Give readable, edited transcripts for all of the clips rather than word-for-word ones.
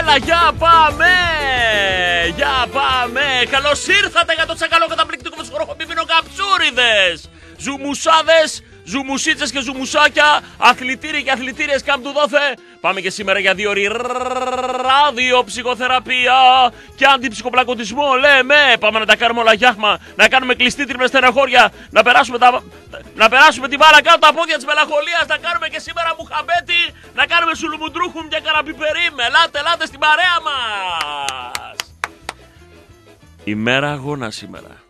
Έλα, για πάμε! Για πάμε! Καλώς ήρθατε για το τσακαλό καταπληκτικό μας χοροχοπημένο καψούριδες! Ζουμουσάδες, ζουμουσίτσες και ζουμουσάκια, αθλητήριοι και αθλητήριες κάμπτου δόθε. Πάμε και σήμερα για 2 ώρες ραδιοψυχοθεραπεία και αντιψυχοπλακωτισμό. Λέμε, πάμε να τα κάνουμε όλα γιάχμα, να κάνουμε κλειστήτριμες στεναχώρια, να περάσουμε τη μπάλα κάτω τα πόδια της μελαγχολίας, να κάνουμε και σήμερα μουχαμπέτι, να κάνουμε σουλουμουντρούχουμ και καραμπιπερίμ. Ελάτε στην παρέα μας. Ημέρα αγώνα σήμερα.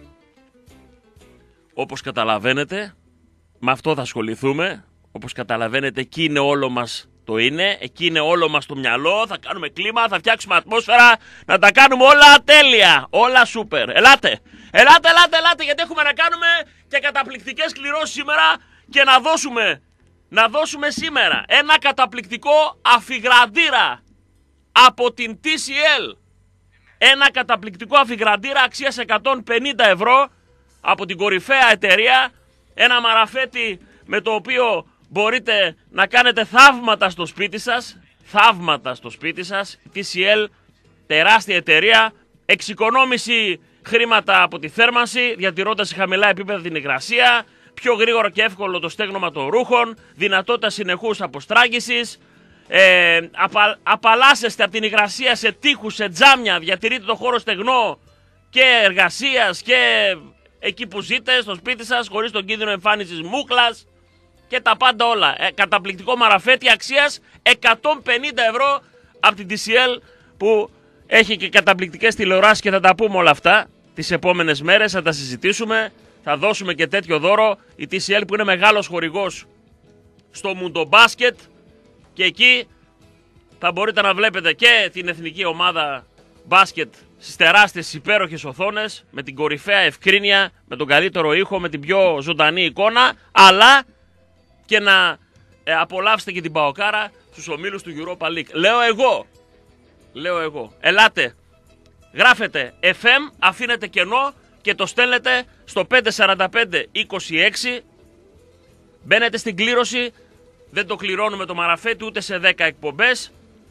Όπως καταλαβαίνετε, με αυτό θα ασχοληθούμε. Όπως καταλαβαίνετε, εκεί είναι όλο μας το είναι. Εκεί είναι όλο μας το μυαλό. Θα κάνουμε κλίμα, θα φτιάξουμε ατμόσφαιρα. Να τα κάνουμε όλα τέλεια. Όλα σούπερ. Ελάτε, γιατί έχουμε να κάνουμε και καταπληκτικές κληρώσεις σήμερα. Και να δώσουμε σήμερα ένα καταπληκτικό αφιγραντήρα από την TCL. Ένα καταπληκτικό αφιγραντήρα αξίας 150 ευρώ. Από την κορυφαία εταιρεία, ένα μαραφέτη με το οποίο μπορείτε να κάνετε θαύματα στο σπίτι σας. Θαύματα στο σπίτι σας. TCL, τεράστια εταιρεία, εξοικονόμηση χρήματα από τη θέρμανση, διατηρώντας σε χαμηλά επίπεδα την υγρασία, πιο γρήγορο και εύκολο το στέγνομα των ρούχων, δυνατότητα συνεχούς αποστράγγισης, απαλλάσσεστε από την υγρασία σε τοίχους, σε τζάμια, διατηρείτε το χώρο στεγνό και εργασίας και εκεί που ζείτε, στο σπίτι σας, χωρίς τον κίνδυνο εμφάνισης μούχλας και τα πάντα όλα. Καταπληκτικό μαραφέτη αξίας 150 ευρώ από την TCL που έχει και καταπληκτικές τηλεοράσεις και θα τα πούμε όλα αυτά τις επόμενες μέρες, θα τα συζητήσουμε. Θα δώσουμε και τέτοιο δώρο. Η TCL που είναι μεγάλος χορηγός στο μουντομπάσκετ και εκεί θα μπορείτε να βλέπετε και την εθνική ομάδα μπάσκετ στις τεράστιες υπέροχες οθόνες, με την κορυφαία ευκρίνεια, με τον καλύτερο ήχο, με την πιο ζωντανή εικόνα, αλλά και να απολαύσετε και την παοκάρα στους ομίλους του Europa League. Λέω εγώ. Ελάτε, γράφετε FM, αφήνετε κενό και το στέλνετε στο 54526. Μπαίνετε στην κλήρωση, δεν το κληρώνουμε το μαραφέτη ούτε σε 10 εκπομπές,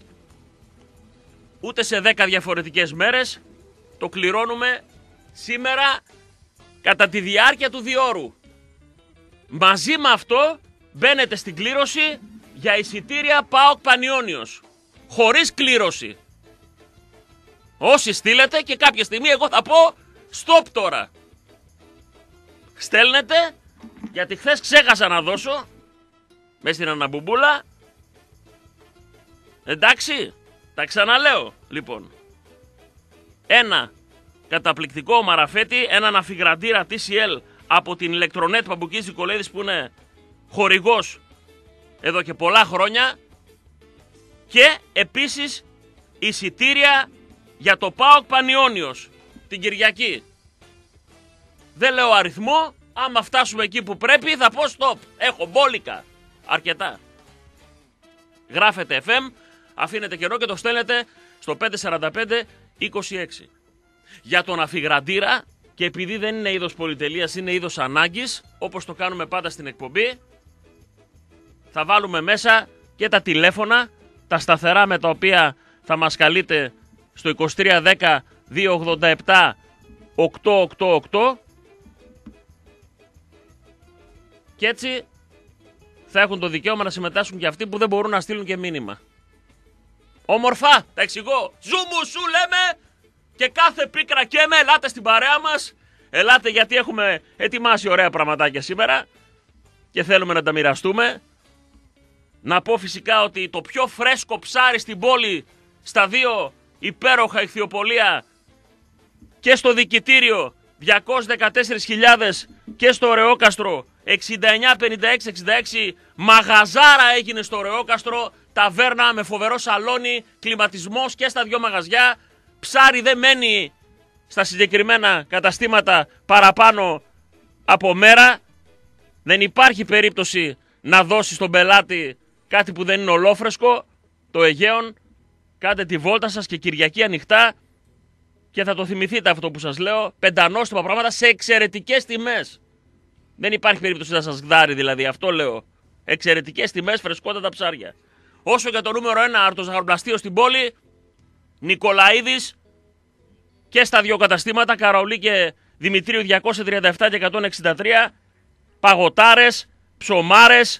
ούτε σε 10 διαφορετικές μέρες. Το κληρώνουμε σήμερα κατά τη διάρκεια του διόρου. Μαζί με αυτό μπαίνετε στην κλήρωση για εισιτήρια ΠΑΟΚ Πανιώνιος. Χωρίς κλήρωση. Όσοι στείλετε και κάποια στιγμή εγώ θα πω stop τώρα. Στέλνετε, γιατί χθες ξέχασα να δώσω μες στην αναμπουμπούλα. Εντάξει. Τα ξαναλέω, λοιπόν. Ένα καταπληκτικό μαραφέτη, έναν αφιγραντήρα TCL από την Ηλεκτρονέτ Παμπουκής Νικολαίδης που είναι χορηγός εδώ και πολλά χρόνια και επίσης εισιτήρια για το ΠΑΟΚ Πανιώνιος την Κυριακή. Δεν λέω αριθμό, άμα φτάσουμε εκεί που πρέπει θα πω stop. Έχω μπόλικα, αρκετά. Γράφετε FM, αφήνετε καιρό και το στέλνετε στο 54526. Για τον αφιγραντήρα, και επειδή δεν είναι είδος πολυτελείας, είναι είδος ανάγκης, όπως το κάνουμε πάντα στην εκπομπή, θα βάλουμε μέσα και τα τηλέφωνα, τα σταθερά με τα οποία θα μας καλείτε στο 2310 287 888 και έτσι θα έχουν το δικαίωμα να συμμετάσχουν και αυτοί που δεν μπορούν να στείλουν και μήνυμα. Όμορφα, τα εξηγώ. Ζουμουσού λέμε και κάθε πίκρα και με, ελάτε στην παρέα μας. Ελάτε γιατί έχουμε ετοιμάσει ωραία πραγματάκια σήμερα και θέλουμε να τα μοιραστούμε. Να πω φυσικά ότι το πιο φρέσκο ψάρι στην πόλη, στα δύο υπέροχα ηχθειοπολία και στο δικητήριο 214.000 και στο Ρεόκαστρο 69-56-66, μαγαζάρα έγινε στο Ρεόκαστρο, ταβέρνα με φοβερό σαλόνι, κλιματισμός και στα δυο μαγαζιά. Ψάρι δεν μένει στα συγκεκριμένα καταστήματα παραπάνω από μέρα. Δεν υπάρχει περίπτωση να δώσει στον πελάτη κάτι που δεν είναι ολόφρεσκο. Το Αιγαίον, κάντε τη βόλτα σας και Κυριακή ανοιχτά και θα το θυμηθείτε αυτό που σας λέω. Πεντανόστιμα πράγματα σε εξαιρετικές τιμές. Δεν υπάρχει περίπτωση να σας γδάρει, δηλαδή, αυτό λέω. Εξαιρετικές τιμές, φρεσκότατα ψάρια. Όσο για το νούμερο 1 αρτοζαχαροπλαστείο στην πόλη, Νικολαίδης και στα δύο καταστήματα, Καραουλή και Δημητρίου 237 και 163, παγωτάρες, ψωμάρες,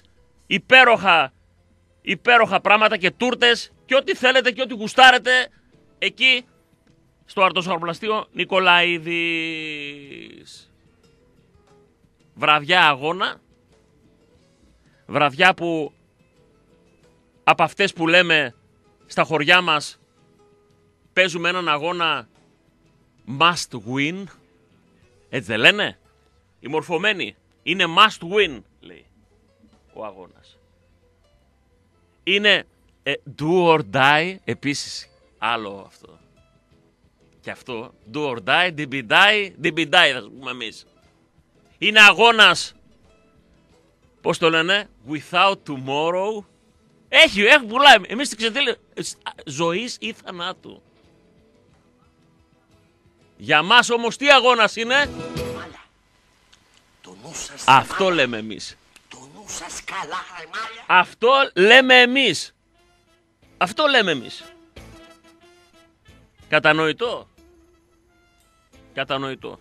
υπέροχα πράγματα και τούρτες και ό,τι θέλετε και ό,τι γουστάρετε εκεί στο αρτοσαροπλαστείο Νικολαίδης. Βραδιά αγώνα, βραδιά που από αυτές που λέμε στα χωριά μας παίζουμε έναν αγώνα must win, έτσι δεν λένε οι μορφωμένοι, είναι must win λέει ο αγώνας. Είναι do or die επίσης, άλλο αυτό. Και αυτό, do or die, did be die, θα πούμε εμείς. Είναι αγώνας, πώς το λένε, without tomorrow. Έχει πουλάει. Εμείς την ξετέλει ζωής ή θανάτου. Για μας όμως τι αγώνας είναι? Αυτό λέμε εμείς. Αυτό λέμε εμείς. Αυτό λέμε εμείς. Κατανοητό. Κατανοητό.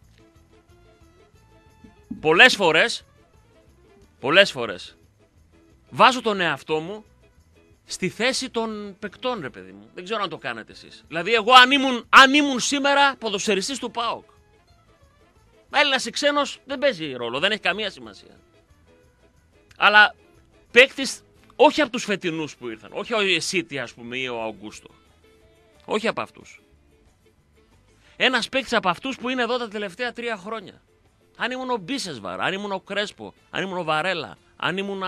Πολλές φορές βάζω τον εαυτό μου στη θέση των παικτών, ρε παιδί μου. Δεν ξέρω αν το κάνετε εσείς. Δηλαδή εγώ αν ήμουν σήμερα ποδοσφαιριστής του ΠΑΟΚ, Έλληνας ή ξένος δεν παίζει ρόλο, δεν έχει καμία σημασία. Αλλά παίκτης όχι από τους φετινούς που ήρθαν, όχι ο Εσίτη ας πούμε ή ο Αουγκούστο. Όχι από αυτούς. Ένας παίκτης από αυτούς που είναι εδώ τα τελευταία 3 χρόνια. Αν ήμουν ο Μπίσεσβαρ, αν ήμουν ο Κρέσπο, αν ήμουν ο Βαρέλα, αν ήμουν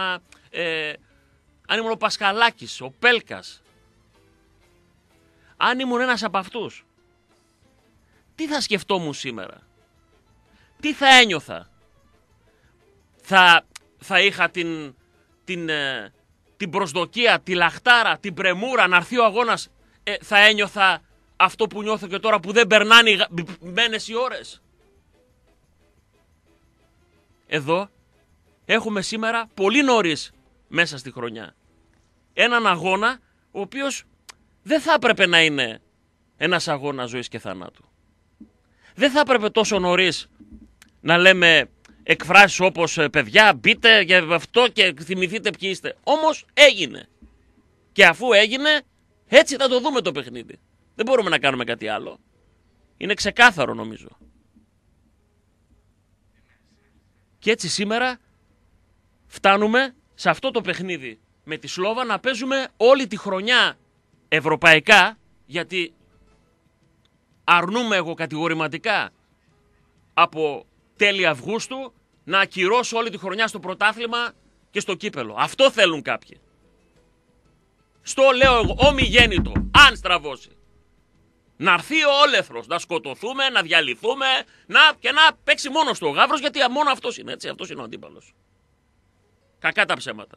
ο Πασκαλάκης, ο Πέλκας. Αν ήμουν ένας από αυτούς, τι θα σκεφτόμουν σήμερα? Τι θα ένιωθα? Θα είχα την προσδοκία, τη λαχτάρα, την πρεμούρα να έρθει ο αγώνας? Θα ένιωθα αυτό που νιώθω και τώρα που δεν περνάνε οι μένες οι ώρες? Εδώ έχουμε σήμερα πολύ νωρίς μέσα στη χρονιά έναν αγώνα ο οποίος δεν θα έπρεπε να είναι ένας αγώνας ζωής και θανάτου. Δεν θα έπρεπε τόσο νωρίς να λέμε εκφράσεις όπως παιδιά μπείτε για αυτό και θυμηθείτε ποιοι είστε. Όμως έγινε. Και αφού έγινε έτσι θα το δούμε το παιχνίδι. Δεν μπορούμε να κάνουμε κάτι άλλο. Είναι ξεκάθαρο νομίζω. Και έτσι σήμερα φτάνουμε σε αυτό το παιχνίδι με τη Σλόβα να παίζουμε όλη τη χρονιά ευρωπαϊκά, γιατί αρνούμε εγώ κατηγορηματικά από τέλη Αυγούστου να ακυρώσω όλη τη χρονιά στο πρωτάθλημα και στο κύπελο. Αυτό θέλουν κάποιοι. Στο λέω εγώ, ομιγέννητο, αν στραβώσει. Να έρθει ο όλεθρος, να σκοτωθούμε, να διαλυθούμε, και να παίξει μόνος του ο Γαύρος, γιατί μόνο αυτός είναι, έτσι, αυτός είναι ο αντίπαλος. Κακά τα ψέματα.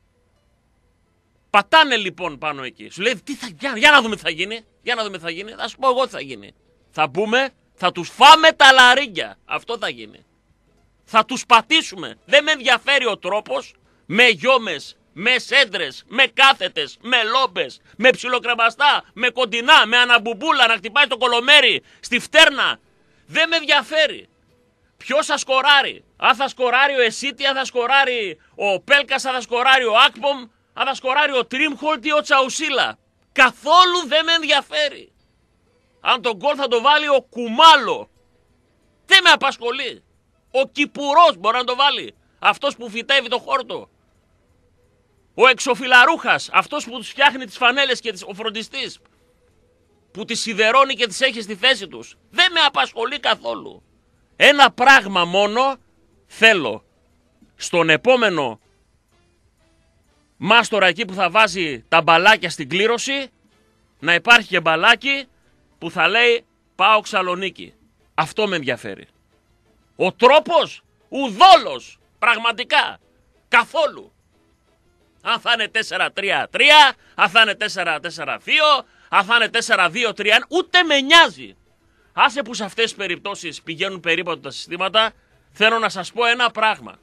Πατάνε λοιπόν πάνω εκεί. Σου λέει, για να δούμε τι θα γίνει, θα σου πω εγώ τι θα γίνει. Θα μπούμε, θα τους φάμε τα λαρίγκια, αυτό θα γίνει. Θα τους πατήσουμε, δεν με ενδιαφέρει ο τρόπος, με γιόμες, με σέντρες, με κάθετες, με λόμπες, με ψιλοκρεμαστά, με κοντινά, με αναμπουμπούλα να χτυπάει το κολομέρι στη φτέρνα. Δεν με ενδιαφέρει. Ποιος θα σκοράρει? Αν θα σκοράρει ο Εσίτη, αν θα σκοράρει ο Πέλκας, αν θα σκοράρει ο Ακπομ, αν θα σκοράρει ο Τρίμχολτ ή ο Τσαουσίλα. Καθόλου δεν με ενδιαφέρει. Αν τον γκολ θα το βάλει ο Κουμάλο, δεν με απασχολεί. Ο Κυπουρός μπορεί να το βάλει. Αυτός που φυτεύει το χόρτο. Ο εξοφυλαρούχας, αυτός που τους φτιάχνει τις φανέλες και ο φροντιστής, που τις σιδερώνει και τις έχει στη θέση τους. Δεν με απασχολεί καθόλου. Ένα πράγμα μόνο θέλω. Στον επόμενο μάστορα εκεί που θα βάζει τα μπαλάκια στην κλήρωση, να υπάρχει και μπαλάκι που θα λέει ΠΑΟΚ Σαλονίκη. Αυτό με ενδιαφέρει. Ο τρόπος, ουδόλος, πραγματικά, καθόλου. Αν θα είναι 4-3-3, αν θα είναι 4-4-2, αν θα είναι 4-2-3, ούτε με νοιάζει. Άσε που σε αυτές τις περιπτώσεις πηγαίνουν περίπου τα συστήματα, θέλω να σας πω ένα πράγμα.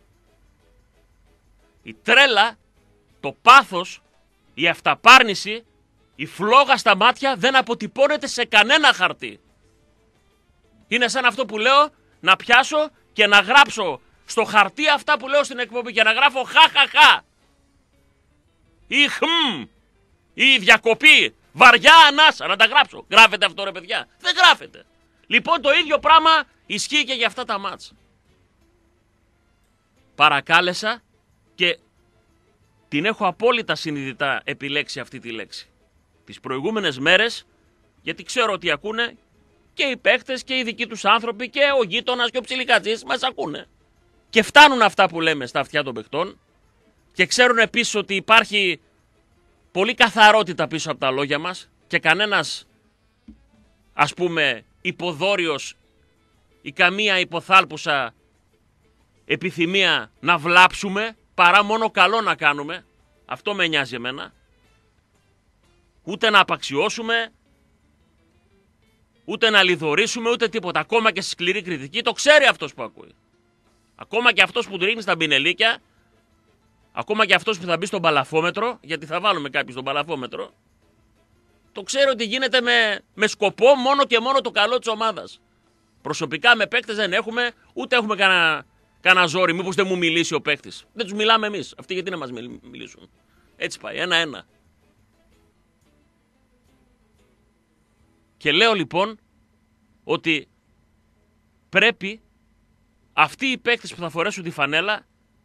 Η τρέλα, το πάθος, η αυταπάρνηση, Η φλόγα στα μάτια δεν αποτυπώνεται σε κανένα χαρτί. Είναι σαν αυτό που λέω, να πιάσω και να γράψω στο χαρτί αυτά που λέω στην εκπομπή και να γράφω χαχαχα ή χμ ή διακοπή, βαριά ανάσα, να τα γράψω. Γράφεται αυτό ρε παιδιά? Δεν γράφεται. Λοιπόν το ίδιο πράγμα ισχύει και για αυτά τα μάτς. Παρακάλεσα και την έχω απόλυτα συνειδητά επιλέξει αυτή τη λέξη τις προηγούμενες μέρες, γιατί ξέρω ότι ακούνε και οι παίχτες και οι δικοί τους άνθρωποι και ο γείτονας και ο ψιλικατζής μας ακούνε. Και φτάνουν αυτά που λέμε στα αυτιά των παιχτών και ξέρουν επίσης ότι υπάρχει πολύ καθαρότητα πίσω από τα λόγια μας και κανένας, ας πούμε, υποδόριος ή καμία υποθάλπουσα επιθυμία να βλάψουμε, παρά μόνο καλό να κάνουμε. Αυτό με νοιάζει εμένα. Ούτε να απαξιώσουμε, ούτε να λιδωρήσουμε, ούτε τίποτα. Ακόμα και στη σκληρή κριτική το ξέρει αυτός που ακούει. Ακόμα και αυτός που του ρίχνει στα μπινελίκια, ακόμα και αυτός που θα μπει στον παλαφόμετρο, γιατί θα βάλουμε κάποιοι στον παλαφόμετρο, το ξέρει ότι γίνεται με σκοπό μόνο και μόνο το καλό της ομάδας. Προσωπικά με παίκτες δεν έχουμε, ούτε έχουμε κανένα ζόρι. Μήπως δεν μου μιλήσει ο παίκτης? Δεν τους μιλάμε εμείς. Αυτοί γιατί να μας μιλήσουν? Έτσι πάει, ένα-ένα. Και λέω λοιπόν ότι πρέπει αυτοί οι παίκτες που θα φορέσουν τη φανέλα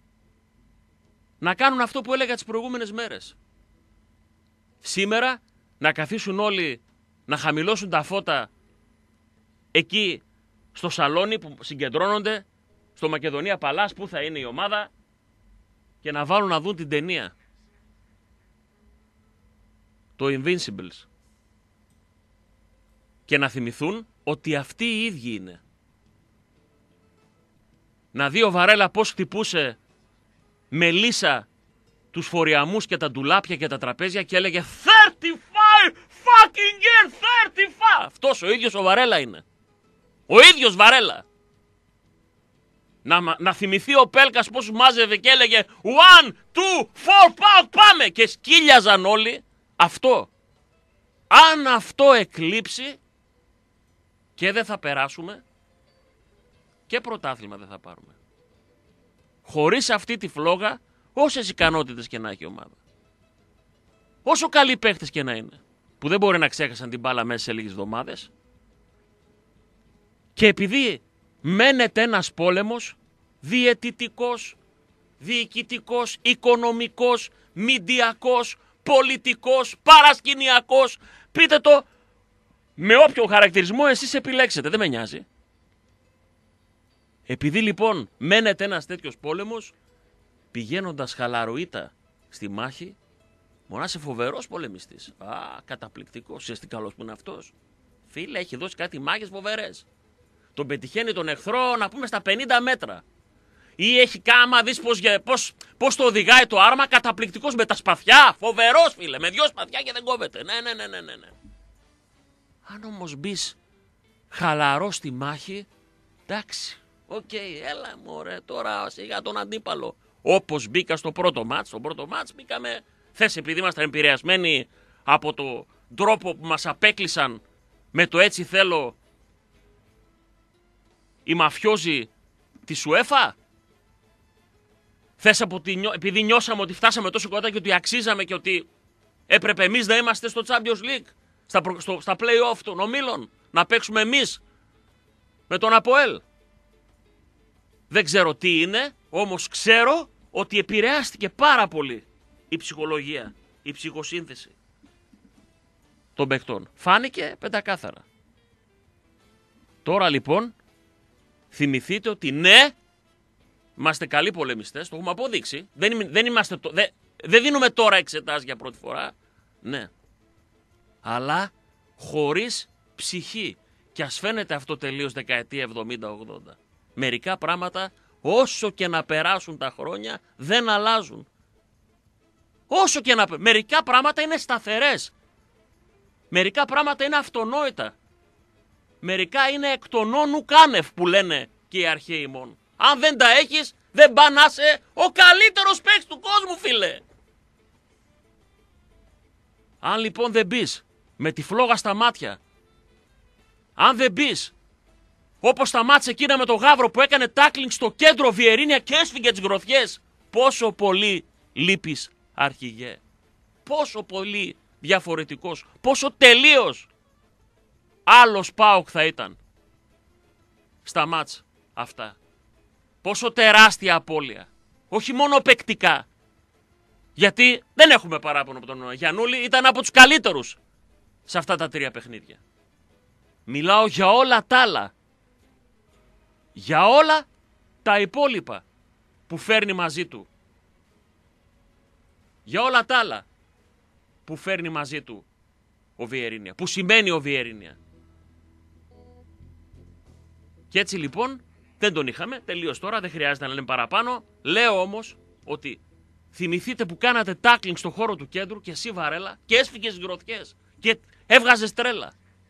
να κάνουν αυτό που έλεγα τις προηγούμενες μέρες. Σήμερα να καθίσουν όλοι να χαμηλώσουν τα φώτα εκεί στο σαλόνι που συγκεντρώνονται, στο Μακεδονία Παλάς που θα είναι η ομάδα, και να βάλουν να δουν την ταινία. Το Invincibles. Και να θυμηθούν ότι αυτοί οι ίδιοι είναι. Να δει ο Βαρέλα πώς χτυπούσε με λύσα τους φοριαμούς και τα ντουλάπια και τα τραπέζια και έλεγε 35 fucking years, 35! Αυτός ο ίδιος ο Βαρέλα είναι. Ο ίδιος Βαρέλα. Να θυμηθεί ο Πέλκας πώς μάζευε και έλεγε 1, 2, 4, πάμε! Και σκύλιαζαν όλοι. Αυτό. Αν αυτό εκλείψει, και δεν θα περάσουμε και πρωτάθλημα δεν θα πάρουμε. Χωρίς αυτή τη φλόγα, όσες ικανότητες και να έχει η ομάδα, όσο καλοί παίχτες και να είναι, που δεν μπορεί να ξέχασαν την μπάλα μέσα σε λίγες εβδομάδες, και επειδή μένεται ένας πόλεμος διαιτητικός, διοικητικός, οικονομικός, μηντιακός, πολιτικός, παρασκηνιακός, πείτε το με όποιο χαρακτηρισμό εσείς επιλέξετε, δεν με νοιάζει. Επειδή λοιπόν μένεται ένας τέτοιος πόλεμος, πηγαίνοντας χαλαροίτα στη μάχη, μπορεί να είσαι φοβερός πολεμιστής. Καταπληκτικός, ουσιαστικά καλός που είναι αυτός. Φίλε, έχει δώσει κάτι μάχες φοβερές. Τον πετυχαίνει τον εχθρό, να πούμε, στα 50 μέτρα. Ή έχει κάμα, δεις πώς το οδηγάει το άρμα, καταπληκτικός με τα σπαθιά. Φοβερός, φίλε, με 2 σπαθιά και δεν κόβεται. Ναι. Αν όμως μπεις χαλαρό στη μάχη, εντάξει, οκ, έλα μωρέ, τώρα σιγά τον αντίπαλο. Όπως μπήκα στο πρώτο μάτς, μπήκαμε, θες επειδή ήμασταν επηρεασμένοι από το τρόπο που μας απέκλεισαν με το έτσι θέλω οι μαφιόζοι της UEFA. Θες επειδή νιώσαμε ότι φτάσαμε τόσο κοντά και ότι αξίζαμε και ότι έπρεπε εμείς να είμαστε στο Champions League, στα play-off των ομίλων, να παίξουμε εμείς με τον ΑΠΟΕΛ. Δεν ξέρω τι είναι, όμως ξέρω ότι επηρεάστηκε πάρα πολύ η ψυχολογία, η ψυχοσύνθεση των παιχτών. Φάνηκε πεντακάθαρα. Τώρα λοιπόν θυμηθείτε ότι ναι, είμαστε καλοί πολεμιστές, το έχουμε αποδείξει. Δεν δίνουμε τώρα εξετάσεις για πρώτη φορά. Ναι. Αλλά χωρίς ψυχή. Και ας φαίνεται αυτό τελείως δεκαετία 70-80. Μερικά πράγματα, όσο και να περάσουν τα χρόνια, δεν αλλάζουν. Όσο και να... Μερικά πράγματα είναι σταθερές. Μερικά πράγματα είναι αυτονόητα. Μερικά είναι εκ των όνου κάνευ που λένε και οι αρχαίοι μόνο. Αν δεν τα έχεις, δεν πά να είσαι ο καλύτερος παίκτης του κόσμου, φίλε. Αν λοιπόν δεν μπεις με τη φλόγα στα μάτια, αν δεν μπεις όπως σταμάτησε εκείνα με τον Γαύρο που έκανε τάκλινγκ στο κέντρο Βιερίνια και έσφυγε τις γροθιές, πόσο πολύ λείπεις, αρχηγέ. Πόσο πολύ διαφορετικός, πόσο τελείως άλλος ΠΑΟΚ θα ήταν στα μάτς αυτά. Πόσο τεράστια απώλεια. Όχι μόνο παικτικά. Γιατί δεν έχουμε παράπονο από τον Γιαννούλη, ήταν από τους καλύτερους σε αυτά τα 3 παιχνίδια. Μιλάω για όλα τα άλλα. Για όλα τα υπόλοιπα που φέρνει μαζί του. Για όλα τα άλλα που φέρνει μαζί του ο Βιερίνια. Που σημαίνει ο Βιερίνια. Και έτσι λοιπόν δεν τον είχαμε. Τελείως τώρα, δεν χρειάζεται να λέμε παραπάνω. Λέω όμως ότι θυμηθείτε που κάνατε τάκλινγκ στο χώρο του κέντρου και εσύ Βαρέλα και έσφυγες γροθιές και έβγαζες τρέλα.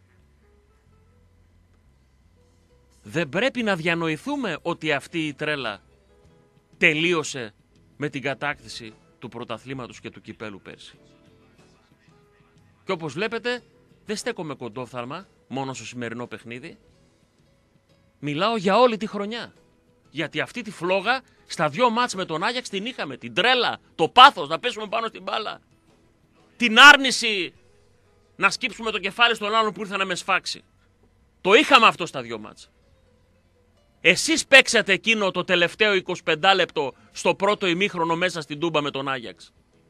Δεν πρέπει να διανοηθούμε ότι αυτή η τρέλα τελείωσε με την κατάκτηση του πρωταθλήματος και του κυπέλου πέρσι. Και όπως βλέπετε δεν στέκομαι κοντόφθαλμα μόνο στο σημερινό παιχνίδι. Μιλάω για όλη τη χρονιά. Γιατί αυτή τη φλόγα στα 2 μάτς με τον Άγιαξ την είχαμε. Την τρέλα, το πάθος να πέσουμε πάνω στην μπάλα. Την άρνηση να σκύψουμε το κεφάλι στον άλλον που ήρθε να με σφάξει. Το είχαμε αυτό στα 2 μάτς. Εσείς παίξατε εκείνο το τελευταίο 25 λεπτό στο πρώτο ημίχρονο μέσα στην Τούμπα με τον Άγιαξ.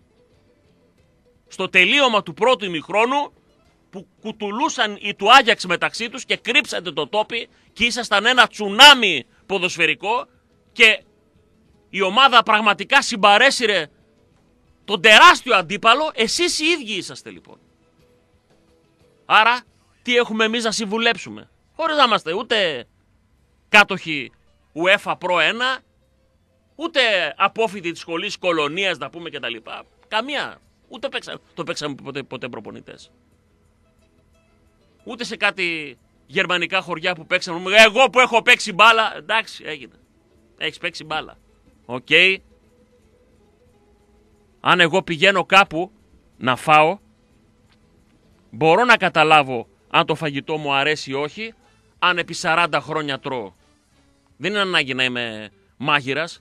Στο τελείωμα του πρώτου ημιχρόνου που κουτουλούσαν οι του Άγιαξ μεταξύ τους και κρύψατε το τόπι και ήσασταν ένα τσουνάμι ποδοσφαιρικό και η ομάδα πραγματικά συμπαρέσυρε τον τεράστιο αντίπαλο. Εσείς οι ίδιοι είσαστε λοιπόν. Άρα τι έχουμε εμείς να συμβουλέψουμε? Χωρίς να είμαστε ούτε κάτοχοι UEFA Pro 1, ούτε απόφοιτοι της σχολής κολονίας να πούμε κτλ. Καμία. Ούτε το παίξαμε ποτέ προπονητές. Ούτε σε κάτι γερμανικά χωριά που παίξαμε. Εγώ που έχω παίξει μπάλα. Εντάξει, έγινε. Έχεις παίξει μπάλα. Οκ. Αν εγώ πηγαίνω κάπου να φάω, μπορώ να καταλάβω αν το φαγητό μου αρέσει ή όχι, αν επί 40 χρόνια τρώω. Δεν είναι ανάγκη να είμαι μάγειρας.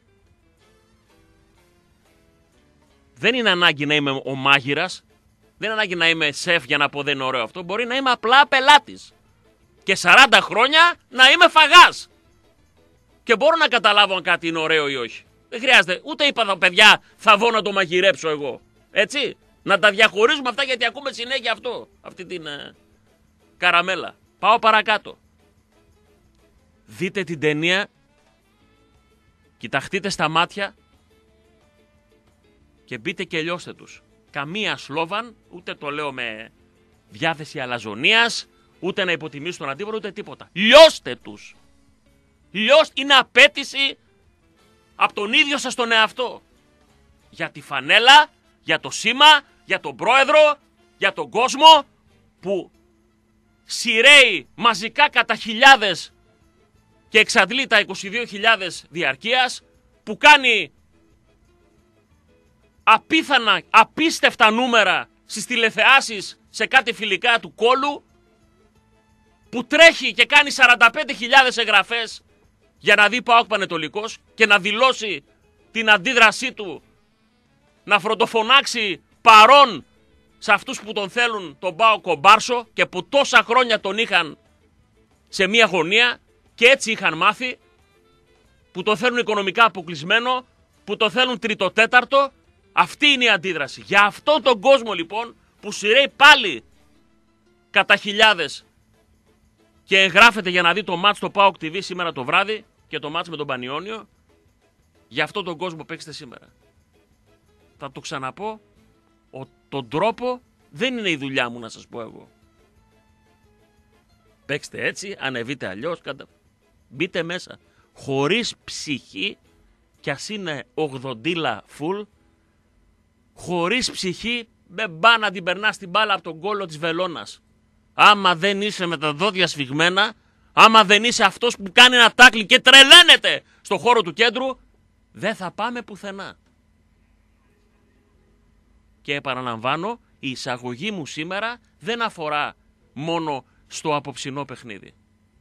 Δεν είναι ανάγκη να είμαι ο μάγειρας. Δεν είναι ανάγκη να είμαι σεφ για να πω δεν είναι ωραίο αυτό. Μπορεί να είμαι απλά πελάτης. Και 40 χρόνια να είμαι φαγάς. Και μπορώ να καταλάβω αν κάτι είναι ωραίο ή όχι. Δεν χρειάζεται. Ούτε είπα τα παιδιά θα δω να το μαγειρέψω εγώ. Έτσι. Να τα διαχωρίζουμε αυτά γιατί ακούμε συνέχεια αυτό. Αυτή την καραμέλα. Πάω παρακάτω. Δείτε την ταινία. Κοιταχτείτε στα μάτια. Και μπείτε και λιώστε τους. Καμία Σλόβαν, ούτε το λέω με διάθεση αλαζονίας, ούτε να υποτιμήσω τον αντίπαλο, ούτε τίποτα. Λιώστε τους. Είναι απέτηση από τον ίδιο σας τον εαυτό. Για τη φανέλα, για το σήμα, για τον πρόεδρο, για τον κόσμο που σειραίει μαζικά κατά χιλιάδες και εξαντλεί τα 22.000 διαρκείας, που κάνει απίθανα, απίστευτα νούμερα στις τηλεθεάσεις σε κάτι φιλικά του κόλου, που τρέχει και κάνει 45.000 εγγραφές για να δει ΠΑΟΚ Πανετολικός και να δηλώσει την αντίδρασή του, να φροντοφωνάξει παρόν σε αυτούς που τον θέλουν τον ΠΑΟΚ κομπάρσο και που τόσα χρόνια τον είχαν σε μία γωνία και έτσι είχαν μάθει, που τον θέλουν οικονομικά αποκλεισμένο, που τον θέλουν τρίτο-τέταρτο. Αυτή είναι η αντίδραση. Για αυτόν τον κόσμο λοιπόν που σειραίει πάλι κατά χιλιάδες και εγγράφεται για να δει το μάτς στο ΠΑΟΚ TV σήμερα το βράδυ και το μάτς με τον Πανιόνιο, για αυτόν τον κόσμο παίξτε σήμερα. Θα το ξαναπώ, τον τρόπο δεν είναι η δουλειά μου να σας πω εγώ. Παίξτε έτσι, ανεβείτε αλλιώς, μπείτε μέσα. Χωρίς ψυχή, κι ας είναι 80 full, χωρίς ψυχή δεν πά να την περνάς την μπάλα από τον κόλο της βελόνας. Άμα δεν είσαι με τα δόντια σφιγμένα, άμα δεν είσαι αυτός που κάνει ένα τάκλι και τρελαίνεται στο χώρο του κέντρου, δεν θα πάμε πουθενά. Και επαναλαμβάνω, η εισαγωγή μου σήμερα δεν αφορά μόνο στο απόψινό παιχνίδι.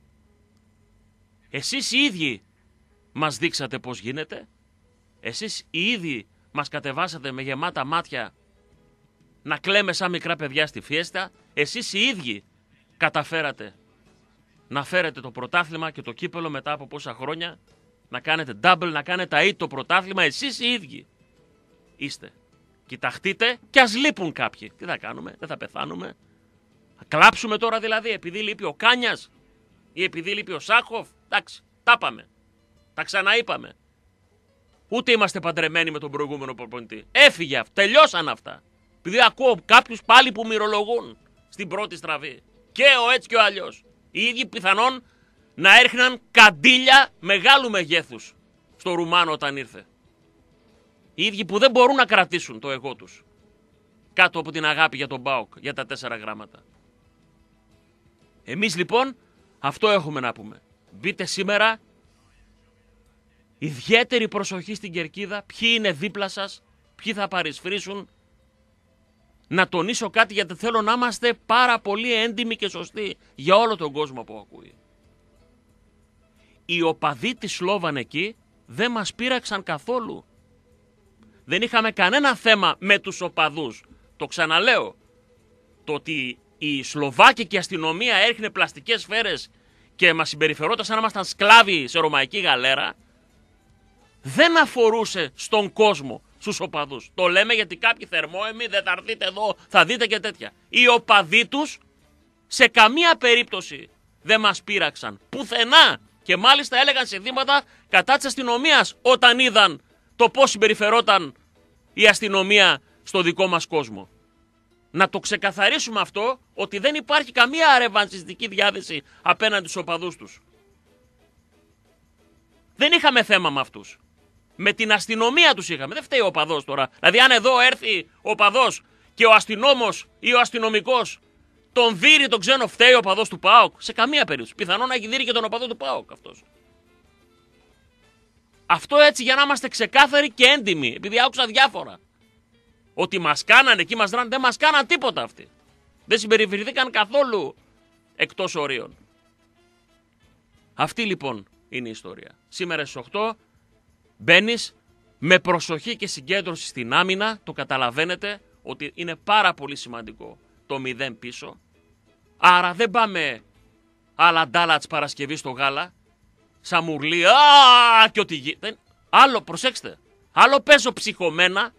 Εσείς οι ίδιοι μας δείξατε πώς γίνεται. Εσείς οι ίδιοι μας κατεβάσατε με γεμάτα μάτια να κλαίμε σαν μικρά παιδιά στη φιέστα. Εσείς οι ίδιοι καταφέρατε να φέρετε το πρωτάθλημα και το κύπελο μετά από πόσα χρόνια, να κάνετε double, να κάνετε αίτ το πρωτάθλημα. Εσείς οι ίδιοι είστε. Κοιταχτείτε και ας λείπουν κάποιοι. Τι θα κάνουμε, δεν θα πεθάνουμε. Θα κλάψουμε τώρα δηλαδή επειδή λείπει ο Κάνιας ή επειδή λείπει ο Σάχοφ. Εντάξει, τα είπαμε. Τα ξαναείπαμε. Ούτε είμαστε παντρεμένοι με τον προηγούμενο προπονητή. Έφυγε αυτό, τελειώσαν αυτά. Επειδή ακούω κάποιους πάλι που μυρολογούν στην πρώτη στραβή. Και ο έτσι και ο αλλιώς. Οι ίδιοι πιθανόν να έρχναν καντήλια μεγάλου μεγέθους στο Ρουμάνο όταν ήρθε. Οι ίδιοι που δεν μπορούν να κρατήσουν το εγώ τους κάτω από την αγάπη για τον ΠΑΟΚ, για τα 4 γράμματα. Εμείς λοιπόν αυτό έχουμε να πούμε. Μπείτε σήμερα, ιδιαίτερη προσοχή στην κερκίδα, ποιοι είναι δίπλα σας, ποιοι θα παρισφρήσουν. Να τονίσω κάτι γιατί θέλω να είμαστε πάρα πολύ έντιμοι και σωστοί για όλο τον κόσμο που ακούει. Οι οπαδοί της Σλόβαν εκεί δεν μας πείραξαν καθόλου. Δεν είχαμε κανένα θέμα με τους οπαδούς. Το ξαναλέω. Το ότι η Σλοβάκικη αστυνομία έρχνε πλαστικές σφαίρες και μας συμπεριφερόταν σαν να ήμασταν σκλάβοι σε ρωμαϊκή γαλέρα, δεν αφορούσε στον κόσμο, στους οπαδούς. Το λέμε γιατί κάποιοι θερμόαιμοι δεν θα έρθετε εδώ, θα δείτε και τέτοια. Οι οπαδοί τους σε καμία περίπτωση δεν μας πείραξαν. Πουθενά. Και μάλιστα έλεγαν συνθήματα κατά της αστυνομίας όταν είδαν το πώς συμπεριφερόταν η αστυνομία στο δικό μας κόσμο. Να το ξεκαθαρίσουμε αυτό, ότι δεν υπάρχει καμία ρεβανσιστική διάθεση απέναντι στους οπαδούς τους. Δεν είχαμε θέμα με αυτούς. Με την αστυνομία τους είχαμε. Δεν φταίει ο οπαδός τώρα. Δηλαδή αν εδώ έρθει ο οπαδός και ο αστυνόμος ή ο αστυνομικός τον δείρει τον ξένο, φταίει ο οπαδός του ΠΑΟΚ? Σε καμία περίπτωση. Πιθανόν να έχει δείρει και τον οπαδό του ΠΑΟΚ αυτός. Αυτό έτσι για να είμαστε ξεκάθαροι και έντιμοι. Επειδή άκουσα διάφορα. Ότι μας κάνανε εκεί, μας δράνε. Δεν μας κάναν τίποτα αυτοί. Δεν συμπεριφερθήκαν καθόλου εκτός ορίων. Αυτή λοιπόν είναι η ιστορία. Σήμερα στις 8 μπαίνεις με προσοχή και συγκέντρωση στην άμυνα. Το καταλαβαίνετε ότι είναι πάρα πολύ σημαντικό το 0 πίσω. Άρα δεν πάμε άλλα ντάλα της Παρασκευής στο γάλα. Σαμουρλί, και ό,τι γίνεται. Άλλο, προσέξτε, άλλο παίζω ψυχωμένα,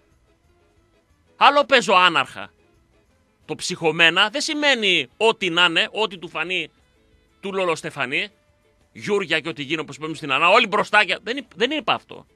άλλο παίζω άναρχα. Το ψυχωμένα δεν σημαίνει ό,τι να είναι, ό,τι του φανεί του Λολοστεφανή, Γιούρια και ό,τι γίνει όπως πούμε στην Ανά, όλοι μπροστάκια. Δεν είπα αυτό.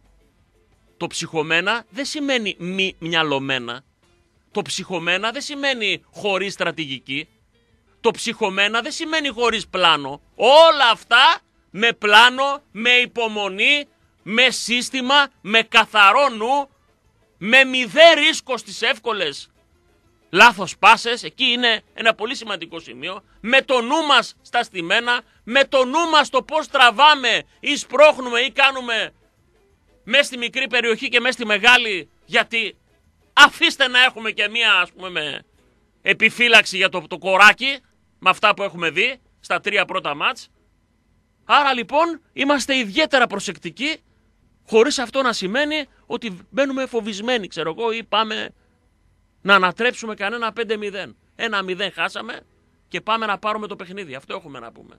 Το ψυχωμένα δεν σημαίνει μη μυαλωμένα. Το ψυχωμένα δεν σημαίνει χωρίς στρατηγική. Το ψυχωμένα δεν σημαίνει χωρίς πλάνο. Όλα αυτά με πλάνο, με υπομονή, με σύστημα, με καθαρό νου, με μηδέν ρίσκο στις εύκολες λάθος πάσες. Εκεί είναι ένα πολύ σημαντικό σημείο. Με το νου μας στα στημένα, με το νου μας το πώς τραβάμε ή σπρώχνουμε ή κάνουμε μέσα στη μικρή περιοχή και μέσα στη μεγάλη, γιατί αφήστε να έχουμε και μία ας πούμε επιφύλαξη για το κοράκι με αυτά που έχουμε δει στα 3 πρώτα μάτς. Άρα λοιπόν είμαστε ιδιαίτερα προσεκτικοί, χωρίς αυτό να σημαίνει ότι μπαίνουμε φοβισμένοι, ξέρω εγώ, ή πάμε να ανατρέψουμε κανένα 5-0. 1-0 χάσαμε και πάμε να πάρουμε το παιχνίδι. Αυτό έχουμε να πούμε.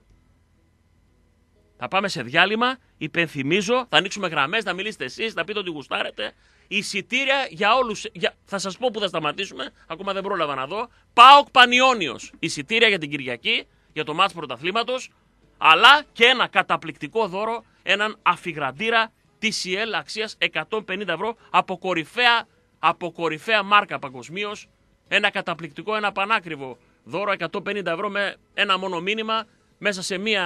Θα πάμε σε διάλειμμα, υπενθυμίζω, θα ανοίξουμε γραμμές, θα μιλήσετε εσείς, θα πείτε ότι γουστάρετε. Εισιτήρια για όλους, θα σας πω που θα σταματήσουμε, ακόμα δεν πρόλαβα να δω. ΠΑΟΚ Πανιώνιος. Εισιτήρια για την Κυριακή, για το μάτς πρωταθλήματος, αλλά και ένα καταπληκτικό δώρο, έναν αφιγραντήρα TCL αξίας 150 ευρώ από κορυφαία μάρκα παγκοσμίως. Ένα καταπληκτικό, ένα πανάκριβο δώρο 150 ευρώ με ένα μόνο μήνυμα μέσα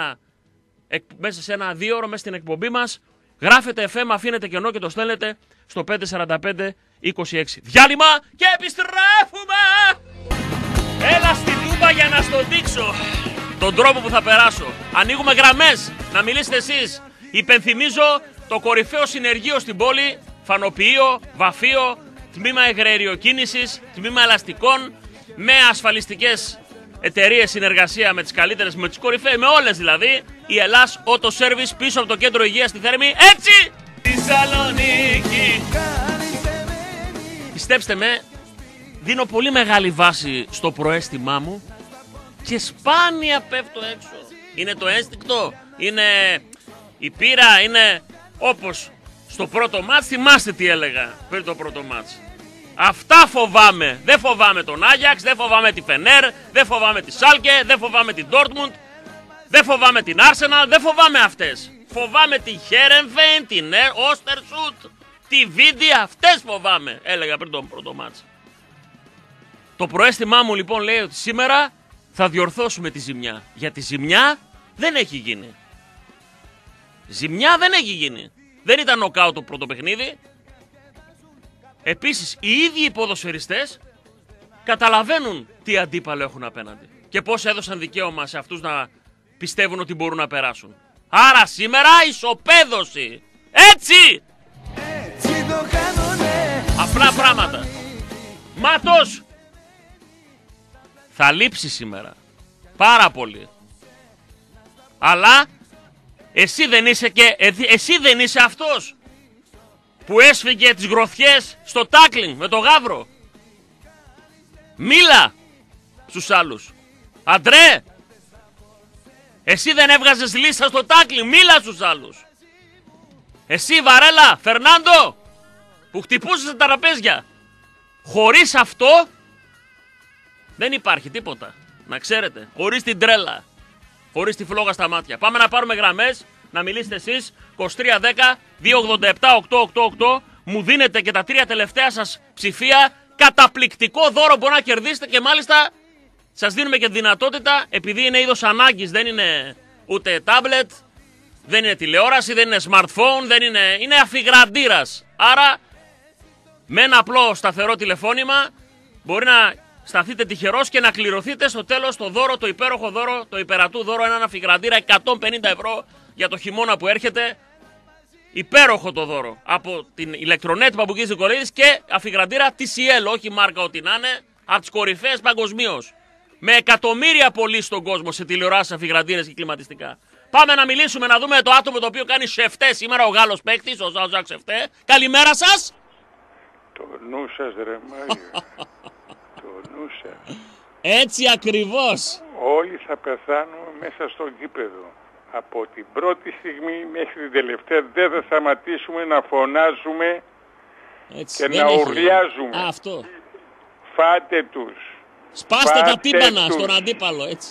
σε ένα 2ωρο μέσα στην εκπομπή μας. Γράφετε FM, αφήνετε κενό και το στέλνετε στο 54526. Διάλειμμα και επιστρέφουμε! Έλα στη Τούμπα για να στο δείξω τον τρόπο που θα περάσω. Ανοίγουμε γραμμές, να μιλήσετε εσείς. Υπενθυμίζω το κορυφαίο συνεργείο στην πόλη, φανοποιείο, βαφείο, τμήμα εγραιριοκίνησης, τμήμα ελαστικών, με ασφαλιστικές εταιρείες συνεργασία με τις καλύτερες, με τις κορυφαίες, με όλες δηλαδή. Η Ελλάς Auto Service πίσω από το κέντρο υγείας στη Θέρμη. Έτσι! Θεσσαλονίκη! Πιστέψτε με, δίνω πολύ μεγάλη βάση στο προαίσθημά μου και σπάνια πέφτω έξω. Είναι το ένστικτο, είναι η πείρα, είναι όπως στο πρώτο μάτς. Θυμάστε τι έλεγα πριν το πρώτο μάτς. Αυτά φοβάμαι. Δεν φοβάμαι τον Άγιαξ, δεν φοβάμαι τη Φενέρ, δεν φοβάμαι τη Σάλκε, δεν φοβάμαι την Ντόρτμουντ, δεν φοβάμαι την Άρσεναλ, δεν φοβάμαι αυτές. Φοβάμαι τη Χέρενφεν, την Όστερσουτ, τη Βίντια, αυτές φοβάμαι, έλεγα πριν τον πρώτο μάτς. Το προαίσθημά μου λοιπόν λέει ότι σήμερα θα διορθώσουμε τη ζημιά. Γιατί ζημιά δεν έχει γίνει. Ζημιά δεν έχει γίνει. Δεν ήταν νοκάουτ το πρώτο παιχνίδι. Επίσης, οι ίδιοι οι ποδοσφαιριστές καταλαβαίνουν τι αντίπαλο έχουν απέναντι και πώς έδωσαν δικαίωμα σε αυτούς να πιστεύουν ότι μπορούν να περάσουν. Άρα σήμερα ισοπαίδωση. Έτσι! Απλά πράγματα. Μάτος! Θα λείψει σήμερα. Πάρα πολύ. Αλλά εσύ δεν είσαι αυτός που έσφυγε τις γροθιές στο τάκλινγκ με το γάβρο. Μίλα στους άλλους. Αντρέ, εσύ δεν έβγαζες λίστα στο τάκλινγκ. Μίλα στους άλλους. Εσύ Βαρέλα, Φερνάντο, που χτυπούσες τα τραπέζια. Χωρίς αυτό δεν υπάρχει τίποτα. Να ξέρετε, χωρίς την τρέλα, χωρίς τη φλόγα στα μάτια. Πάμε να πάρουμε γραμμές. Να μιλήσετε εσείς, 2310-287-888, μου δίνετε και τα 3 τελευταία σας ψηφία, καταπληκτικό δώρο μπορεί να κερδίσετε και μάλιστα σας δίνουμε και δυνατότητα, επειδή είναι είδος ανάγκης, δεν είναι ούτε τάμπλετ, δεν είναι τηλεόραση, δεν είναι smartphone, είναι αφιγραντήρας. Άρα με ένα απλό σταθερό τηλεφώνημα μπορεί να σταθείτε τυχερός και να κληρωθείτε στο τέλος το δώρο, το υπέροχο δώρο, το υπερατού δώρο, έναν αφιγραντήρα 150 ευρώ για το χειμώνα που έρχεται. Υπέροχο το δώρο από την Ηλεκτρονέτ Παπουκής Νικολαίδης και αφιγραντήρα TCL, όχι μάρκα ό,τι να είναι, από τις κορυφαίες παγκοσμίως. Με εκατομμύρια πωλήσεις στον κόσμο σε τηλεοράσεις, αφιγραντήρες και κλιματιστικά. Πάμε να μιλήσουμε, να δούμε το άτομο το οποίο κάνει σεφτέ σήμερα, ο Γάλλος παίκτης, ο Ζακ Σεφτέ. Καλημέρα σας! Το νου σας ρε Μάγιο. Το νου σας. Έτσι ακριβώς. Όλοι θα πεθάνουμε μέσα στο γήπεδο. Από την πρώτη στιγμή μέχρι την τελευταία δεν θα σταματήσουμε να φωνάζουμε έτσι, και να ουρλιάζουμε. Αυτό. Φάτε τους. Σπάστε τα τύμπανα στον αντίπαλο, έτσι.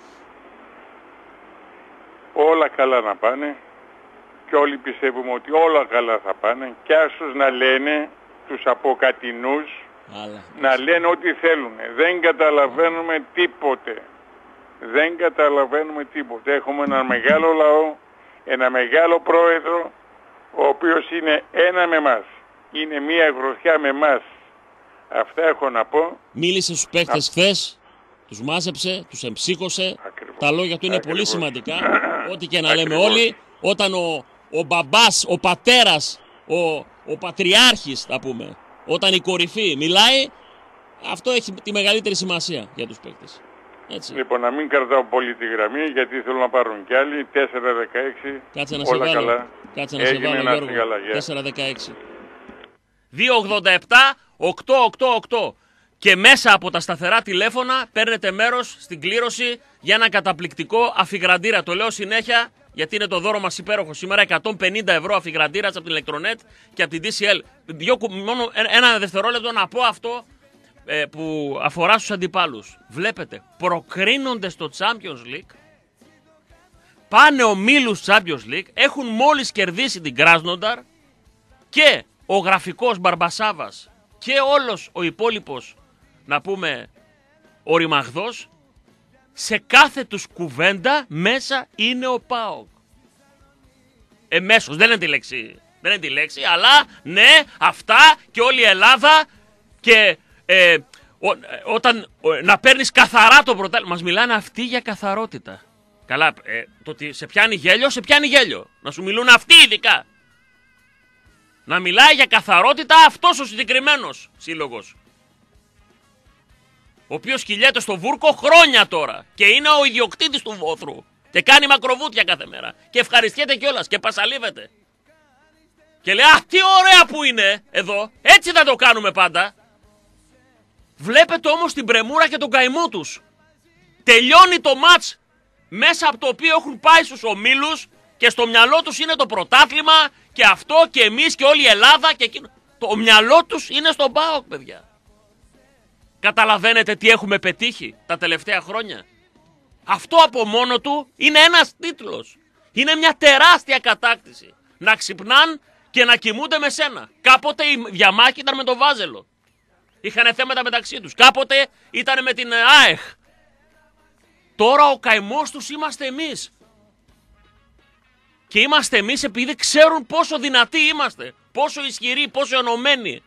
Όλα καλά να πάνε και όλοι πιστεύουμε ότι όλα καλά θα πάνε και άσως να λένε τους αποκατηνούς, να λένε ό,τι θέλουν. Δεν καταλαβαίνουμε τίποτε. Δεν καταλαβαίνουμε τίποτε. Έχουμε ένα μεγάλο λαό, ένα μεγάλο πρόεδρο, ο οποίος είναι ένα με μας. Είναι μία γροθιά με μας. Αυτά έχω να πω. Μίλησε στους παίκτες χθες, τους μάζεψε, τους εμψύχωσε. Ακριβώς. Τα λόγια του είναι πολύ σημαντικά. Ό,τι και να λέμε όλοι, όταν ο μπαμπάς, ο πατέρας, ο πατριάρχης θα πούμε, όταν η κορυφή μιλάει, αυτό έχει τη μεγαλύτερη σημασία για τους παίκτες. Έτσι. Λοιπόν, να μην κρατάω πολύ τη γραμμή, γιατί θέλω να πάρουν κι άλλοι. 4-16. Κάτσε να όλα σε βάλω. Καλά. Kάτσε να σε βάλω, Γιώργο. 4-16. 287-888. Και μέσα από τα σταθερά τηλέφωνα παίρνετε μέρος στην κλήρωση για ένα καταπληκτικό αφιγραντήρα. Το λέω συνέχεια γιατί είναι το δώρο μας υπέροχο σήμερα. 150 ευρώ αφιγραντήρας από την Ηλεκτρονέτ και από την TCL. Μόνο ένα δευτερόλεπτο να πω αυτό που αφορά στους αντιπάλους. Βλέπετε, προκρίνονται στο Champions League, πάνε ομίλους Champions League, έχουν μόλις κερδίσει την Κράσνονταρ και ο γραφικός Μπαρμπασάβας και όλος ο υπόλοιπος, να πούμε, ο Ρημαγδός, σε κάθε τους κουβέντα μέσα είναι ο ΠΑΟΚ. Εμέσως, δεν είναι τη λέξη, αλλά ναι, αυτά και όλη η Ελλάδα και όταν να παίρνεις καθαρά το πρωτάθλημα. Μας μιλάνε αυτοί για καθαρότητα. Καλά, το ότι σε πιάνει γέλιο, σε πιάνει γέλιο. Να σου μιλούν αυτοί ειδικά. Να μιλάει για καθαρότητα αυτός ο συγκεκριμένος σύλλογος. Ο οποίος κυλιέται στο βούρκο χρόνια τώρα. Και είναι ο ιδιοκτήτης του βόθρου. Και κάνει μακροβούτια κάθε μέρα. Και ευχαριστιέται κιόλας και πασαλίβεται. Και λέει, αχ, τι ωραία που είναι εδώ. Έτσι θα το κάνουμε πάντα. Βλέπετε όμως την πρεμούρα και τον καημό τους. Τελειώνει το μάτς μέσα από το οποίο έχουν πάει στους ομίλους και στο μυαλό τους είναι το πρωτάθλημα και αυτό και εμείς και όλη η Ελλάδα και εκείνο. Το μυαλό τους είναι στον ΠΑΟΚ, παιδιά. Καταλαβαίνετε τι έχουμε πετύχει τα τελευταία χρόνια. Αυτό από μόνο του είναι ένας τίτλος. Είναι μια τεράστια κατάκτηση. Να ξυπνάν και να κοιμούνται με σένα. Κάποτε η διαμάχη ήταν με τον Βάζελο. Είχαν θέματα μεταξύ τους. Κάποτε ήταν με την ΑΕΧ. Τώρα ο καημός τους είμαστε εμείς. Και είμαστε εμείς επειδή ξέρουν πόσο δυνατοί είμαστε. Πόσο ισχυροί, πόσο ενωμένοι.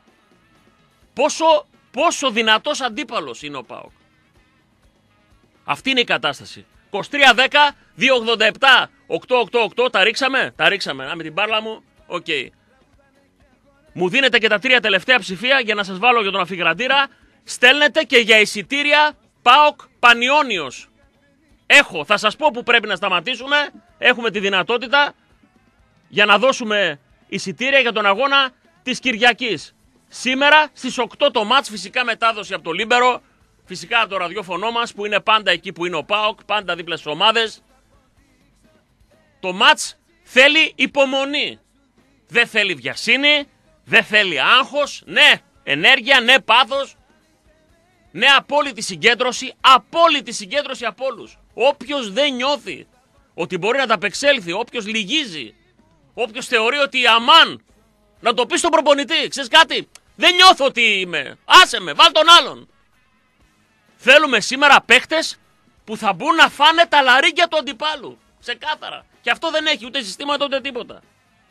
Πόσο δυνατός αντίπαλος είναι ο ΠΑΟΚ. Αυτή είναι η κατάσταση. 23-10, 2-87, 8-8-8, τα ρίξαμε. Τα ρίξαμε. Να, με την μπάρλα μου, οκ. Okay. Μου δίνετε και τα 3 τελευταία ψηφία για να σας βάλω για τον αφιγραντήρα. Στέλνετε και για εισιτήρια ΠΑΟΚ Πανιώνιος. Θα σας πω που πρέπει να σταματήσουμε. Έχουμε τη δυνατότητα για να δώσουμε εισιτήρια για τον αγώνα της Κυριακής. Σήμερα στις 8 το μάτς, φυσικά μετάδοση από το Λίμπερο. Φυσικά από το ραδιόφωνο μας που είναι πάντα εκεί που είναι ο ΠΑΟΚ, πάντα δίπλα στις ομάδες. Το μάτς θέλει υπομονή. Δεν θέλει βιασύνη, δεν θέλει άγχος, ναι ενέργεια, ναι πάθος, ναι απόλυτη συγκέντρωση από όλους. Όποιος δεν νιώθει ότι μπορεί να τα απεξέλθει, όποιος λυγίζει, όποιος θεωρεί ότι αμάν, να το πει στον προπονητή, ξέρεις κάτι, δεν νιώθω ότι είμαι, άσε με, βάλ τον άλλον. Θέλουμε σήμερα παίχτες που θα μπουν να φάνε τα λαρύγκια του αντιπάλου. Ξεκάθαρα. Και αυτό δεν έχει ούτε συστήματα ούτε τίποτα.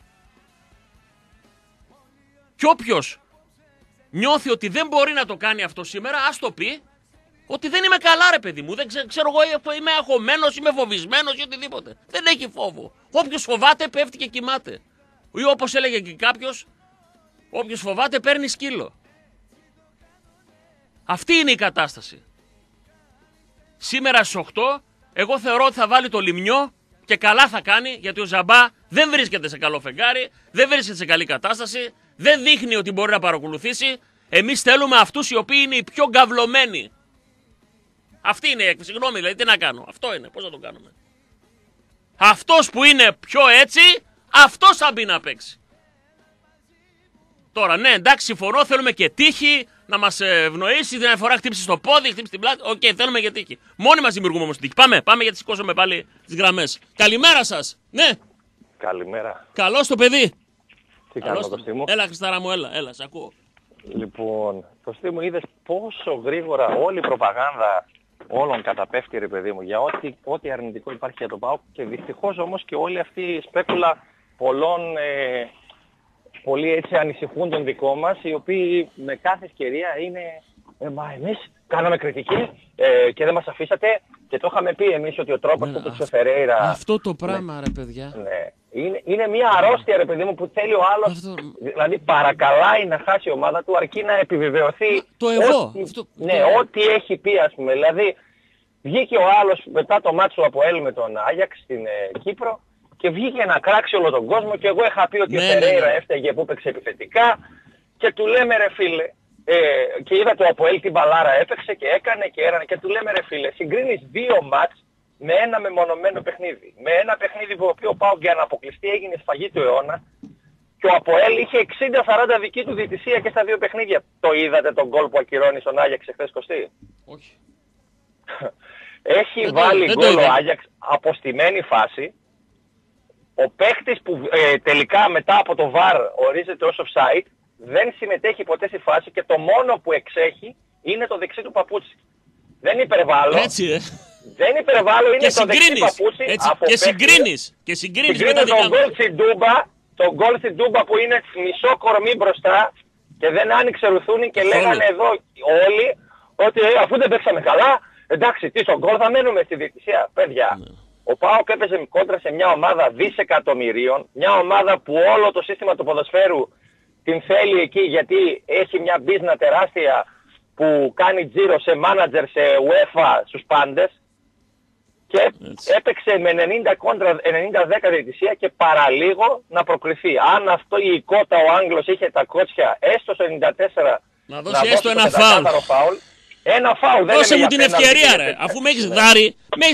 Και όποιος νιώθει ότι δεν μπορεί να το κάνει αυτό σήμερα, ας το πει ότι δεν είμαι καλά ρε παιδί μου. Δεν ξέρω εγώ, είμαι αγχωμένος, είμαι φοβισμένος ή οτιδήποτε. Δεν έχει φόβο. Όποιος φοβάται πέφτει και κοιμάται. Ή όπως έλεγε και κάποιος, όποιος φοβάται παίρνει σκύλο. Αυτή είναι η κατάσταση. Σήμερα στις 8, εγώ θεωρώ ότι θα βάλει το Λιμνιό και καλά θα κάνει, γιατί ο Ζαμπά δεν βρίσκεται σε καλό φεγγάρι, δεν βρίσκεται σε καλή κατάσταση, δεν δείχνει ότι μπορεί να παρακολουθήσει. Εμείς θέλουμε αυτούς οι οποίοι είναι οι πιο γκαυλωμένοι. Αυτή είναι η έκθεση. Συγγνώμη, δηλαδή τι να κάνω. Αυτό είναι. Πώς θα το κάνουμε. Αυτός που είναι πιο έτσι, αυτός θα μπει να παίξει. Τώρα, ναι, εντάξει, συμφωνώ, θέλουμε και τύχη να μας ευνοήσει. Την φορά χτύψει στο πόδι, χτύψει την πλάτη. Οκ, θέλουμε και τύχη. Μόνοι μας δημιουργούμε όμως τύχη. Πάμε γιατί σηκώσαμε πάλι τις γραμμές. Καλημέρα σας. Ναι. Καλημέρα. Καλώς το παιδί. Τι κάνουμε, Κωστή μου. Έλα, Χριστάρα μου, έλα, σ' ακούω. Λοιπόν, Κωστή μου, είδες πόσο γρήγορα όλη η προπαγάνδα όλων καταπέφτει, ρε παιδί μου, για ό,τι αρνητικό υπάρχει για τον ΠΑΟΚ, και δυστυχώς όμως και όλη αυτή η σπέκουλα πολλών πολύ έτσι ανησυχούν δικό μας, οι οποίοι με κάθε ευκαιρία είναι μα εμείς κάναμε κριτική και δεν μας αφήσατε, και το είχαμε πει εμείς ότι ο τρόπος που του Φερέιρα... Αυτό το πράγμα, ρε παιδιά. Ναι. Είναι μια αρρώστια, ρε παιδί μου, που θέλει ο άλλος, δηλαδή παρακαλάει να χάσει η ομάδα του αρκεί να επιβεβαιωθεί το εγώ. Ό,τι έχει πει, ας πούμε. Δηλαδή βγήκε ο άλλος μετά το μάτσο από ΕΛ με τον Άγιαξ στην Κύπρο και βγήκε να κράξει όλο τον κόσμο, και εγώ είχα πει ότι ο Φερέιρα έφταιγε που έπαιξε επιθετικά, και του λέμε ρε φίλε, και είδα το ΑΠΟΕΛ την μπαλάρα έπαιξε και έκανε και του λέμε ρε φίλε, συγκρίνεις 2 μάτς με ένα μεμονωμένο παιχνίδι. Με ένα παιχνίδι που ο οποίο ΠΑΟΚ για να αποκλειστεί έγινε σφαγή του αιώνα, και ο ΑΠΟΕΛ είχε 60-40 δική του διαιτησία και στα 2 παιχνίδια. Το είδατε τον γκολ που ακυρώνει στον Άγιαξ εχθές, Κωστή? Όχι. Έχει βάλει γκολ ο Άγιαξ από στημένη φάση. Ο παίχτης που τελικά μετά από το VAR ορίζεται ως offside δεν συμμετέχει ποτέ στη φάση, και το μόνο που εξέχει είναι το δεξί του παπούτσι. Δεν υπερβάλλω. Έτσι, Δεν υπερβάλλω, είναι το δεξί παπούτσι. Και συγκρίνεις με τον γκολ στην Τούμπα που είναι μισό κορμί μπροστά και δεν άνοιξε ρουθούνι, και λέγανε εδώ όλοι ότι αφού δεν παίξαμε καλά, εντάξει, τι στον γκολ θα μένουμε στη διαιτησία. Παιδιά, Ο ΠΑΟΚ έπαιζε κόντρα σε μια ομάδα δισεκατομμυρίων, μια ομάδα που όλο το σύστημα του ποδοσφαίρου την θέλει εκεί γιατί έχει μια μπίζνα τεράστια που κάνει τζίρο σε μάνατζερ, σε UEFA, στους πάντες και έπαιξε με 90 κόντρα 90-10 διαιτησία και παραλίγο να προκριθεί. Αν αυτό η Κότα ο Άγγλος είχε τα κότσια έστω στο 94 να δώσει έστω ένα φάουλ. Ένα φάουλ. Δώσε μου την ευκαιρία ρε, αφού με έχεις δάρει,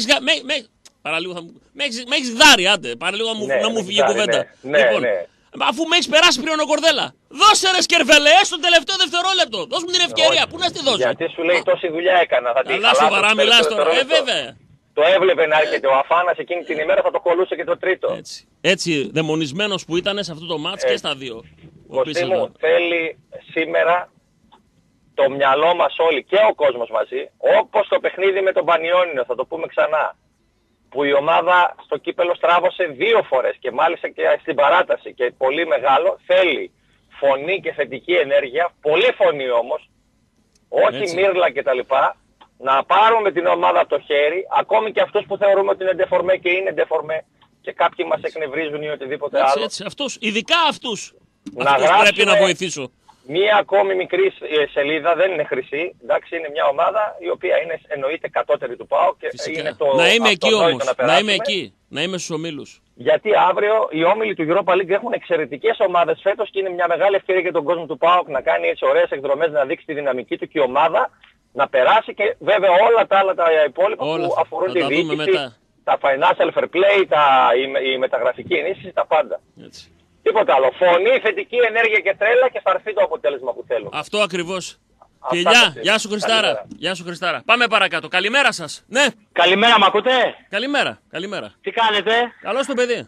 με έχεις δάρει, άντε, παραλίγο να μου φύγει η κουβέντα. Αφού με έχεις περάσει πριν ο Κορδέλα. Δώσε ρε Σκερβέλε, έστω τελευταίο δευτερόλεπτο. Δώσ' μου την ευκαιρία. Πού να στη δώσω. Γιατί σου λέει τόση δουλειά έκανα. Αλλά σοβαρά μιλάς τώρα. Βέβαια. Το έβλεπε να έρχεται ο Αφάνας εκείνη την ημέρα, θα το κολλούσε και το τρίτο. Έτσι δαιμονισμένος που ήταν σε αυτό το μάτς και στα δύο. Κωστή μου, θέλει σήμερα το μυαλό μας όλοι και ο κόσμος μαζί, όπως το παιχνίδι με τον Πανιόνιο, θα το πούμε ξανά, που η ομάδα στο κύπελο στράβωσε 2 φορές και μάλιστα και στην παράταση και πολύ μεγάλο, θέλει φωνή και θετική ενέργεια, πολύ φωνή όμως, όχι μύρλα κτλ. Να πάρουμε την ομάδα από το χέρι, ακόμη και αυτούς που θεωρούμε ότι είναι ντεφορμέ και είναι ντεφορμέ και κάποιοι μας εκνευρίζουν ή οτιδήποτε άλλο. Ειδικά αυτούς. Αυτούς πρέπει να βοηθήσω. Μία ακόμη μικρή σελίδα, δεν είναι χρυσή, εντάξει, είναι μια ομάδα η οποία είναι εννοείται κατώτερη του ΠΑΟΚ και είναι το να είμαι εκεί όμως, να είμαι εκεί, να είμαι στους ομίλους. Γιατί αύριο οι όμιλοι του Europa League έχουν εξαιρετικές ομάδες φέτος και είναι μια μεγάλη ευκαιρία για τον κόσμο του ΠΑΟΚ να κάνει έτσι ωραίες εκδρομές, να δείξει τη δυναμική του και η ομάδα να περάσει και βέβαια όλα τα άλλα τα υπόλοιπα που αφορούν τη διοίκηση, τα financial fair play, η μεταγραφική ενίσχυση, τα πάντα. Έτσι. Τίποτα άλλο. Φωνή, θετική ενέργεια και τρέλα και θα έρθει το αποτέλεσμα που θέλω. Αυτό ακριβώς. Φιλιά, γεια σου Χριστάρα. Γεια σου Χριστάρα. Πάμε παρακάτω. Καλημέρα σας. Ναι. Καλημέρα, μ' ακούτε? Καλημέρα. Τι κάνετε? Καλώς το παιδί.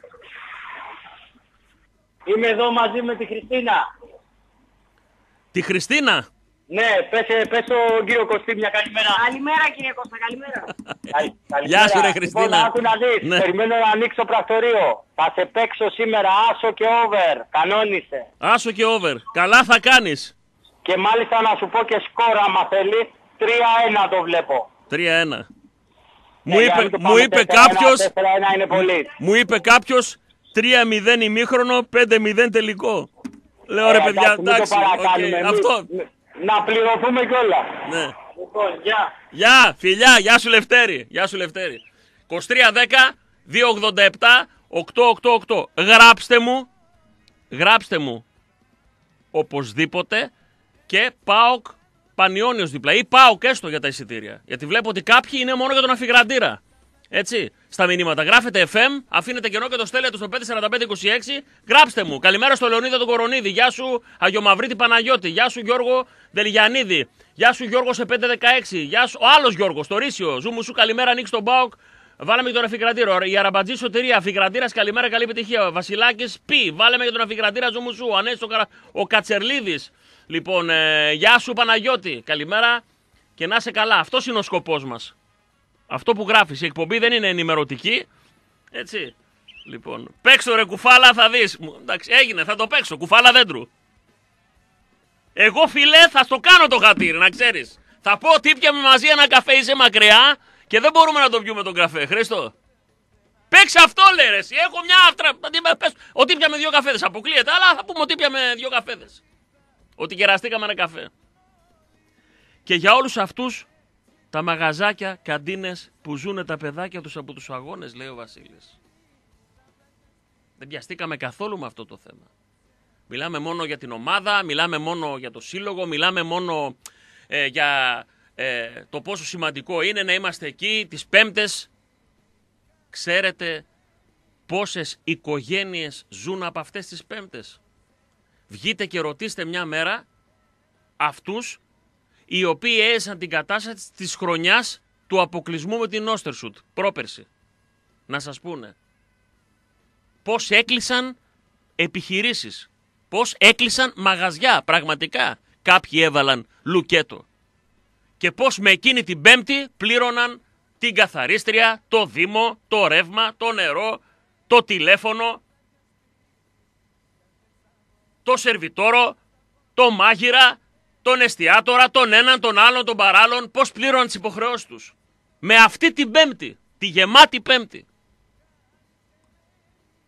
Είμαι εδώ μαζί με τη Χριστίνα. Τη Χριστίνα? Ναι, πες στον κύριο Κωστή μια καλημέρα. Καλημέρα κύριε Κώστα, καλημέρα. Γεια σου ρε Χριστίνα. Λοιπόν, άκου να δεις, περιμένω να ανοίξω πρακτορείο. Θα σε παίξω σήμερα άσο και over, κανόνισε. Άσο και over, καλά θα κάνεις. Και μάλιστα να σου πω και σκόρα άμα θέλει, 3-1 το βλέπω. 3-1. Μου είπε κάποιος 3-0 ημίχρονο, 5-0 τελικό. Λέω ρε παιδιά, εντάξει, αυτό. Να πληρωθούμε κιόλα. Ναι. Λοιπόν, γεια. Γεια, φιλιά, γεια σου Λευτέρη. 2310-287-888. Γράψτε μου οπωσδήποτε και ΠΑΟΚ Πανιόνιος δίπλα ή ΠΑΟΚ έστω για τα εισιτήρια. Γιατί βλέπω ότι κάποιοι είναι μόνο για τον αφιγραντήρα. Έτσι, στα μηνύματα. Γράφετε FM, αφήνετε κενό και το στέλνετε στο 54526. Γράψτε μου. Καλημέρα στο Λεωνίδα τον Κορονίδη. Γεια σου Αγιομαυρίτη Παναγιώτη. Γεια σου Γιώργο Δελγιανίδη. Γεια σου Γιώργο σε 516. Γεια σου ο άλλος Γιώργος, το Ρήσιο. Ζούμου σου καλημέρα, ανοίξει τον ΠΑΟΚ. Βάλαμε και τον αφιγραντήρο. Η Αραμπατζή Σωτηρία. Αφιγραντήρα καλημέρα, καλή επιτυχία. Βασιλάκης Π. Βάλαμε και τον αφιγραντήρα Ζούμου σου. Ανέστη ο Κατσερλίδης. Λοιπόν, γεια σου Παναγιώτη. Καλημέρα και να είσαι καλά. Αυτός είναι ο σκοπός μας. Αυτό που γράφεις, η εκπομπή δεν είναι ενημερωτική, έτσι. Λοιπόν, παίξω ρε κουφάλα θα δεις. Εντάξει, έγινε, θα το παίξω, κουφάλα δέντρου. Εγώ φιλέ θα στο κάνω το χατήρι, να ξέρεις. Θα πω ότι πιάμε μαζί ένα καφέ, είσαι μακριά και δεν μπορούμε να το πιούμε τον καφέ, Χρήστο. Παίξε αυτό λέει ρε, εσύ, έχω μια άφτρα, ότι πιάμε 2 καφέδες, αποκλείεται, αλλά θα πούμε ότι πιάμε 2 καφέδες. Ότι κεραστήκαμε ένα καφέ. Και για όλους αυτούς τα μαγαζάκια, καντίνες που ζουνε τα παιδάκια τους από τους αγώνες, λέει ο Βασίλης. Δεν πιαστήκαμε καθόλου με αυτό το θέμα. Μιλάμε μόνο για την ομάδα, μιλάμε μόνο για το σύλλογο, μιλάμε μόνο για το πόσο σημαντικό είναι να είμαστε εκεί τις Πέμπτες. Ξέρετε πόσες οικογένειες ζουν από αυτές τις Πέμπτες? Βγείτε και ρωτήστε μια μέρα αυτούς οι οποίοι έζησαν την κατάσταση της χρονιάς του αποκλεισμού με την Όστερσουτ, πρόπερση. Να σας πούνε. Πώς έκλεισαν επιχειρήσεις. Πώς έκλεισαν μαγαζιά, πραγματικά. Κάποιοι έβαλαν λουκέτο. Και πώς με εκείνη την Πέμπτη πλήρωναν την καθαρίστρια, το δήμο, το ρεύμα, το νερό, το τηλέφωνο, το σερβιτόρο, το μάγειρα, τον εστιατόρα, τον έναν, τον άλλον, τον παράλλον, πώς πλήρωναν τις υποχρεώσεις τους. Με αυτή την Πέμπτη, τη γεμάτη Πέμπτη.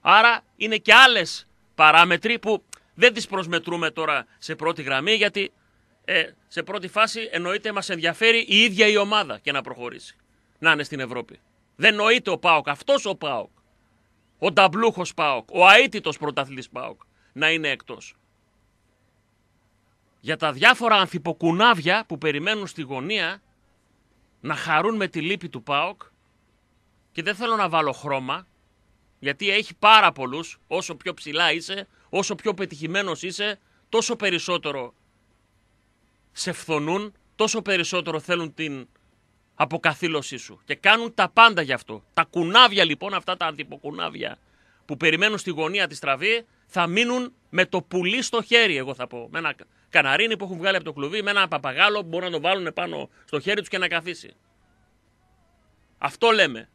Άρα είναι και άλλες παράμετροι που δεν τις προσμετρούμε τώρα σε πρώτη γραμμή, γιατί σε πρώτη φάση εννοείται μας ενδιαφέρει η ίδια η ομάδα και να προχωρήσει, να είναι στην Ευρώπη. Δεν νοείται ο ΠΑΟΚ, αυτός ο ΠΑΟΚ, ο νταμπλούχος ΠΑΟΚ, ο αίτητος πρωταθλητής ΠΑΟΚ να είναι εκτός. Για τα διάφορα ανθυποκουνάβια που περιμένουν στη γωνία να χαρούν με τη λύπη του ΠΑΟΚ, και δεν θέλω να βάλω χρώμα, γιατί έχει πάρα πολλούς, όσο πιο ψηλά είσαι, όσο πιο πετυχημένος είσαι, τόσο περισσότερο σε φθονούν, τόσο περισσότερο θέλουν την αποκαθήλωσή σου και κάνουν τα πάντα γι' αυτό. Τα κουνάβια λοιπόν, αυτά τα αντιποκουνάβια που περιμένουν στη γωνία τη στραβή, θα μείνουν με το πουλί στο χέρι, εγώ θα πω. Με ένα καναρίνι που έχουν βγάλει από το κλουβί, με ένα παπαγάλο που μπορούν να το βάλουν πάνω στο χέρι τους και να καθίσει. Αυτό λέμε.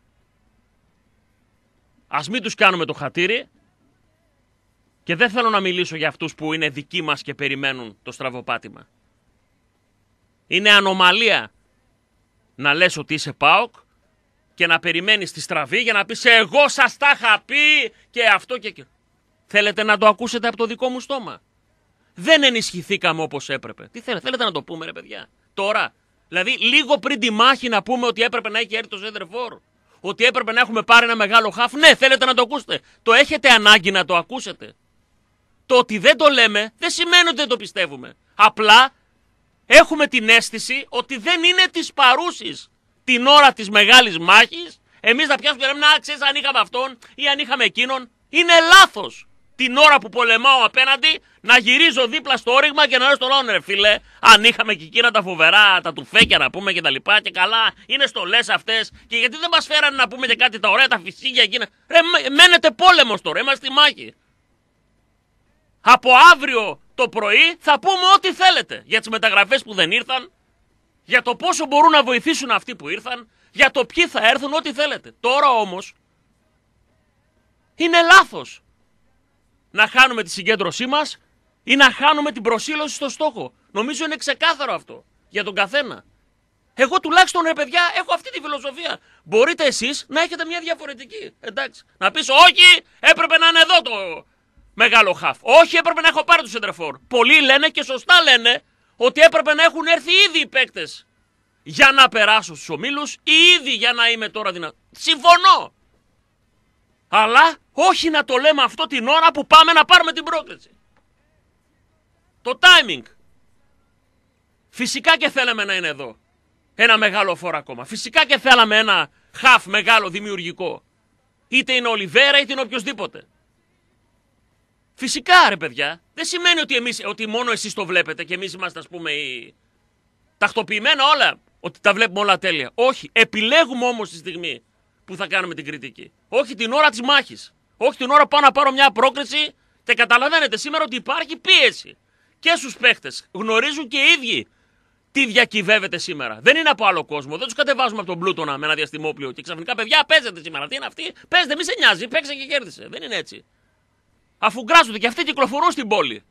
Ας μην τους κάνουμε το χατήρι, και δεν θέλω να μιλήσω για αυτούς που είναι δικοί μας και περιμένουν το στραβοπάτημα. Είναι ανομαλία να λες ότι είσαι ΠΑΟΚ και να περιμένεις τη στραβή για να πεις εγώ σας τα είχα πει και αυτό και εκείνο. Θέλετε να το ακούσετε από το δικό μου στόμα? Δεν ενισχυθήκαμε όπως έπρεπε. Τι θέλετε να το πούμε ρε παιδιά? Τώρα, δηλαδή λίγο πριν τη μάχη να πούμε ότι έπρεπε να έχει έρθει το Σέντερφορ, ότι έπρεπε να έχουμε πάρει ένα μεγάλο χαφ. Ναι, θέλετε να το ακούσετε. Το έχετε ανάγκη να το ακούσετε. Το ότι δεν το λέμε δεν σημαίνει ότι δεν το πιστεύουμε. Απλά έχουμε την αίσθηση ότι δεν είναι της παρούσης την ώρα της μεγάλης μάχης. Εμείς να πιάσουμε και λέμε, να ξέρεις, αν είχαμε αυτόν ή αν είχαμε εκείνον. Είναι λάθος την ώρα που πολεμάω απέναντι να γυρίζω δίπλα στο όριγμα και να λέω στον λαό, ρε φίλε, αν είχαμε και εκείνα τα φοβερά, τα τουφέκια να πούμε και τα λοιπά και καλά, είναι στολές αυτές, και γιατί δεν μας φέρανε να πούμε και κάτι τα ωραία, τα φυσίγια εκείνα. Ρε, μένετε πόλεμος τώρα, είμαστε στη μάχη. Από αύριο το πρωί θα πούμε ό,τι θέλετε για τις μεταγραφές που δεν ήρθαν, για το πόσο μπορούν να βοηθήσουν αυτοί που ήρθαν, για το ποιοι θα έρθουν, ό,τι θέλετε. Τώρα όμως είναι λάθος να χάνουμε τη συγκέντρωσή μας ή να χάνουμε την προσήλωση στο στόχο. Νομίζω είναι ξεκάθαρο αυτό για τον καθένα. Εγώ τουλάχιστον, ρε παιδιά, έχω αυτή τη φιλοσοφία. Μπορείτε εσείς να έχετε μια διαφορετική. Εντάξει. Να πεις, όχι, έπρεπε να είναι εδώ το μεγάλο χαφ. Όχι, έπρεπε να έχω πάρει το σεντρεφόρ. Πολλοί λένε και σωστά λένε ότι έπρεπε να έχουν έρθει ήδη οι παίκτες για να περάσω στους ομίλους ή ήδη για να είμαι τώρα δυνατό. Συμφωνώ. Αλλά όχι να το λέμε αυτό την ώρα που πάμε να πάρουμε την πρόκληση. Το timing. Φυσικά και θέλαμε να είναι εδώ ένα μεγάλο φόρ ακόμα. Φυσικά και θέλαμε ένα χαφ μεγάλο δημιουργικό. Είτε είναι ο Ολιβέρα είτε είναι οποιοσδήποτε. Φυσικά ρε παιδιά. Δεν σημαίνει ότι μόνο εσείς το βλέπετε και εμείς είμαστε, ας πούμε, οι τακτοποιημένα όλα. Ότι τα βλέπουμε όλα τέλεια. Όχι. Επιλέγουμε όμως τη στιγμή που θα κάνουμε την κριτική. Όχι την ώρα της μάχης. Όχι την ώρα που πάω να πάρω μια πρόκριση, και καταλαβαίνετε σήμερα ότι υπάρχει πίεση. Και στους παίχτες. Γνωρίζουν και οι ίδιοι τι διακυβεύεται σήμερα. Δεν είναι από άλλο κόσμο. Δεν τους κατεβάζουμε από τον Πλούτονα με ένα διαστημόπλιο και ξαφνικά, παιδιά, παίζετε σήμερα. Τι είναι αυτή? Παίζετε, μη σε νοιάζει. Παίξε και κέρδισε. Δεν είναι έτσι. Αφού γκράζονται και αυτοί κυκλοφορούν στην πόλη.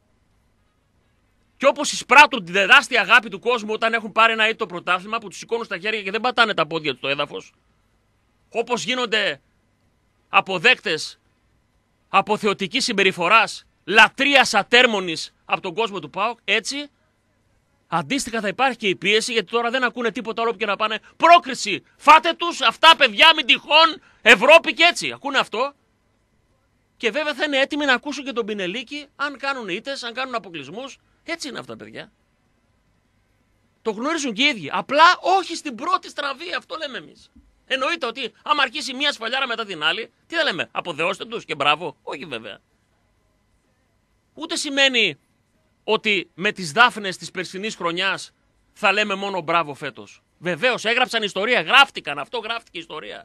Και όπως εισπράττουν την τεράστια αγάπη του κόσμου όταν έχουν πάρει ένα ήττο πρωτάθλημα που τους σηκώνουν στα χέρια και δεν πατάνε τα πόδια τους στο έδαφος. Όπως γίνονται αποδέκτες αποθεωτικής συμπεριφοράς, λατρείας ατέρμονης από τον κόσμο του ΠΑΟΚ, έτσι αντίστοιχα θα υπάρχει και η πίεση, γιατί τώρα δεν ακούνε τίποτα άλλο και να πάνε πρόκριση. Φάτε τους αυτά, παιδιά, μην τυχόν Ευρώπη και έτσι. Ακούνε αυτό. Και βέβαια θα είναι έτοιμοι να ακούσουν και τον Πινελίκη, αν κάνουν ήττες, αν κάνουν αποκλεισμούς. Έτσι είναι αυτά, παιδιά. Το γνωρίζουν και οι ίδιοι. Απλά όχι στην πρώτη στραβή, αυτό λέμε εμείς. Εννοείται ότι άμα αρχίσει μία σφαλιάρα μετά την άλλη, τι θα λέμε, αποδεώστε τους και μπράβο. Όχι βέβαια. Ούτε σημαίνει ότι με τις δάφνες της περσινής χρονιάς θα λέμε μόνο μπράβο φέτος. Βεβαίως έγραψαν ιστορία, γράφτηκαν, αυτό γράφτηκε ιστορία.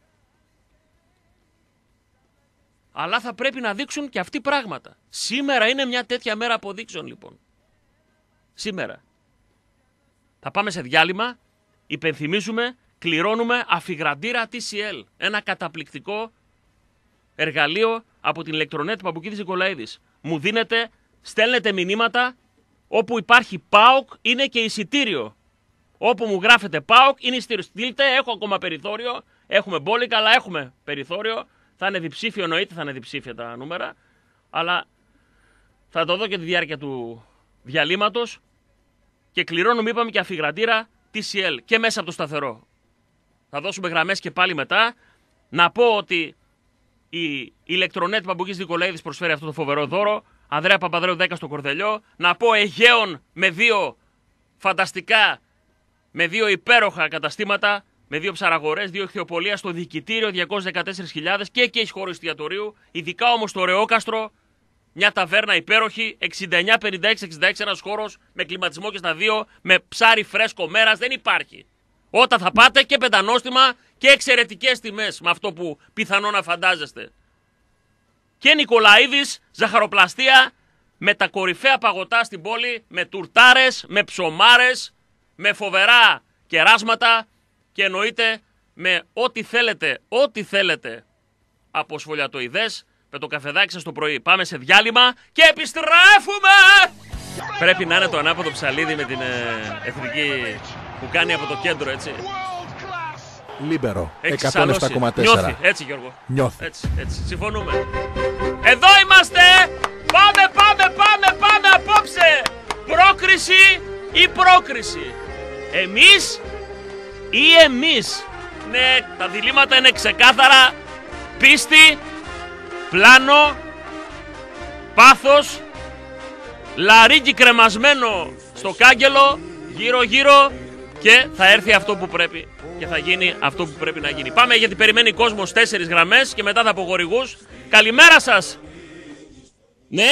Αλλά θα πρέπει να δείξουν και αυτοί πράγματα. Σήμερα είναι μια τέτοια μέρα αποδείξεων λοιπόν. Σήμερα. Θα πάμε σε διάλειμμα, υπενθυμίζουμε, κληρώνουμε αφιγραντήρα TCL. Ένα καταπληκτικό εργαλείο από την ηλεκτρονέτ Παπουκίδης Νικολαίδης. Μου δίνετε, στέλνετε μηνύματα, όπου υπάρχει ΠΑΟΚ είναι και εισιτήριο. Όπου μου γράφετε ΠΑΟΚ είναι εισιτήριο. Στείλτε, έχω ακόμα περιθώριο, έχουμε μπόλικα, αλλά έχουμε περιθώριο. Θα είναι διψήφιο, εννοείται θα είναι διψήφια τα νούμερα, αλλά θα το δω και τη διάρκεια του διαλύματος και κληρώνουμε, είπαμε, και αφιγραντήρα TCL και μέσα από το σταθερό. Θα δώσουμε γραμμές και πάλι μετά. Να πω ότι η ηλεκτρονέτ Παμπουκής Νικολαίδης προσφέρει αυτό το φοβερό δώρο. Ανδρέα Παπαδρέου 10 στο Κορδελιό. Να πω Αιγαίων με 2 φανταστικά, με 2 υπέροχα καταστήματα, με 2 ψαραγορές, 2 ηχθειοπολία στο Διοικητήριο, 214.000 και εκεί έχει χώρο εστιατορίου. Ειδικά όμως στο Ρεόκαστρο, μια ταβέρνα υπέροχη, 69-56-66, ένας χώρος με κλιματισμό και στα 2, με ψάρι φρέσκο μέρας, δεν υπάρχει. Όταν θα πάτε και πεντανόστιμα και εξαιρετικές τιμές με αυτό που πιθανό να φαντάζεστε. Και Νικολαίδης, ζαχαροπλαστεία, με τα κορυφαία παγωτά στην πόλη, με τουρτάρες, με ψωμάρες, με φοβερά κεράσματα και εννοείται με ό,τι θέλετε από σφολιατοειδές, με το καφεδάκι σας το πρωί. Πάμε σε διάλειμμα και επιστρέφουμε! Πρέπει να είναι το ανάποδο ψαλίδι με την εθνική που κάνει από το κέντρο, έτσι. Λίμπερο, 107,4. Νιώθει, έτσι Γιώργο. Νιώθει. Έτσι, συμφωνούμε. Εδώ είμαστε! Πάμε απόψε! Πρόκριση ή πρόκριση. Εμείς ή εμείς. Ναι, τα διλήμματα είναι ξεκάθαρα. Πίστη, πλάνο, πάθος, λαρίκι κρεμασμένο στο κάγκελο, γύρω και θα έρθει αυτό που πρέπει και θα γίνει αυτό που πρέπει να γίνει. Πάμε, γιατί περιμένει κόσμος 4 γραμμές και μετά θα απογορηγούς. Καλημέρα σας. Ναι.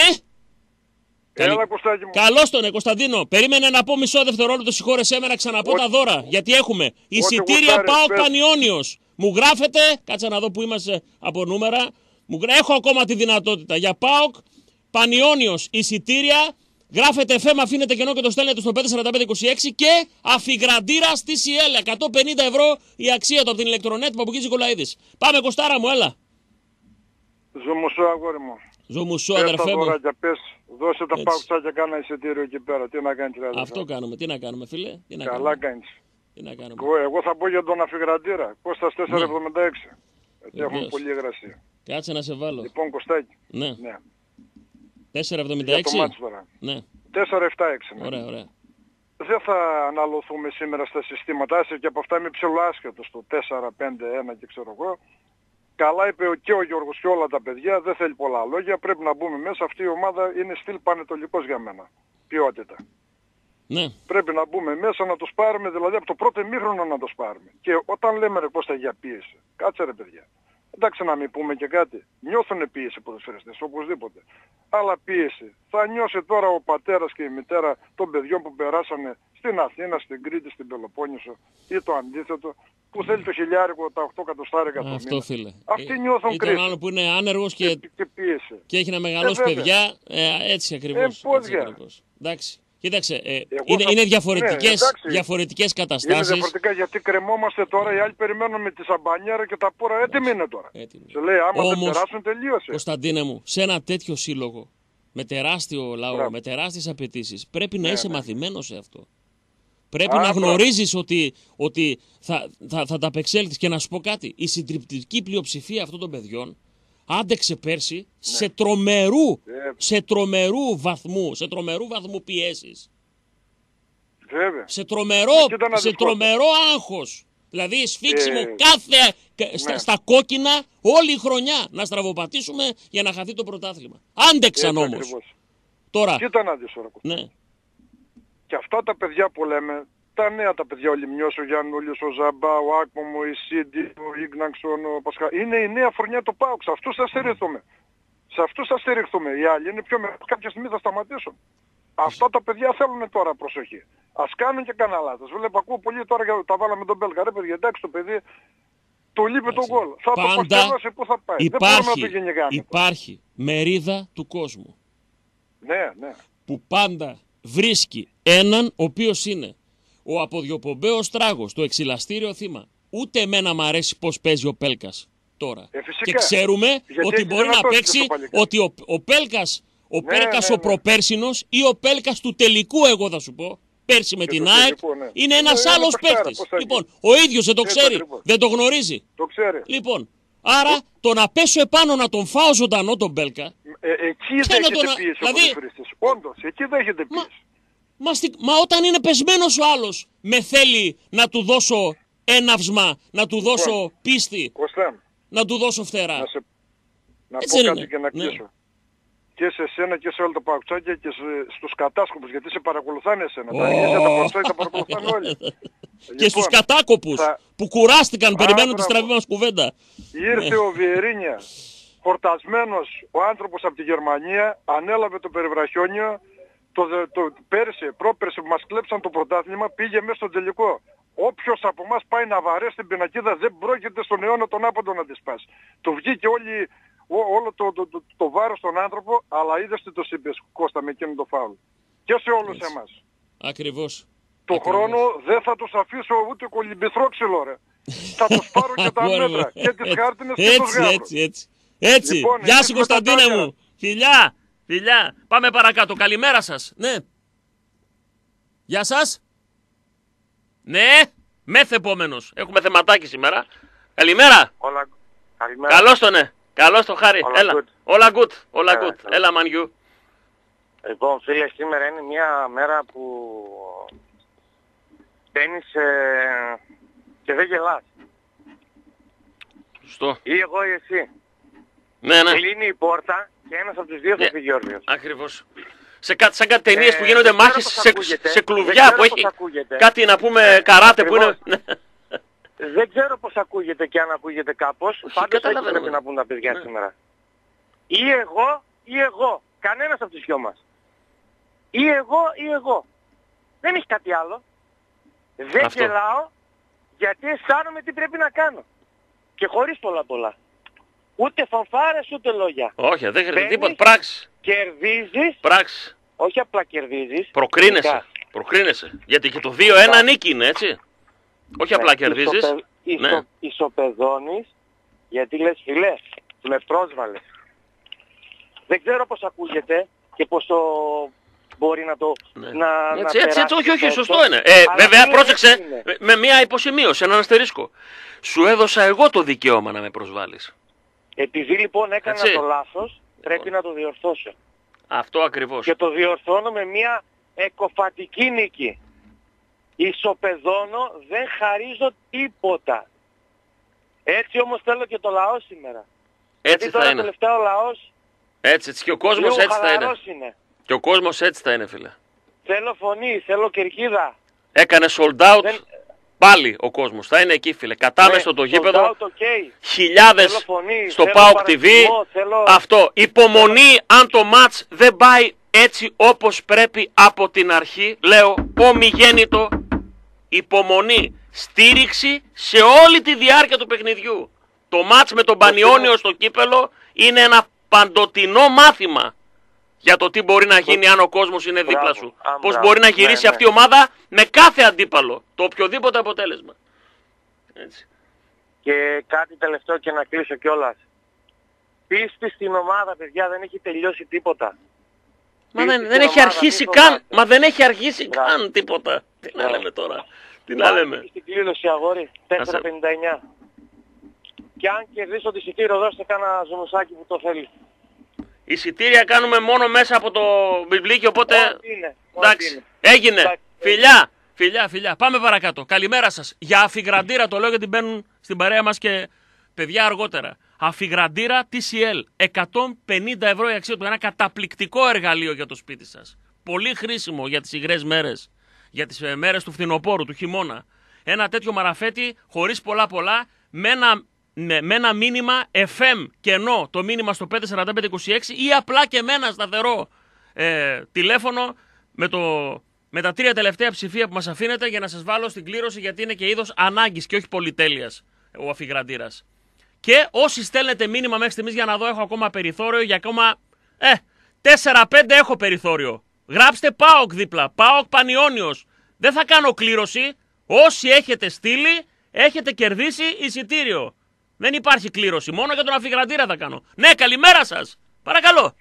Έλα, Κωστάκη μου. Καλώς τον, Κωνσταντίνο. Περίμενε να πω μισό δευτερόλεπτο, συγχώρεσέ με να ξαναπώ τα δώρα. Γιατί έχουμε εισιτήρια ΠΑΟΚ Πανιώνιος. Μου γράφετε, κάτσε να δω που είμαστε από νούμερα. Έχω ακόμα τη δυνατότητα για ΠΑΟΚ Πανιώνιος εισιτήρια. Γράφετε FM, αφήνετε κενό και το στέλνετε στο 54526 και αφιγραντήρα στη TCL. 150 ευρώ η αξία του από την ηλεκτρονέτ Παμπουκής Νικολαίδης. Πάμε, Κωστάρα μου, έλα. Ζωμουσό, αγόρι μου. Ζωμουσό, αδερφέ μου. Δώσε τα παουξάκια, κάνα εισιτήριο εκεί πέρα. Τι να κάνεις, δηλαδή. Αυτό κάνουμε. Τι να κάνουμε, φίλε. Καλά κάνεις. Τι να κάνουμε. Εγώ θα πω για τον αφιγραντήρα. Κώστας 476. Γιατί έχουμε πολλή υγρασία. Κάτσε να σε βάλω. Λοιπόν, Κωστάκη. Ναι. 476. Για το μάτς τώρα. Ναι. 476. Ναι. Ωραία. Δεν θα αναλωθούμε σήμερα στα συστήματα. Άσε και από αυτά είμαι ψηλοάσχετος στο 4-5-1 και ξέρω εγώ. Καλά είπε και ο Γιώργος και όλα τα παιδιά, δεν θέλει πολλά λόγια, πρέπει να μπούμε μέσα. Αυτή η ομάδα είναι στυλ πανετολικός για μένα. Ποιότητα. Ναι. Πρέπει να μπούμε μέσα να το σπάρουμε, δηλαδή από το πρώτο ημίχρονο να το σπάρουμε. Και όταν λέμε ρε Κώστα για πίεση, κάτσε ρε παιδιά. Εντάξει, να μην πούμε και κάτι. Νιώθουν πίεση ποδοσφαιριστές, οπωσδήποτε. Αλλά πίεση θα νιώσει τώρα ο πατέρας και η μητέρα των παιδιών που περάσανε στην Αθήνα, στην Κρήτη, στην Πελοπόννησο ή το αντίθετο, που θέλει το χιλιάρικο, τα 8 εκατοστάρικα το μήνα. Αυτό, φίλε. Αυτοί νιώθουν κρίση. Ή τον άλλο που είναι άνεργος και πίεση. Και έχει να μεγαλώσει παιδιά. Έτσι ακριβώς. Εντάξει. Κοίταξε, είναι διαφορετικές καταστάσεις. Είναι διαφορετικά, γιατί κρεμόμαστε τώρα, οι άλλοι περιμένουν με τη σαμπανιέρα και τα πόρα. Έτοιμοι είναι τώρα. Σε λέει, άμα δεν περάσουν, τελείωσε. Κωνσταντίνε μου, σε ένα τέτοιο σύλλογο, με τεράστιο λαό, με τεράστιες απαιτήσεις, πρέπει να είσαι μαθημένος σε αυτό. Πρέπει να γνωρίζεις ότι θα τα απεξέλθεις. Και να σου πω κάτι, η συντριπτική πλειοψηφία αυτών των παιδιών άντεξε πέρσι σε τρομερού βαθμού πιέσεις. Βέβαια. Σε τρομερό άγχος. Δηλαδή σφίξιμο στα κόκκινα όλη η χρονιά. Να στραβοπατήσουμε για να χαθεί το πρωτάθλημα. Άντεξαν όμως. Τώρα. Κοίτα να δεις τώρα. Ναι. Και αυτά τα παιδιά που λέμε, τα νέα τα παιδιά, ο Λιμιός, ο Γιαννούλης, ο Ζαμπά, ο Άκμομο, ο Ισίντι, ο Ίγναξον, ο Πασχα. Είναι η νέα χρονιά του ΠΑΟΚ. Σε αυτούς θα στηριχθούμε. Οι άλλοι είναι πιο μεγάλοι. Κάποια στιγμή θα σταματήσουν. Αυτά τα παιδιά θέλουν τώρα προσοχή. Ας κάνουν και κανένα λάθος. Βλέπω, ακούω πολύ τώρα, τα βάλαμε τον Μπέλκα. Ρε παιδιά, εντάξει, το παιδί του λείπει τον γκολ. Θα το παστελώσει, πού θα πάει. Δεν μπορούμε να το γενικάμε. Υπάρχει μερίδα του κόσμου. Ναι. Που πάντα βρίσκει έναν ο οποίος είναι ο αποδιοπομπαίος τράγος, το εξυλαστήριο θύμα. Ούτε εμένα μ' αρέσει πώς παίζει ο Πέλκας τώρα. Και ξέρουμε ότι μπορεί να παίξει ότι ο Πέλκας, ο προπέρσινος ή ο Πέλκας του τελικού, εγώ θα σου πω, πέρσι με την ΑΕΚ, είναι ένας άλλος παίκτης. Λοιπόν, ο ίδιος δεν το ξέρει, δεν το γνωρίζει. Το ξέρει. Λοιπόν, Άρα το να πέσω επάνω να τον φάω ζωντανό τον Μπέλκα. Εκεί δέχεται πίεση ο ποδοσφαιριστής. Όντως, εκεί δέχεται πίεση. Μα όταν είναι πεσμένος ο άλλος, με θέλει να του δώσω έναυσμα, να του δώσω πίστη, να του δώσω φτερά. Να πω κάτι και να κλείσω. Και σε σένα και σε όλα τα παουτσάκια και στους κατάσκοπους, γιατί σε παρακολουθάνε εσένα. Τα αρχίσια τα παουτσάκια τα παρακολουθάνε όλοι. Και στους κατάκοπους που κουράστηκαν, περιμένουν τη στραβή μας κουβέντα. Ήρθε ο Βιερίνια, χορτασμένος ο άνθρωπος από τη Γερμανία, ανέλαβε το περιβραχιόνιο, πρόπερσε που μας κλέψαν το πρωτάθλημα, πήγε μέσα στο τελικό. Όποιος από εμάς πάει να βαρέσει την πινακίδα δεν πρόκειται στον αιώνα τον άπαντο να τη σπάσει. Του βγήκε όλο το βάρος στον άνθρωπο, αλλά είδες τι το είπες, Κώστα, με εκείνο το φάουλ. Και σε όλους εμάς. Ακριβώς. Το χρόνο δεν θα τους αφήσω ούτε κολυμπηθρόξυλο, ρε. Θα τους πάρω και τα μέτρα. Και τις χάρτινες και τους γάβρους. Έτσι. Λοιπόν, γεια σου Κωνσταντίνε μου. Φιλιά. Πάμε παρακάτω. Καλημέρα σας. Ναι. Γεια σας. Ναι. Μεθ επόμενος. Έχουμε θεματάκι σήμερα. Καλημέρα. Καλημέρα. Καλώς το ναι. Καλώς το Χάρη. Έλα. Όλα good. Έλα Μανιού. Λοιπόν φίλε, σήμερα είναι μια μέρα που μπαίνεις και δεν γελάς. Σωστό. Ή εγώ ή εσύ. Ναι. Κλείνει η πόρτα και ένας από τους δύο θα φύγει όρθιος. Ακριβώς. Σαν κάτι ταινίες που γίνονται μάχες σε κλουβιά που έχει κάτι να πούμε καράτε που είναι... Δεν ξέρω πώς ακούγεται και αν ακούγεται κάπως. Πάντως έτσι πρέπει να πούν τα παιδιά σήμερα. Ή εγώ. Κανένας από τους δυο μας. Ή εγώ. Δεν έχει κάτι άλλο. Δεν γελάω γιατί αισθάνομαι τι πρέπει να κάνω. Και χωρίς πολλά. Ούτε φανφάρες ούτε λόγια. Όχι, δεν χρειάζεται τίποτα. Πράξη. Κερδίζεις. Πράξη. Όχι απλά κερδίζεις. Προκρίνεσαι. Γιατί και το 2-1 νίκη είναι, έτσι. Όχι απλά κερδίζεις. Ισοπεδώνεις, γιατί λες φιλέ, με πρόσβαλες. Δεν ξέρω πώς ακούγεται και πώς το μπορεί να το... Έτσι, όχι, σωστό είναι. Βέβαια, πρόσεξε, με μια υποσημείωση, έναν αστερίσκο. Σου έδωσα εγώ το δικαίωμα να με προσβάλλεις. Επειδή λοιπόν έκανα το λάθος, πρέπει να το διορθώσω. Αυτό ακριβώς. Και το διορθώνω με μια εκοφαντική νίκη. Ισοπεδώνω, δεν χαρίζω τίποτα. Έτσι όμως θέλω και το λαό σήμερα. Έτσι θα είναι. Τελευταία ο λαός... Έτσι και ο κόσμος έτσι θα είναι. Και ο κόσμος έτσι θα είναι, φίλε. Θέλω φωνή, θέλω κερκίδα. Έκανε sold out πάλι ο κόσμος. Θα είναι εκεί, φίλε. Κατάμεστο το γήπεδο. Χιλιάδες στο PAOK TV. Αυτό. Υπομονή αν το match δεν πάει έτσι όπως πρέπει από την αρχή. Λέω ομιγέννητο. Υπομονή. Στήριξη σε όλη τη διάρκεια του παιχνιδιού. Το μάτς με τον Πανιόνιο στο κύπελο είναι ένα παντοτινό μάθημα για το τι μπορεί να γίνει αν ο κόσμος είναι δίπλα σου. Πώς μπορεί να γυρίσει αυτή η ομάδα με κάθε αντίπαλο. Το οποιοδήποτε αποτέλεσμα. Έτσι. Και κάτι τελευταίο και να κλείσω κιόλας. Πίστη στην ομάδα, παιδιά, δεν έχει τελειώσει τίποτα. Μα δεν έχει αρχίσει καν. Μα δεν έχει αρχίσει καν τίποτα. Τι να λέμε τώρα. Τι να λέμε. Στην κλήρωση αγόρι 4,59. Και αν κερδίσω το εισιτήριο δώστε κάνα ζουμουσάκι που το θέλει. Εισιτήρια κάνουμε μόνο μέσα από το βιβλίκι, οπότε... Εντάξει, έγινε. Φιλιά. Πάμε παρακάτω. Καλημέρα σας. Για αφιγραντήρα το λέω γιατί μπαίνουν στην παρέα μας και παιδιά αργότερα. Αφιγραντήρα TCL. 150 ευρώ η αξία του. Ένα καταπληκτικό εργαλείο για το σπίτι σας. Πολύ χρήσιμο για τις υγρές μέρες. Για τις μέρες του φθινοπόρου, του χειμώνα. Ένα τέτοιο μαραφέτη χωρίς πολλά με ένα μήνυμα FM κενό, το μήνυμα στο 54526 ή απλά και με ένα σταθερό τηλέφωνο με τα 3 τελευταία ψηφία που μας αφήνετε για να σας βάλω στην κλήρωση, γιατί είναι και είδος ανάγκης και όχι πολυτέλειας ο αφιγραντήρας. Και όσοι στέλνετε μήνυμα μέχρι στιγμής, για να δω, έχω ακόμα περιθώριο για ακόμα 4-5 έχω περιθώριο. Γράψτε PAOK δίπλα, PAOK Πανιόνιος. Δεν θα κάνω κλήρωση. Όσοι έχετε στείλει, έχετε κερδίσει εισιτήριο. Δεν υπάρχει κλήρωση, μόνο για τον αφιγραντήρα θα κάνω. Ναι, καλημέρα σας. Παρακαλώ.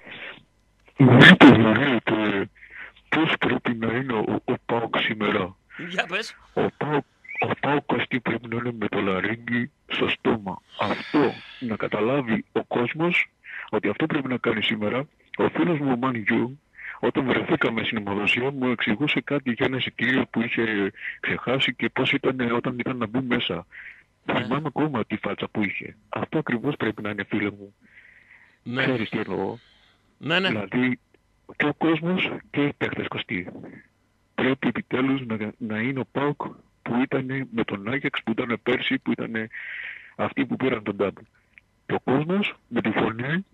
Πώς πρέπει να είναι ο PAOK σήμερα. Για πες. Ο PAOK αυτή πρέπει να είναι με το λαρίγγι στο στόμα. Αυτό να καταλάβει ο κόσμος ότι αυτό πρέπει να κάνει σήμερα. Ο φίλος μου ο Μανιού, όταν βρεθήκαμε στην αιμοδοσία, μου εξηγούσε κάτι για ένα εισιτήριο που είχε ξεχάσει και πώς ήταν όταν ήταν να μπει μέσα. Θυμάμαι ακόμα τη φάτσα που είχε. Αυτό ακριβώς πρέπει να είναι, φίλε μου. Ξέρεις τι εννοώ. Δηλαδή και ο κόσμος και οι παίκτες, Κωστή. Πρέπει επιτέλους να είναι ο ΠΑΟΚ που ήταν με τον Άγιαξ, που ήταν πέρσι, που ήταν αυτοί που πήραν τον double. Και ο κόσμος με τη φωνή,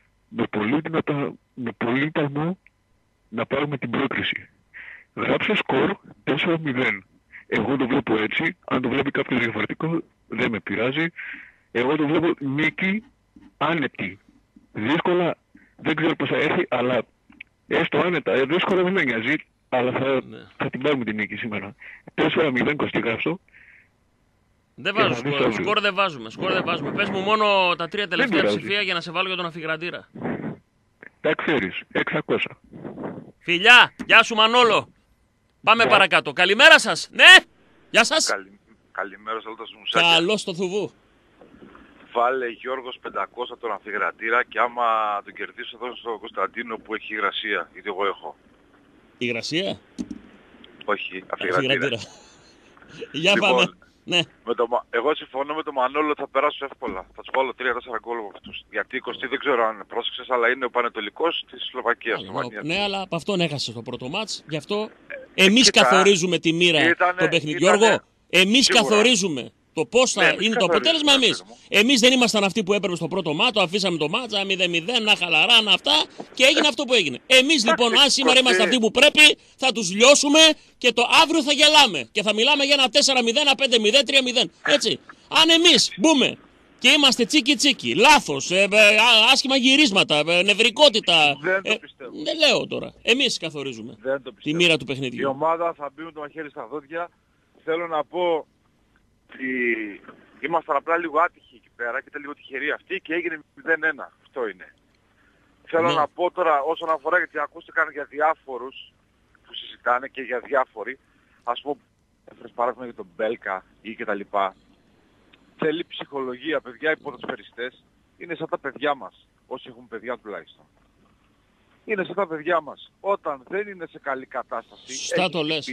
με πολύ παλμό να πάρουμε την πρόκριση. Γράψε σκορ 4-0. Εγώ το βλέπω έτσι. Αν το βλέπει κάποιος διαφορετικό δεν με πειράζει. Εγώ το βλέπω νίκη άνετη. Δύσκολα δεν ξέρω πώς θα έρθει, αλλά έστω άνετα. Δύσκολα δεν με νοιάζει, αλλά θα την πάρουμε την νίκη σήμερα. 4-0 Κωστή γράψω. Δεν βάζουμε σκορ, δεν βάζουμε. Πες μου μόνο τα 3 τελευταία ψηφία για να σε βάλω για τον αφιγραντήρα. Τα ξέρεις, 600. Φιλιά, γεια σου Μανόλο. Πάμε παρακάτω. Καλημέρα σας. Ναι, γεια σας. Καλημέρα σε όλα τα σμουσάκια. Καλώς το θουβού. Βάλε Γιώργος 500 τον αφιγρατήρα και άμα τον κερδίσω εδώ στον Κωνσταντίνο που έχει υγρασία, γιατί εγώ έχω. Υγρασία? Όχι, αφιγρατήρα. Για πάμε. Ναι. Εγώ συμφωνώ με τον Μανόλο ότι θα περάσω εύκολα. Θα τους βάλω 3-4 γκολ από αυτούς. Γιατί η Κωστή δεν ξέρω αν πρόσεξες, αλλά είναι ο Πανετολικός της Σλοβακίας. Ναι, αλλά από αυτόν έχασε το πρώτο μάτς. Γι' αυτό εμείς καθορίζουμε τη μοίρα των παιχνιδιών. Γιώργο, εμείς καθορίζουμε το πώς θα είναι το αποτέλεσμα εμείς. Εμείς δεν ήμασταν αυτοί που έπρεπε στο πρώτο μάτο, αφήσαμε το μάτσα 0-0, να χαλαρά, να αυτά και έγινε αυτό που έγινε. Εμείς λοιπόν, αν σήμερα είμαστε αυτοί που πρέπει, θα τους λιώσουμε και το αύριο θα γελάμε. Και θα μιλάμε για ένα 4-0, ένα 5-0, 3-0. Έτσι. Αν εμείς μπούμε και είμαστε τσίκι-τσίκι, λάθος, άσχημα γυρίσματα, νευρικότητα. Δεν το πιστεύω. Δεν λέω τώρα. Εμείς καθορίζουμε τη μοίρα του παιχνιδιού. Η ομάδα θα μπει με το μαχαίρι στα δόντια. Θέλω να πω ότι ήμασταν απλά λίγο άτυχοι εκεί πέρα και ήταν λίγο τυχεροί αυτοί και έγινε 0-1. Αυτό είναι. Θέλω να πω τώρα όσον αφορά, γιατί ακούστηκαν για διάφορους που συζητάνε και για διάφοροι, ας πούμε, έφερες παράδειγμα για τον Μπέλκα ή και τα λοιπά. Θέλει ψυχολογία, παιδιά, οι ποδοσφαιριστές είναι σαν τα παιδιά μας, όσοι έχουν παιδιά τουλάχιστον. Είναι σαν τα παιδιά μας. Όταν δεν είναι σε καλή κατάσταση, σωστά το λες.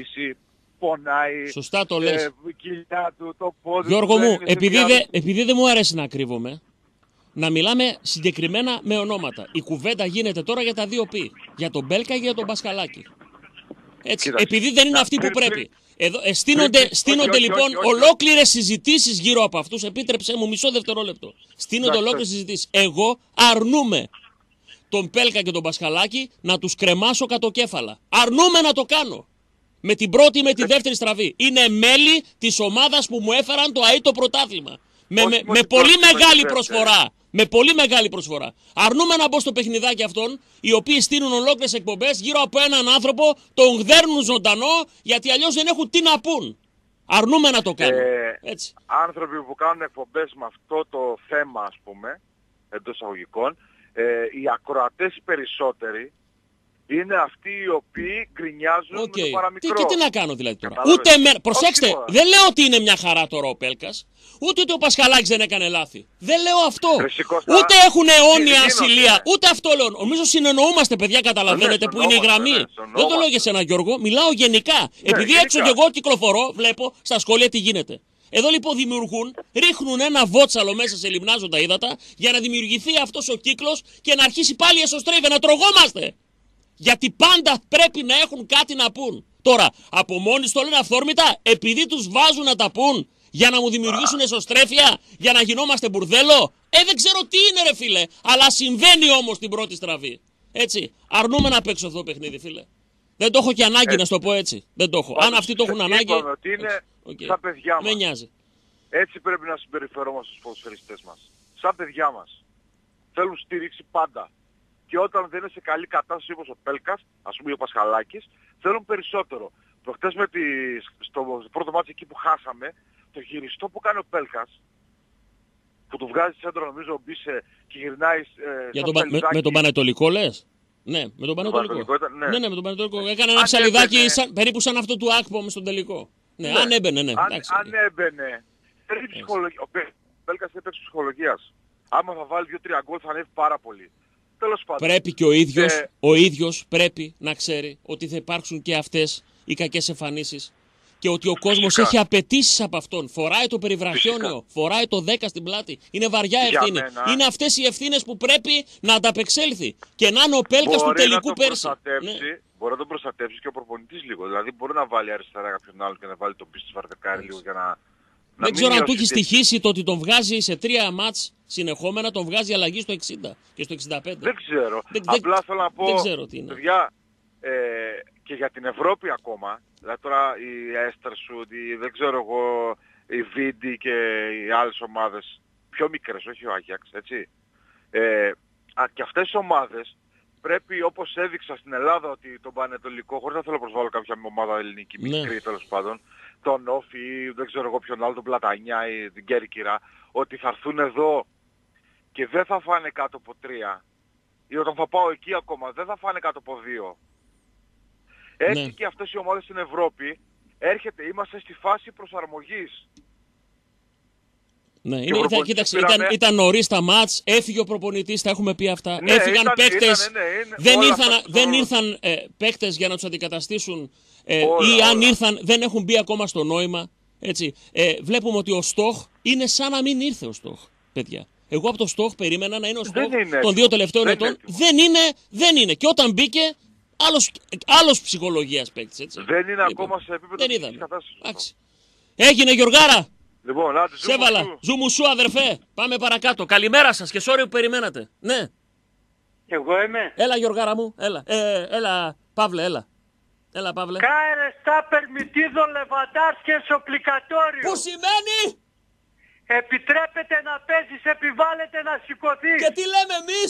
Πονάει, σωστά το λες. Κοιλιά του, το πόδι Γιώργο του, μου, επειδή δεν μου αρέσει να κρύβομαι, να μιλάμε συγκεκριμένα με ονόματα. Η κουβέντα γίνεται τώρα για τα δύο πι. Για τον Μπέλκα και για τον Πασχαλάκη. Έτσι, επειδή δεν είναι αυτοί που πρέπει. Εδώ, στείνονται λοιπόν ολόκληρες συζητήσεις γύρω από αυτούς. Επίτρεψέ μου μισό δευτερόλεπτο. Στείνονται ολόκληρες συζητήσεις. Εγώ αρνούμαι τον Μπέλκα και τον Πασχαλάκη να τους κρεμάσω κατοκέφαλα. Αρνούμαι να το κάνω. Με την πρώτη ή με τη δεύτερη στραβή. Είναι μέλη της ομάδας που μου έφεραν το ΑΕΤ πρωτάθλημα. Με πολύ μεγάλη προσφορά. Με πολύ μεγάλη προσφορά. Αρνούμε να μπω στο παιχνιδάκι αυτών, οι οποίοι στείλουν ολόκληρες εκπομπές γύρω από έναν άνθρωπο, τον γδέρνουν ζωντανό, γιατί αλλιώς δεν έχουν τι να πούν. Αρνούμε να το κάνουν. Έτσι. Άνθρωποι που κάνουν εκπομπές με αυτό το θέμα, ας πούμε, εντός εισαγωγικών, οι ακροατές οι περισσότεροι, είναι αυτοί οι οποίοι γκρινιάζουν με το παραμικρό. Και τι να κάνω δηλαδή τώρα. Προσέξτε, δεν λέω ότι είναι μια χαρά τώρα ο Πέλκας, ούτε ότι ο Πασχαλάκης δεν έκανε λάθη. Δεν λέω αυτό. Ούτε έχουν αιώνια ασυλία, ούτε αυτό λέω. Νομίζω συνεννοούμαστε, παιδιά, καταλαβαίνετε που είναι η γραμμή. Δεν το λέω για σένα, Γιώργο, μιλάω γενικά. Επειδή έξω και εγώ κυκλοφορώ, βλέπω στα σχόλια τι γίνεται. Εδώ λοιπόν ρίχνουν ένα βότσαλο μέσα σε λιμνάζοντα ύδατα για να δημιουργηθεί αυτός ο κύκλος και να αρχίσει πάλι η εσωστρέφεια, να τρογόμαστε. Γιατί πάντα πρέπει να έχουν κάτι να πούν. Τώρα, από μόνοι το λένε αυθόρμητα, επειδή τους βάζουν να τα πούν για να μου δημιουργήσουν εσωστρέφεια, για να γινόμαστε μπουρδέλο. Δεν ξέρω τι είναι ρε φίλε, αλλά συμβαίνει όμως την πρώτη στραβή. Έτσι, αρνούμε να παίξω αυτό το παιχνίδι φίλε. Δεν το έχω και ανάγκη να σου το πω έτσι. Δεν το έχω. Αν αυτοί το έχουν ανάγκη... ότι είναι σαν παιδιά μας. Με νοιάζει. Έτσι πρέπει να συμπεριφερόμαστε στους ποδοσφαιριστές μας. Σαν παιδιά μας. Θέλουν στήριξη πάντα. Και όταν δεν είναι σε καλή κατάσταση όπως ο Πέλκας, ας πούμε ο Πασχαλάκης, θέλουν περισσότερο. Προχτές στο πρώτο μάτι εκεί που χάσαμε, το γυριστό που κάνει ο Πέλκας, που του βγάζει σέντρο νομίζω ο Μπίσε και γυρνάει... με τον Πανετολικό λες? Ναι, με τον Πανετολικό. Ναι, με τον Πανετολικό. Έκανε ένα ψαλιδάκι περίπου σαν αυτό του Άκπο μες στον τελικό. Ναι, αν έμπαινε, ναι. Αν έμπαινε, θέλει ψυχολογία. Πέλκας είναι παίκτης ψυχολογίας. Άμα θα βάλει 2-3 γκολ θα ανέβει πάρα πολύ. Τέλος πάντων. Πρέπει και ο ίδιος πρέπει να ξέρει ότι θα υπάρξουν και αυτές οι κακές εμφανίσεις και ότι ο κόσμος έχει απαιτήσεις από αυτόν. Φοράει το περιβραχιόνιο, φοράει το 10 στην πλάτη. Είναι βαριά ευθύνη. Είναι αυτές οι ευθύνες που πρέπει να ανταπεξέλθει. Και να είναι ο Πέλκας του τελικού πέρσι. Μπορεί να τον προστατεύσει και ο προπονητής λίγο. Δηλαδή μπορεί να βάλει αριστερά κάποιον άλλο και να βάλει τον πίστη Βαρδεκάρη λίγο για να. Δεν ξέρω αν του έχει στοιχήσει το ότι τον βγάζει σε 3 μάτς συνεχόμενα, τον βγάζει αλλαγή στο 60 και στο 65. Δεν ξέρω. Απλά θέλω να πω, παιδιά, και για την Ευρώπη ακόμα, δηλαδή τώρα η Έστερσουντ, δεν ξέρω εγώ, η Βίντι και οι άλλες ομάδες, πιο μικρές, όχι ο Άγιαξ, έτσι. Και αυτές οι ομάδες πρέπει, όπως έδειξα στην Ελλάδα, ότι τον Πανετολικό, χωρίς να θέλω να προσβάλλω κάποια ομάδα ελληνική, μικρή τέλος πάντων, τον Όφη ή δεν ξέρω εγώ ποιον άλλο, τον Πλατανιά ή την Κέρκυρα, ότι θα έρθουν εδώ και δεν θα φάνε κάτω από 3. Ή όταν θα πάω εκεί ακόμα δεν θα φάνε κάτω από 2. Έτσι και αυτές οι ομάδες στην Ευρώπη είμαστε στη φάση προσαρμογής. Ναι, κοίταξε, ήταν νωρίς τα μάτς, έφυγε ο προπονητής, τα έχουμε πει αυτά. Έφυγαν παίκτες, δεν ήρθαν παίκτες για να τους αντικαταστήσουν ή αν ήρθαν δεν έχουν μπει ακόμα στο νόημα. Έτσι. Βλέπουμε ότι ο Στοχ είναι σαν να μην ήρθε ο Στοχ, παιδιά. Εγώ από το Στοχ περίμενα να είναι ο Στοχ των 2 τελευταίων ετών. Δεν είναι. Και όταν μπήκε, άλλος ψυχολογίας παίκτης. Έτσι. Δεν είναι ακόμα σε επίπεδο της κατάστασης. Έγινε, Γιωργάρα. Λοιπόν, άντε, Ζουμουσού, αδερφέ. Πάμε παρακάτω. Καλημέρα σας και sorry που περιμένατε. Ναι. Εγώ είμαι. Έλα, Γιωργάρα μου. Έλα, Παύλε, έλα. Έλα, Παύλε. Κάερε στα περμιτίδο λεβαντάς και σοπλικατόριο. Που σημαίνει? Επιτρέπεται να παίζεις, επιβάλλεται να σηκωθείς. Και τι λέμε εμείς?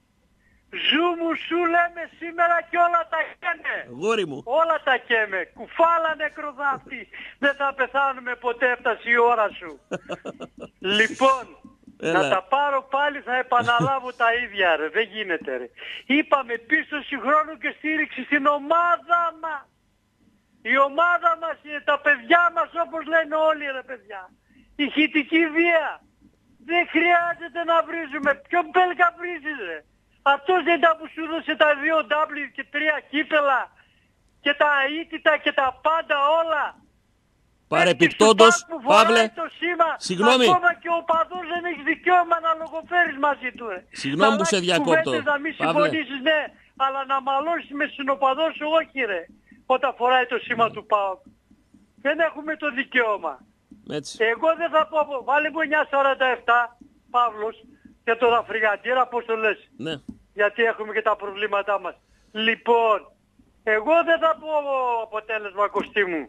Ζουμουσού λέμε σήμερα και όλα τα καίμε. Γόρι μου. Όλα τα καίμε. Κουφάλα νεκροδάφτη. Δεν θα πεθάνουμε ποτέ, έφτασε η ώρα σου. Λοιπόν, να τα πάρω πάλι, θα επαναλάβω τα ίδια ρε. Δεν γίνεται ρε. Είπαμε πίσω συγχρόνου και στήριξη στην ομάδα μας. Η ομάδα μας είναι τα παιδιά μας, όπως λένε όλοι ρε παιδιά. Ηχητική βία. Δεν χρειάζεται να βρίζουμε. Ποιον Πέλκα βρίζεις ρε? Αυτός δεν ήταν που σου δώσε τα 2W και 3 κύπελα και τα αίτητα και τα πάντα όλα. Παρεπιπτόντως, Παύλε, συγγνώμη. Ακόμα και ο παδός δεν έχει δικαίωμα να λογοφέρεις μαζί του. Συγγνώμη που σε διακόπτω. Να μην συμφωνήσεις, ναι, αλλά να μαλώσεις με συνοπαδό σου, όχι ρε, όταν φοράει το σήμα του ΠΑΟΚ. Δεν έχουμε το δικαίωμα. Έτσι. Εγώ δεν θα πω, βάλε μου 947, Παύλος, για τον Αφρικαντήρα, πώς το λες. Ναι. Γιατί έχουμε και τα προβλήματά μας. Λοιπόν, εγώ δεν θα πω αποτέλεσμα, Κωστή μου.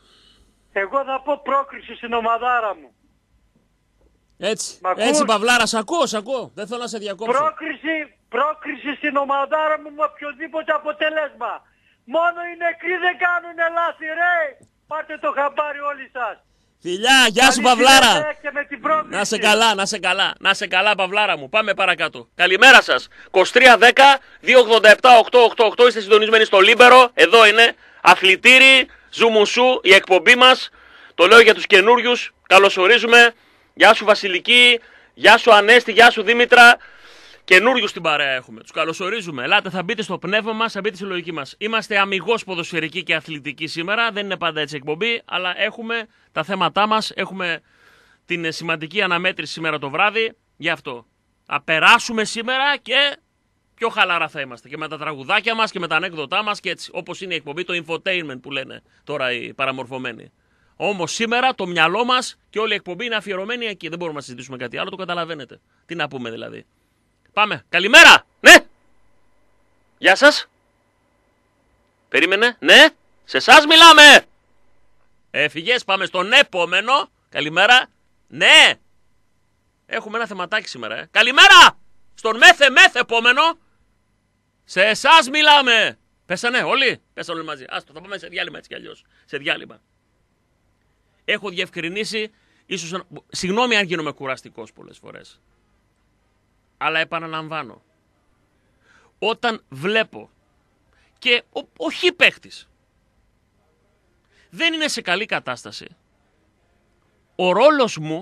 Εγώ θα πω πρόκριση στην ομαδάρα μου. Έτσι Παυλάρα, σ' ακούω. Δεν θέλω να σε διακόψω. Πρόκριση στην ομαδάρα μου με οποιοδήποτε αποτέλεσμα. Μόνο οι νεκροί δεν κάνουνε λάθη, ρε. Πάρτε το χαμπάρι όλοι σας. Φιλιά, γεια σου Παυλάρα. Να σε καλά Παυλάρα μου. Πάμε παρακάτω. Καλημέρα σας. 2310-287-888 είστε συντονισμένοι στο Λίμπερο. Εδώ είναι αθλητήρι Ζουμουσού η εκπομπή μας. Το λέω για τους καινούριους. Καλωσορίζουμε. Γεια σου Βασιλική. Γεια σου Ανέστη. Γεια σου Δήμητρα. Καινούριους στην παρέα έχουμε. Τους καλωσορίζουμε. Ελάτε, θα μπείτε στο πνεύμα μας, θα μπείτε στη λογική μας. Είμαστε αμιγώς ποδοσφαιρικοί και αθλητικοί σήμερα. Δεν είναι πάντα έτσι εκπομπή, αλλά έχουμε τα θέματά μας. Έχουμε την σημαντική αναμέτρηση σήμερα το βράδυ. Γι' αυτό. Θα περάσουμε σήμερα και πιο χαλαρά θα είμαστε. Και με τα τραγουδάκια μας και με τα ανέκδοτά μας και έτσι. Όπως είναι η εκπομπή, το infotainment που λένε τώρα οι παραμορφωμένοι. Όμως σήμερα το μυαλό μας και όλη η εκπομπή είναι αφιερωμένη εκεί. Δεν μπορούμε να συζητήσουμε κάτι άλλο, το καταλαβαίνετε. Τι να πούμε δηλαδή. Πάμε. Καλημέρα. Ναι. Γεια σας. Περίμενε. Ναι. Σε εσάς μιλάμε. Έφυγες. Πάμε στον επόμενο. Καλημέρα. Ναι. Έχουμε ένα θεματάκι σήμερα. Καλημέρα. Στον μέθε επόμενο. Σε εσάς μιλάμε. Πέσανε όλοι. Πέσανε όλοι μαζί. Άστο, θα πάμε σε διάλειμμα έτσι κι αλλιώς. Σε διάλειμμα. Έχω διευκρινίσει. Ίσως, συγγνώμη αν γίνομαι κουραστικός πολλές φορές. Αλλά επαναλαμβάνω, όταν βλέπω και ο χ παίχτης δεν είναι σε καλή κατάσταση, ο ρόλος μου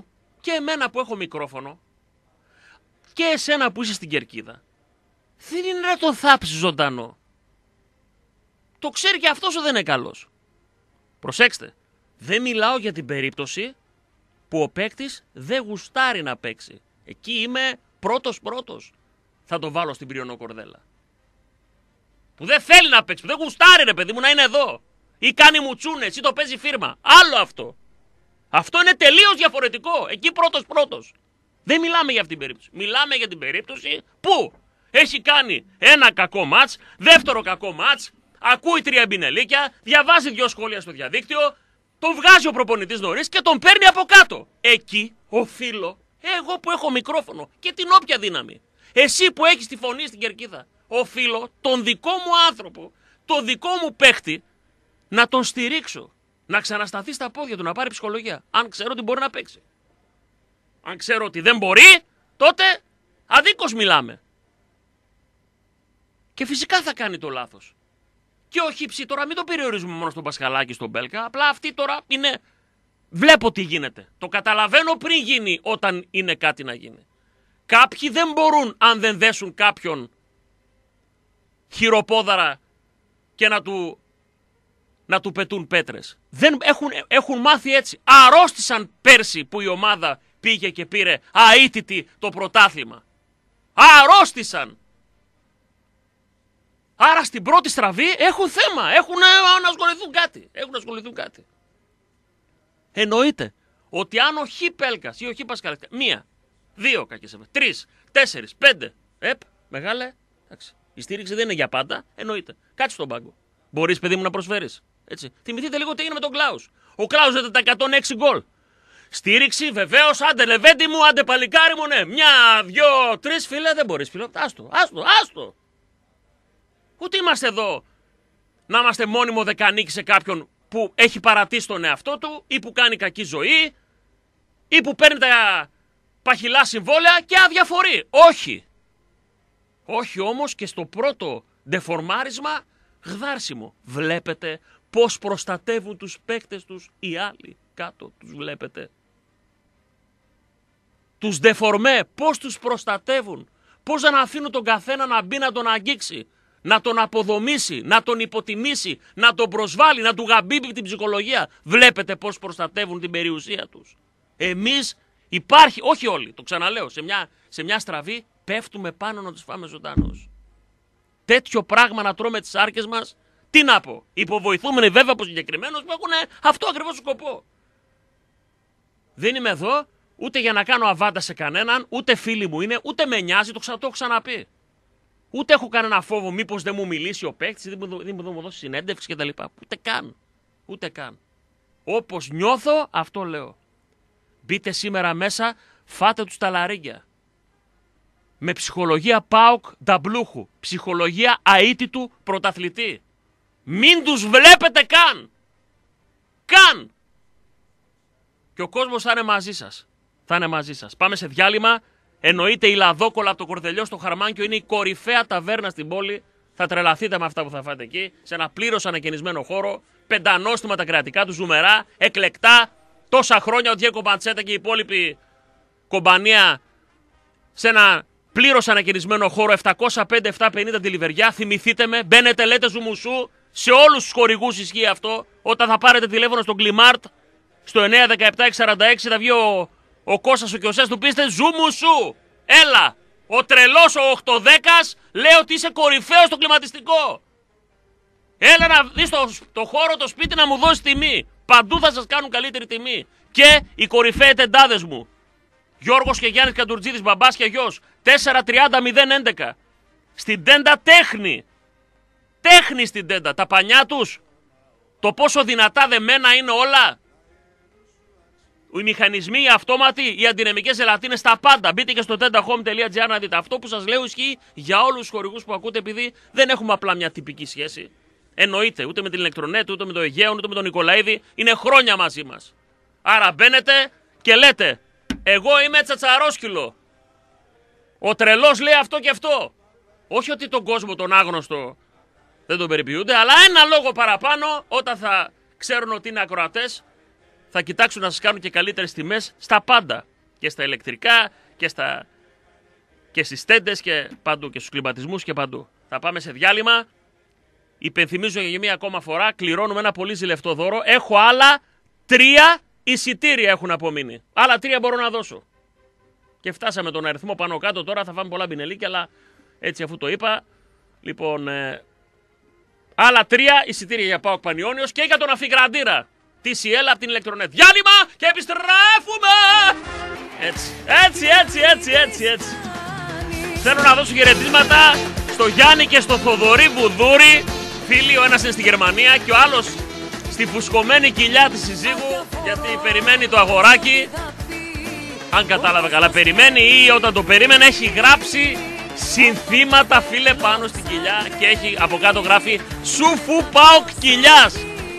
και εμένα που έχω μικρόφωνο και εσένα που είσαι στην κερκίδα, δεν είναι να τον θάψει ζωντανό. Το ξέρει και αυτός δεν είναι καλός. Προσέξτε, δεν μιλάω για την περίπτωση που ο παίκτης δεν γουστάρει να παίξει. Εκεί είμαι πρώτος. Θα το βάλω στην Πριονό Κορδέλα. Που δεν θέλει να παίξει, που δεν γουστάρει ρε παιδί μου να είναι εδώ. Ή κάνει μουτσούνες, ή το παίζει φίρμα. Άλλο αυτό. Αυτό είναι τελείως διαφορετικό. Εκεί πρώτος. Δεν μιλάμε για αυτήν την περίπτωση. Μιλάμε για την περίπτωση που έχει κάνει ένα κακό μάτς, δεύτερο κακό μάτς, ακούει 3 μπινελίκια, διαβάζει 2 σχόλια στο διαδίκτυο, τον βγάζει ο προπονητής νωρίς και τον παίρνει από κάτω. Εκεί οφείλω, εγώ που έχω μικρόφωνο και την όποια δύναμη, εσύ που έχεις τη φωνή στην κερκίδα, οφείλω τον δικό μου άνθρωπο, τον δικό μου παίχτη, να τον στηρίξω. Να ξανασταθεί στα πόδια του, να πάρει ψυχολογία. Αν ξέρω ότι μπορεί να παίξει. Αν ξέρω ότι δεν μπορεί, τότε αδίκως μιλάμε. Και φυσικά θα κάνει το λάθος. Και ο Χίψη τώρα μην το περιορίζουμε μόνο στον Πασχαλάκη, στον Μπέλκα. Απλά αυτή τώρα είναι. Βλέπω τι γίνεται. Το καταλαβαίνω πριν γίνει, όταν είναι κάτι να γίνει. Κάποιοι δεν μπορούν αν δεν δέσουν κάποιον χειροπόδαρα και να του πετούν πέτρες. Δεν έχουν μάθει έτσι. Αρρώστησαν πέρσι που η ομάδα πήγε και πήρε αίτητη το πρωτάθλημα. Αρρώστησαν. Άρα στην πρώτη στραβή έχουν θέμα. Έχουν να ασχοληθούν κάτι. Εννοείται ότι αν ο Χ Πέλκας ή ο Χ Πασχαλάκης, 1, 2 κακές, 3, 4, 5, μεγάλε, εντάξει. Η στήριξη δεν είναι για πάντα, εννοείται. Κάτσε στον πάγκο. Μπορείς, παιδί μου, να προσφέρεις. Έτσι. Θυμηθείτε λίγο τι έγινε με τον Κλάους. Ο Κλάους έδωσε τα 106 γκολ. Στήριξη, βεβαίως, άντε Λεβέντη μου, άντε παλικάρι μου, ναι. 1, 2, 3, φίλε, δεν μπορείς, φίλε. Άστο. Ούτε είμαστε εδώ να είμαστε μόνιμο δεκανίκη σε κάποιον που έχει παρατήσει τον εαυτό του ή που κάνει κακή ζωή ή που παίρνει τα παχυλά συμβόλαια και αδιαφορεί. Όχι όμως και στο πρώτο ντεφορμάρισμα γδάρσιμο. Βλέπετε πώς προστατεύουν τους παίκτες τους οι άλλοι κάτω. Τους βλέπετε. Τους ντεφορμέ πώς τους προστατεύουν. Πώς δεν αφήνουν τον καθένα να μπει να τον αγγίξει. Να τον αποδομήσει, να τον υποτιμήσει, να τον προσβάλλει, να του γαμπίπει την ψυχολογία. Βλέπετε πώς προστατεύουν την περιουσία τους. Εμείς υπάρχει, όχι όλοι, το ξαναλέω, σε μια στραβή πέφτουμε πάνω να τους φάμε ζωντανούς. Τέτοιο πράγμα να τρώμε τις άρκες μας, τι να πω. Υποβοηθούμενοι βέβαια από συγκεκριμένους που έχουν αυτό ακριβώς σκοπό. Δεν είμαι εδώ ούτε για να κάνω αβάντα σε κανέναν, ούτε φίλοι μου είναι, ούτε με νοιάζει, το έχω ξαναπεί. Ούτε έχω κανένα φόβο μήπως δεν μου μιλήσει ο παίκτης, δεν μου δώσει συνέντευξη κτλ. Ούτε καν. Όπως νιώθω, αυτό λέω. Μπείτε σήμερα μέσα, φάτε τους τα λαρίγκια. Με ψυχολογία ΠΑΟΚ νταμπλούχου. Ψυχολογία αίτητου πρωταθλητή. Μην τους βλέπετε καν. Και ο κόσμος θα είναι μαζί σας. Πάμε σε διάλειμμα. Εννοείται η Λαδόκολα από το Κορδελιό στο Χαρμάνκιο είναι η κορυφαία ταβέρνα στην πόλη. Θα τρελαθείτε με αυτά που θα φάτε εκεί. Σε ένα πλήρως ανακαινισμένο χώρο. Πεντανόστιμα τα κρεατικά του, ζουμερά, εκλεκτά. Τόσα χρόνια ο Διέκο Παντσέτα και η υπόλοιπη κομπανία σε ένα πλήρως ανακαινισμένο χώρο. 705-750 τη Λιβεριά. Θυμηθείτε με, μπαίνετε, λέτε ζουμουσού. Σε όλους τους χορηγούς ισχύει αυτό. Όταν θα πάρετε τηλέφωνο στον Κλιμάρτ στο 917-646 θα βγει ο Κώστας ο Κιωσές, του πείστε ζουμουσού. Έλα, ο τρελός ο 810 λέει ότι είσαι κορυφαίος στο κλιματιστικό. Έλα να δεις το χώρο, το σπίτι να μου δώσει τιμή. Παντού θα σας κάνουν καλύτερη τιμή. Και οι κορυφαίοι τεντάδες μου. Γιώργος και Γιάννης Καντουρτζίδης, μπαμπάς και γιος. 430-011. Στην τέντα τέχνη. Τέχνη στην τέντα. Τα πανιά τους. Το πόσο δυνατά δεμένα είναι όλα. Οι μηχανισμοί, οι αυτόματοι, οι αντινεμικές ελαττίνες, τα πάντα. Μπείτε και στο tendahome.gr να δείτε. Αυτό που σας λέω ισχύει για όλους τους χορηγούς που ακούτε, επειδή δεν έχουμε απλά μια τυπική σχέση. Εννοείται, ούτε με την Ηλεκτρονέτ, ούτε με το Αιγαίο, ούτε με τον Νικολαίδη. Είναι χρόνια μαζί μας. Άρα μπαίνετε και λέτε, εγώ είμαι τσατσαρόσκυλο. Ο τρελός λέει αυτό και αυτό. Όχι ότι τον κόσμο, τον άγνωστο, δεν τον περιποιούνται, αλλά ένα λόγο παραπάνω όταν θα ξέρουν ότι είναι ακροατές. Θα κοιτάξουν να σας κάνουν και καλύτερες τιμές στα πάντα. Και στα ηλεκτρικά και στις τέντες και παντού και στους κλιματισμούς και παντού. Θα πάμε σε διάλειμμα. Υπενθυμίζω για μία ακόμα φορά, κληρώνουμε ένα πολύ ζηλευτό δώρο. Έχω άλλα 3 εισιτήρια έχουν απομείνει. Άλλα 3 μπορώ να δώσω. Και φτάσαμε τον αριθμό πάνω κάτω, τώρα θα φάμε πολλά μπινελίκια, αλλά έτσι αφού το είπα. Λοιπόν, άλλα 3 εισιτήρια για ΠΑΟΚ Πανιώνιος και για τον Αφιγκραντήρα. TCL από την Electronet. Διάλειμμα και επιστρέφουμε! Έτσι. Θέλω να δώσω χαιρετίσματα στο Γιάννη και στο Θοδωρή Βουδούρη. Φίλοι, ο ένας είναι στη Γερμανία και ο άλλος στη φουσκωμένη κοιλιά της συζύγου, γιατί περιμένει το αγοράκι. Αν κατάλαβα καλά, περιμένει ή όταν το περίμενε έχει γράψει συνθήματα, φίλε, πάνω στην κοιλιά και έχει από κάτω γράφει «Σουφου ΠΑΟΚ κοιλιάς».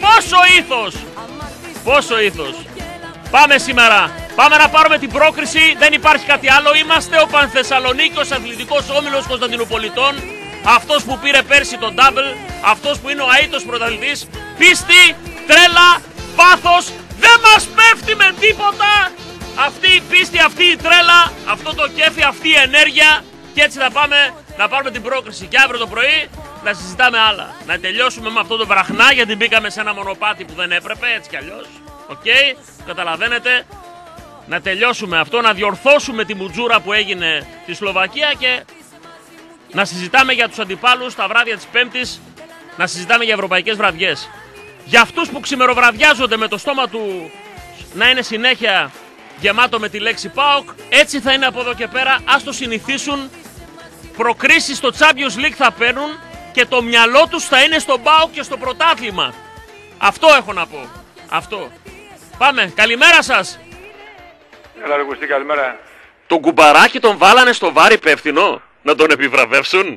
Πόσο ήθος. Πάμε σήμερα. Πάμε να πάρουμε την πρόκριση. Δεν υπάρχει κάτι άλλο. Είμαστε ο Πανθεσσαλονίκιος Αθλητικός Όμιλος Κωνσταντινοπολιτών. Αυτός που πήρε πέρσι τον double. Αυτός που είναι ο αήτος πρωταθλητής. Πίστη, τρέλα, πάθος. Δεν μας πέφτει με τίποτα. Αυτή η πίστη, αυτή η τρέλα, αυτό το κέφι, αυτή η ενέργεια. Και έτσι θα πάμε να πάρουμε την πρόκριση. Και αύριο το πρωί να συζητάμε άλλα. Να τελειώσουμε με αυτό το βραχνά, γιατί μπήκαμε σε ένα μονοπάτι που δεν έπρεπε, έτσι κι αλλιώς. Οκ, καταλαβαίνετε. Να τελειώσουμε αυτό, να διορθώσουμε τη μουτζούρα που έγινε στη Σλοβακία και να συζητάμε για τους αντιπάλους τα βράδια της Πέμπτης, να συζητάμε για ευρωπαϊκές βραδιές. Για αυτούς που ξημεροβραδιάζονται με το στόμα του να είναι συνέχεια γεμάτο με τη λέξη ΠΑΟΚ, έτσι θα είναι από εδώ και πέρα, ας το συνηθίσουν. Προκρίσεις στο Champions League θα παίρνουν και το μυαλό τους θα είναι στο ΠΑΟΚ και στο πρωτάθλημα. Αυτό έχω να πω. Αυτό. Πάμε. Καλημέρα σας. Έλα ρε Κωστή, καλημέρα. Τον κουμπαράκι τον βάλανε στο βάρη υπεύθυνο να τον επιβραβεύσουν.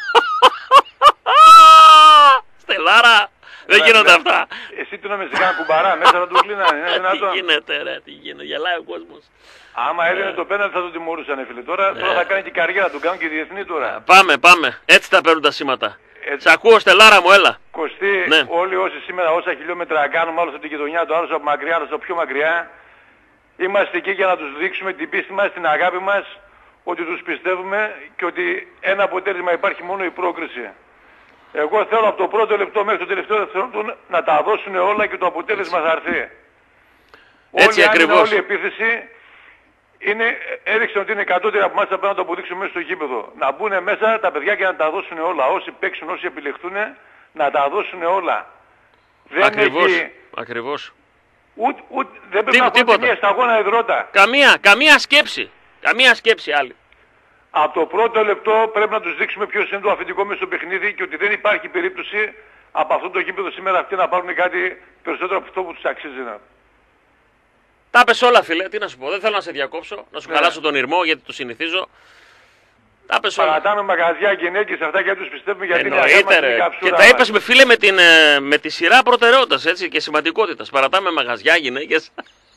Στελάρα. Δεν γίνονται αυτά. Εσύ τι νόμιζες, είχαν κουμπαρά μέσα να του κλείνανε. Τι γίνεται ρε, τι γίνεται. Γελάει ο κόσμος. Άμα έδινε το πέναλτι θα τον τιμωρούσαν, φίλε. Τώρα θα κάνει και καριέρα, τον κάνουν και διεθνή τώρα. Πάμε. Έτσι θα παίρνουν τα σήματα. Σ' ακούω, Στελάρα μου, έλα. Κωστή, όλοι όσοι σήμερα όσα χιλιόμετρα κάνουμε, άλλος από την γειτονιά του, άλλος από μακριά, άλλος από πιο μακριά, είμαστε εκεί για να τους δείξουμε την πίστη μας, την αγάπη μας, ότι τους πιστεύουμε και ότι ένα αποτέλεσμα υπάρχει μόνο η πρόκριση. Εγώ θέλω από το πρώτο λεπτό μέχρι το τελευταίο δευτερόλεπτο να τα δώσουν όλα και το αποτέλεσμα θα έρθει. Έτσι ακριβώς. Όλη η επίθεση έδειξαν ότι είναι κατώτερα από εμάς, θα πρέπει να το αποδείξουμε μέσα στο γήπεδο. Να μπουν μέσα τα παιδιά και να τα δώσουν όλα. Όσοι παίξουν, όσοι επιλεχθούν, να τα δώσουν όλα. Ακριβώς. Δεν πρέπει να πούμε μια σταγόνα υδρότα. Καμία σκέψη άλλη. Από το πρώτο λεπτό πρέπει να τους δείξουμε ποιος είναι το αφεντικό μέσα στο παιχνίδι και ότι δεν υπάρχει περίπτωση από αυτό το γήπεδο σήμερα αυτοί να πάρουν κάτι περισσότερο από αυτό που τους αξίζει. Τα πες όλα, φίλε, τι να σου πω, δεν θέλω να σε διακόψω, να σου χαλάσω τον ηρμό γιατί το συνηθίζω. Τα πες όλα. Παρατάμε μαγαζιά, γυναίκες, αυτά και τους πιστεύουμε γιατί είναι αγάπη. Και τα είπες με φίλε με τη σειρά προτεραιότητας έτσι, και σημαντικότητας. Παρατάμε μαγαζιά, γυναίκες.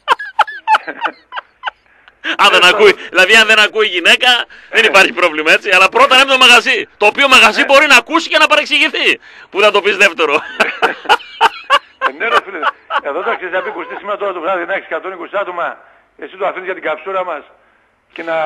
Δηλαδή αν δεν ακούει η γυναίκα δεν υπάρχει πρόβλημα έτσι, αλλά πρώτα είναι το μαγαζί. Το οποίο μαγαζί μπορεί να ακούσει και να παρεξηγηθεί. Που θα το πεις δεύτερο. Ναι ρε φίλε, εδώ θα ξέρεις να πει Κωστή σήμερα τώρα το βράδυ να έχεις 120 άτομα, εσύ το αφήνεις για την καψούρα μας και να...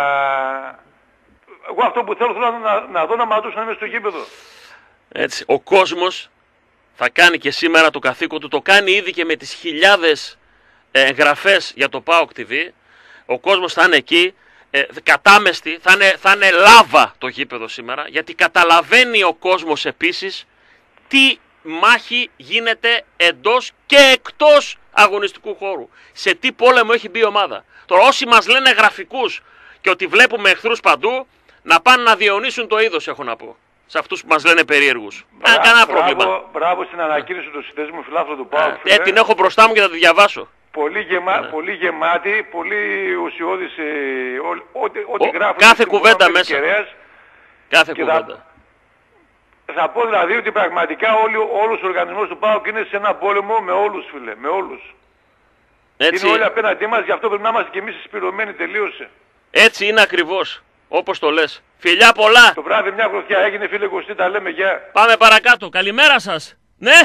Εγώ αυτό που θέλω να δω να μαντούσουν μέσα στο γήπεδο. Έτσι, ο κόσμος θα κάνει και σήμερα το καθήκον του, το κάνει ήδη και με τις χιλιάδες εγγραφές για το ΠΑΟΚ TV. Ο κόσμος θα είναι εκεί, κατάμεστη, θα είναι λάβα το γήπεδο σήμερα, γιατί καταλαβαίνει ο κόσμος επίσης τι μάχη γίνεται εντός και εκτός αγωνιστικού χώρου. Σε τι πόλεμο έχει μπει η ομάδα. Τώρα όσοι μας λένε γραφικούς και ότι βλέπουμε εχθρούς παντού, να πάνε να διαιωνίσουν το είδος, έχω να πω. Σε αυτούς που μας λένε περίεργους. Κανένα πρόβλημα. Μπράβο στην ανακοίνωση του συνδέσμου φιλάθλου του ΠΑΟΚ. Την έχω μπροστά μου και θα τη διαβάσω. Πολύ γεμάτη, πολύ ουσιώδης, ό,τι γράφουν. Κάθε κουβέντα μέσα. Κάθε κουβέντα. Θα πω δηλαδή ότι πραγματικά όλος ο οργανισμός του ΠΑΟΚ είναι σε ένα πόλεμο με όλους, φίλε, με όλους. Έτσι. Είναι όλοι απέναντί μας, γι' αυτό πρέπει να είμαστε και εμείς συσπηρωμένοι, τελείωσε. Έτσι είναι ακριβώς, όπως το λες. Φιλιά πολλά. Το βράδυ μια γροθιά έγινε, φίλε Κωστή, τα λέμε, γεια. Πάμε παρακάτω, καλημέρα σας. Ναι.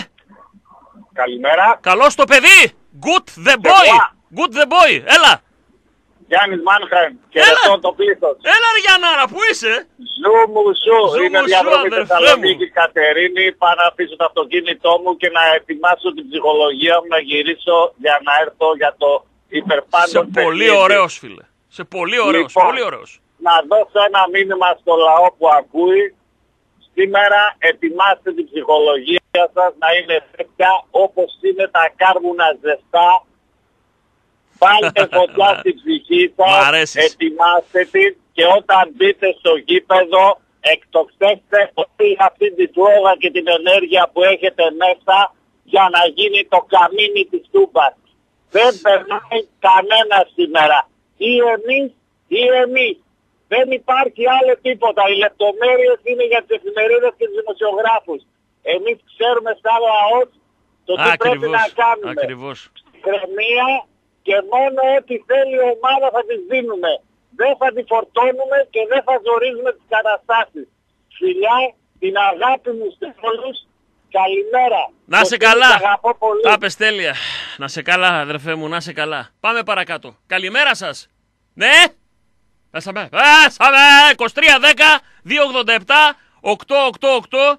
Καλημέρα. Καλώς το παιδί. Good the boy. Good the boy. Έλα. Γιάννης Μάνχαιμ, χαιρετώ το πλήθος. Έλα ρε Γιαννάρα, πού είσαι? Ζου μου σου, είναι διαδρομή Θεσσαλονίκη Κατερίνη, πάω να αφήσω το αυτοκίνητό μου και να ετοιμάσω την ψυχολογία μου να γυρίσω για να έρθω για το υπερπάντων παιχνίδι. Σε πολύ ωραίος φίλε, σε πολύ ωραίος, λοιπόν, πολύ ωραίος. Να δώσω ένα μήνυμα στο λαό που ακούει. Σήμερα ετοιμάστε την ψυχολογία σας να είναι τέτοια όπως είναι τα κάρβουνα ζεστά. Βάλτε φωτιά στην ψυχή σας, ετοιμάστε την και όταν μπείτε στο γήπεδο εκτοξεύστε όλη αυτή τη φλόγα και την ενέργεια που έχετε μέσα για να γίνει το καμίνι της Τούμπας. Δεν περνάει κανένα σήμερα. Ή εμείς ή εμείς. Δεν υπάρχει άλλο τίποτα. Οι λεπτομέρειες είναι για τις εφημερίδες και τους δημοσιογράφους. Εμείς ξέρουμε σαν λαός το τι πρέπει να κάνουμε. Ακριβώς. Ηρεμία και μόνο ό,τι θέλει η ομάδα θα τις δίνουμε. Δεν θα τη φορτώνουμε και δεν θα ζορίζουμε τις καταστάσεις. Φιλιά, την αγάπη μου σε όλους. Καλημέρα. Να σε καλά. Τα πες τέλεια. Να σε καλά αδερφέ μου, να σε καλά. Πάμε παρακάτω. Καλημέρα σας. Ναι. Πέσαμε. 23-10-287-888.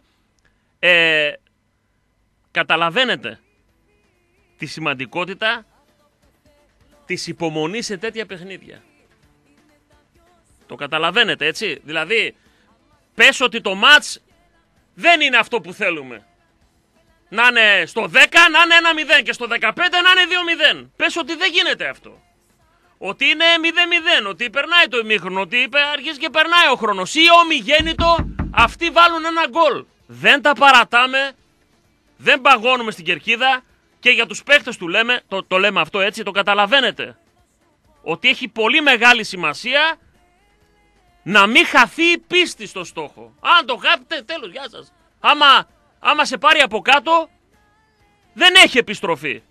Καταλαβαίνετε τη σημαντικότητα της υπομονής σε τέτοια παιχνίδια. Το καταλαβαίνετε έτσι. Δηλαδή πες ότι το μάτς δεν είναι αυτό που θέλουμε. Να είναι στο 10 να είναι 1-0 και στο 15 να είναι 2-0. Πες ότι δεν γίνεται αυτό. Ότι είναι 0-0, ότι περνάει το ημίχρονο, ότι αρχίζει και περνάει ο χρόνος. Ή ομιγέννητο, αυτοί βάλουν ένα γκολ. Δεν τα παρατάμε, δεν παγώνουμε στην κερκίδα και για τους παίχτες του λέμε, το λέμε αυτό έτσι, το καταλαβαίνετε. Ότι έχει πολύ μεγάλη σημασία να μην χαθεί η πίστη στο στόχο. Αν το χάσετε, τέλος, γεια σας. Άμα σε πάρει από κάτω, δεν έχει επιστροφή.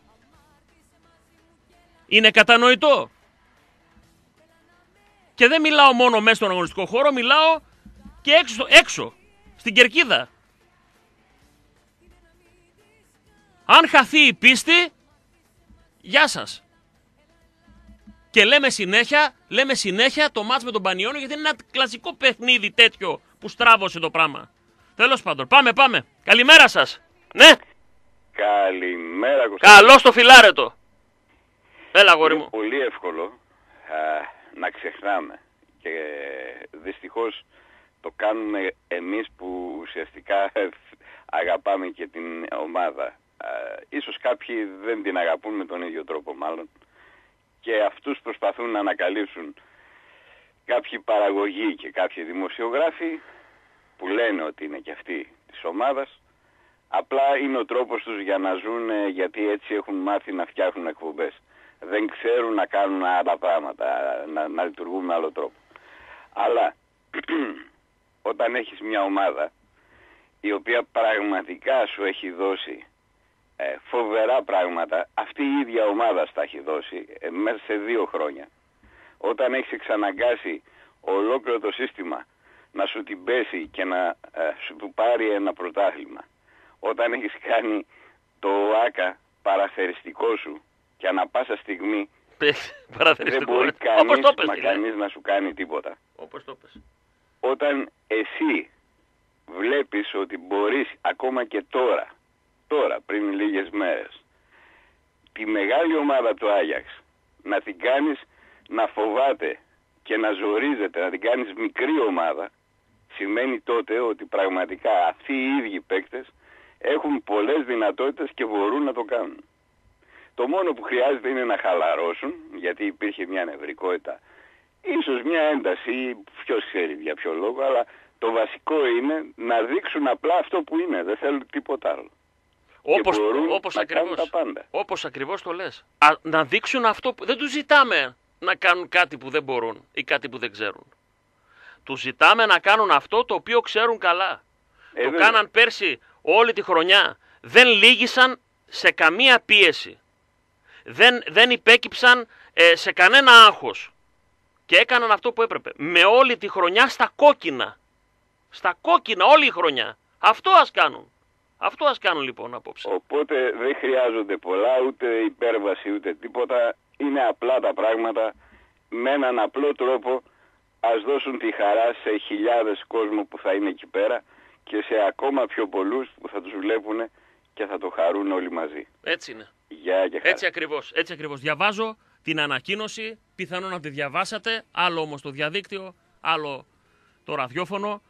Είναι κατανοητό. Και δεν μιλάω μόνο μέσα στον αγωνιστικό χώρο, μιλάω και έξω στην κερκίδα. Αν χαθεί η πίστη, γεια σας. Και λέμε συνέχεια το μάτς με τον Πανιώνιο, γιατί είναι ένα κλασικό παιχνίδι τέτοιο που στράβωσε το πράγμα. Τέλος πάντων, πάμε. Καλημέρα σας. Ναι. Καλημέρα Κωνσταντίνε. Καλώς το φιλάρετο. Έλα αγόρι μου. Πολύ εύκολο να ξεχνάμε και δυστυχώς το κάνουμε εμείς που ουσιαστικά αγαπάμε και την ομάδα. Ίσως κάποιοι δεν την αγαπούν με τον ίδιο τρόπο μάλλον και αυτούς προσπαθούν να ανακαλύψουν κάποιοι παραγωγοί και κάποιοι δημοσιογράφοι που λένε ότι είναι και αυτοί της ομάδας. Απλά είναι ο τρόπος τους για να ζουν, γιατί έτσι έχουν μάθει να φτιάχνουν εκπομπές. Δεν ξέρουν να κάνουν άλλα πράγματα, να λειτουργούν με άλλο τρόπο. Αλλά όταν έχεις μια ομάδα η οποία πραγματικά σου έχει δώσει φοβερά πράγματα, αυτή η ίδια ομάδα στα έχει δώσει μέσα σε 2 χρόνια. Όταν έχεις εξαναγκάσει ολόκληρο το σύστημα να σου την πέσει και να σου του πάρει ένα πρωτάθλημα. Όταν έχεις κάνει το ΆΚΑ παραθεριστικό σου και ανά πάσα στιγμή δεν μπορεί κανείς να σου κάνει τίποτα. Όπως το πες. Όταν εσύ βλέπεις ότι μπορείς ακόμα και τώρα πριν λίγες μέρες, τη μεγάλη ομάδα του Άγιαξ να την κάνεις να φοβάται και να ζορίζεται, να την κάνεις μικρή ομάδα, σημαίνει τότε ότι πραγματικά αυτοί οι ίδιοι παίκτες έχουν πολλές δυνατότητες και μπορούν να το κάνουν. Το μόνο που χρειάζεται είναι να χαλαρώσουν, γιατί υπήρχε μια νευρικότητα, ίσως μια ένταση, ποιος ξέρει για ποιο λόγο, αλλά το βασικό είναι να δείξουν απλά αυτό που είναι, δεν θέλουν τίποτα άλλο. Όπως ακριβώς το λες. Να δείξουν αυτό που δεν τους ζητάμε να κάνουν κάτι που δεν μπορούν ή κάτι που δεν ξέρουν. Τους ζητάμε να κάνουν αυτό το οποίο ξέρουν καλά. Το κάναν πέρσι όλη τη χρονιά. Δεν λύγησαν σε καμία πίεση. Δεν υπέκυψαν σε κανένα άγχος. Και έκαναν αυτό που έπρεπε. Με όλη τη χρονιά στα κόκκινα. Στα κόκκινα όλη η χρονιά. Αυτό ας κάνουν. Αυτό ας κάνουν λοιπόν απόψε. Οπότε δεν χρειάζονται πολλά, ούτε υπέρβαση, ούτε τίποτα. Είναι απλά τα πράγματα με έναν απλό τρόπο ας δώσουν τη χαρά σε χιλιάδες κόσμο που θα είναι εκεί πέρα και σε ακόμα πιο πολλούς που θα τους βλέπουν και θα το χαρούν όλοι μαζί. Έτσι είναι. Γεια και χαρά. Έτσι ακριβώς. Διαβάζω την ανακοίνωση, πιθανόν να τη διαβάσατε, άλλο όμως το διαδίκτυο, άλλο το ραδιόφωνο.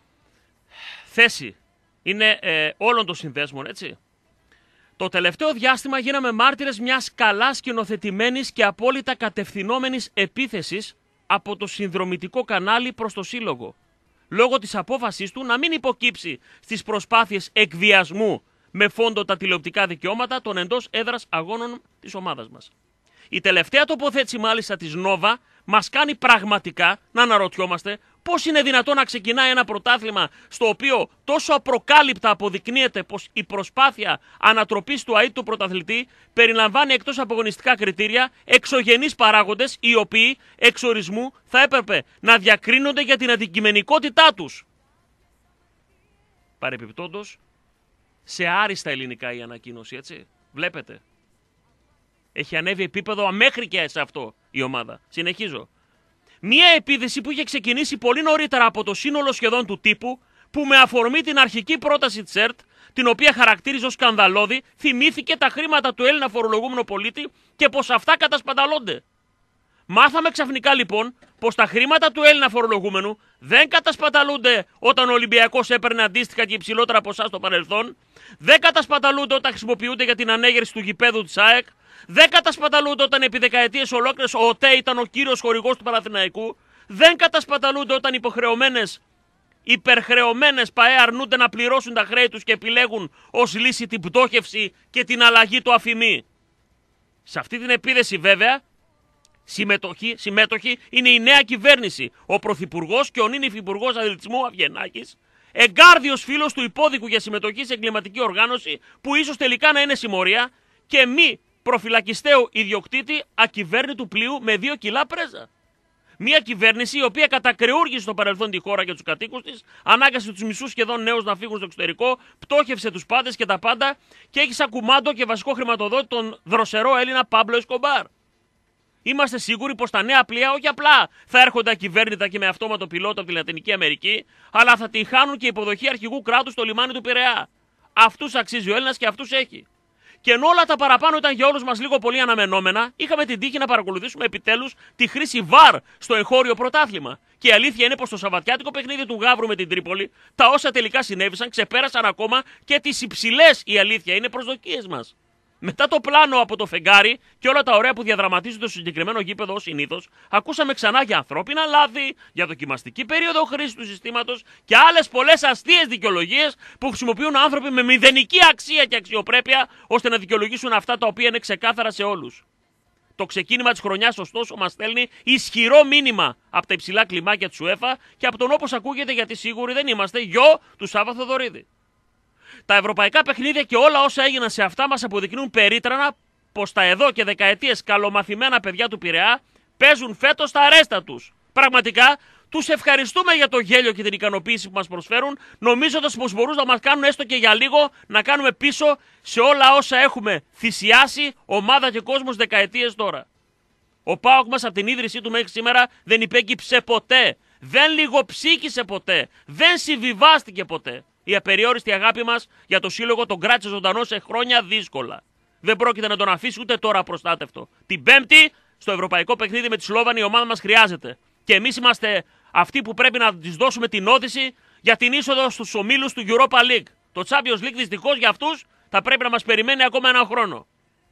Θέση είναι όλων των συνδέσμων, έτσι. Το τελευταίο διάστημα γίναμε μάρτυρες μιας καλά σκηνοθετημένης και απόλυτα κατευθυνόμενης επίθεσης από το συνδρομητικό κανάλι προς το Σύλλογο, λόγω της απόφασης του να μην υποκύψει στις προσπάθειες εκβιασμού με φόντο τα τηλεοπτικά δικαιώματα των εντός έδρας αγώνων της ομάδας μας. Η τελευταία τοποθέτηση μάλιστα της Νόβα μας κάνει πραγματικά να αναρωτιόμαστε πώς είναι δυνατόν να ξεκινάει ένα πρωτάθλημα στο οποίο τόσο απροκάλυπτα αποδεικνύεται πως η προσπάθεια ανατροπής του ΑΕΤ του πρωταθλητή περιλαμβάνει εκτός από αγωνιστικά κριτήρια εξωγενείς παράγοντες οι οποίοι εξ ορισμού θα έπρεπε να διακρίνονται για την αντικειμενικότητά τους. Παρεπιπτόντως, σε άριστα ελληνικά η ανακοίνωση, έτσι. Βλέπετε. Έχει ανέβει επίπεδο μέχρι και σε αυτό η ομάδα. Συνεχίζω. Μία επίθεση που είχε ξεκινήσει πολύ νωρίτερα από το σύνολο σχεδόν του τύπου, που με αφορμή την αρχική πρόταση της ΕΡΤ, την οποία χαρακτήριζε ως σκανδαλώδη, θυμήθηκε τα χρήματα του Έλληνα φορολογούμενου πολίτη και πως αυτά κατασπαταλώνται. Μάθαμε ξαφνικά λοιπόν πως τα χρήματα του Έλληνα φορολογούμενου δεν κατασπαταλούνται όταν ο Ολυμπιακός έπαιρνε αντίστοιχα και υψηλότερα ποσά στο παρελθόν, δεν κατασπαταλούνται όταν χρησιμοποιούνται για την ανέγερση του γηπέδου της ΑΕΚ, δεν κατασπαταλούνται όταν επί δεκαετίες ολόκληρες ο ΟΤΕ ήταν ο κύριος χορηγός του Παναθηναϊκού, δεν κατασπαταλούνται όταν υπερχρεωμένες ΠΑΕ αρνούνται να πληρώσουν τα χρέη τους και επιλέγουν ως λύση την πτώχευση και την αλλαγή του αφημί. Σε αυτή την επίθεση βέβαια συμμέτοχοι είναι η νέα κυβέρνηση, ο Πρωθυπουργός και ο νυν Υφυπουργός Αθλητισμού Αβγενάκης, εγκάρδιος φίλος του υπόδικου για συμμετοχή σε εγκληματική οργάνωση που ίσως τελικά να είναι συμμορία και μη προφυλακιστέου ιδιοκτήτη ακυβέρνητου πλοίου με 2 κιλά πρέζα. Μια κυβέρνηση η οποία κατακρεούργησε στο παρελθόν τη χώρα και τους κατοίκους της, ανάγκασε τους μισούς σχεδόν νέους να φύγουν στο εξωτερικό, πτώχευσε τους πάντες και τα πάντα και έχει σαν κουμάντο και βασικό χρηματοδότη τον δροσερό Έλληνα Πάμπλο Εσκομπάρ. Είμαστε σίγουροι πως τα νέα πλοία όχι απλά θα έρχονται ακυβέρνητα και με αυτόματο πιλότο από τη Λατινική Αμερική, αλλά θα τη χάνουν και υποδοχή αρχηγού κράτους στο λιμάνι του Πειραιά. Αυτούς αξίζει ο Έλληνας και αυτούς έχει. Και ενώ όλα τα παραπάνω ήταν για όλους μας λίγο πολύ αναμενόμενα, είχαμε την τύχη να παρακολουθήσουμε επιτέλους τη χρήση VAR στο εγχώριο πρωτάθλημα. Και η αλήθεια είναι πως το σαββατιάτικο παιχνίδι του Γαύρου με την Τρίπολη, τα όσα τελικά συνέβησαν ξεπέρασαν ακόμα και τις υψηλές, η αλήθεια είναι, προσδοκίες μας. Μετά το πλάνο από το φεγγάρι και όλα τα ωραία που διαδραματίζονται στο συγκεκριμένο γήπεδο ως συνήθως, ακούσαμε ξανά για ανθρώπινα λάθη, για δοκιμαστική περίοδο χρήσης του συστήματος και άλλες πολλές αστείες δικαιολογίες που χρησιμοποιούν άνθρωποι με μηδενική αξία και αξιοπρέπεια ώστε να δικαιολογήσουν αυτά τα οποία είναι ξεκάθαρα σε όλους. Το ξεκίνημα της χρονιάς, ωστόσο, μας στέλνει ισχυρό μήνυμα από τα υψηλά κλιμάκια της UEFA και από τον όπως ακούγεται, γιατί σίγουροι δεν είμαστε, γιο του Σάββα Θοδωρίδη. Τα ευρωπαϊκά παιχνίδια και όλα όσα έγιναν σε αυτά μας αποδεικνύουν περίτρανα πως τα εδώ και δεκαετίες καλομαθημένα παιδιά του Πειραιά παίζουν φέτος τα αρέστα τους. Πραγματικά τους ευχαριστούμε για το γέλιο και την ικανοποίηση που μας προσφέρουν, νομίζοντας πως μπορούν να μας κάνουν έστω και για λίγο να κάνουμε πίσω σε όλα όσα έχουμε θυσιάσει ομάδα και κόσμος δεκαετίες τώρα. Ο ΠΑΟΚ μας από την ίδρυσή του μέχρι σήμερα δεν υπέκυψε ποτέ, δεν λιγοψύχησε ποτέ, δεν συμβιβάστηκε ποτέ. Η απεριόριστη αγάπη μας για το σύλλογο τον κράτησε ζωντανό σε χρόνια δύσκολα. Δεν πρόκειται να τον αφήσει ούτε τώρα απροστάτευτο. Την Πέμπτη, στο ευρωπαϊκό παιχνίδι με τη Σλόβανη, η ομάδα μας χρειάζεται. Και εμείς είμαστε αυτοί που πρέπει να της δώσουμε την όθηση για την είσοδο στους ομίλους του Europa League. Το Champions League δυστυχώς για αυτούς θα πρέπει να μας περιμένει ακόμα έναν χρόνο.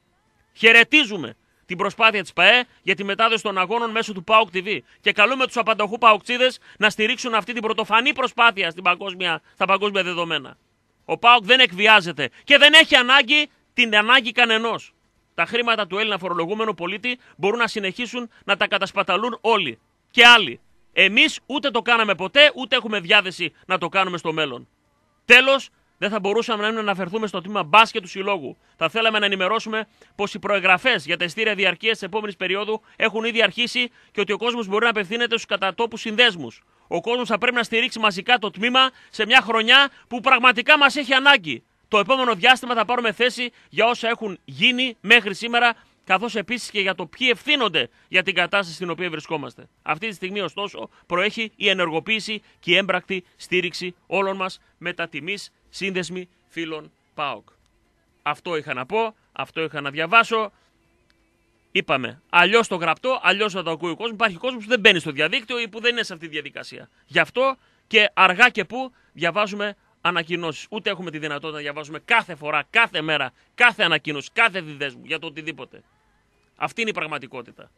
Χαιρετίζουμε την προσπάθεια της ΠΑΕ για τη μετάδοση των αγώνων μέσω του ΠΑΟΚ TV και καλούμε τους απανταχού ΠΑΟΚτσίδες να στηρίξουν αυτή την πρωτοφανή προσπάθεια στα παγκόσμια δεδομένα. Ο ΠΑΟΚ δεν εκβιάζεται και δεν έχει την ανάγκη κανενός. Τα χρήματα του Έλληνα φορολογούμενου πολίτη μπορούν να συνεχίσουν να τα κατασπαταλούν όλοι και άλλοι. Εμείς ούτε το κάναμε ποτέ, ούτε έχουμε διάθεση να το κάνουμε στο μέλλον. Τέλος, δεν θα μπορούσαμε να αναφερθούμε στο τμήμα μπάσκετ του συλλόγου. Θα θέλαμε να ενημερώσουμε πως οι προεγγραφές για τα ειστήρια διαρκείας της επόμενης περίοδου έχουν ήδη αρχίσει και ότι ο κόσμος μπορεί να απευθύνεται στους κατατόπους συνδέσμους. Ο κόσμος θα πρέπει να στηρίξει μαζικά το τμήμα σε μια χρονιά που πραγματικά μας έχει ανάγκη. Το επόμενο διάστημα θα πάρουμε θέση για όσα έχουν γίνει μέχρι σήμερα καθώς επίσης και για το ποιοι ευθύνονται για την κατάσταση στην οποία βρισκόμαστε. Αυτή τη στιγμή, ωστόσο, προέχει η ενεργοποίηση και η έμπρακτη στήριξη όλων μας με τα τιμής σύνδεσμοι φίλων ΠΑΟΚ. Αυτό είχα να πω, αυτό είχα να διαβάσω. Είπαμε, αλλιώς το γραπτό, αλλιώς θα το ακούει ο κόσμος. Υπάρχει κόσμος που δεν μπαίνει στο διαδίκτυο ή που δεν είναι σε αυτή τη διαδικασία. Γι' αυτό και αργά και που διαβάζουμε ανακοινώσεις. Ούτε έχουμε τη δυνατότητα να διαβάζουμε κάθε φορά, κάθε μέρα, κάθε ανακοίνωση, κάθε διδέσμου για το οτιδήποτε. Αυτή είναι η πραγματικότητα.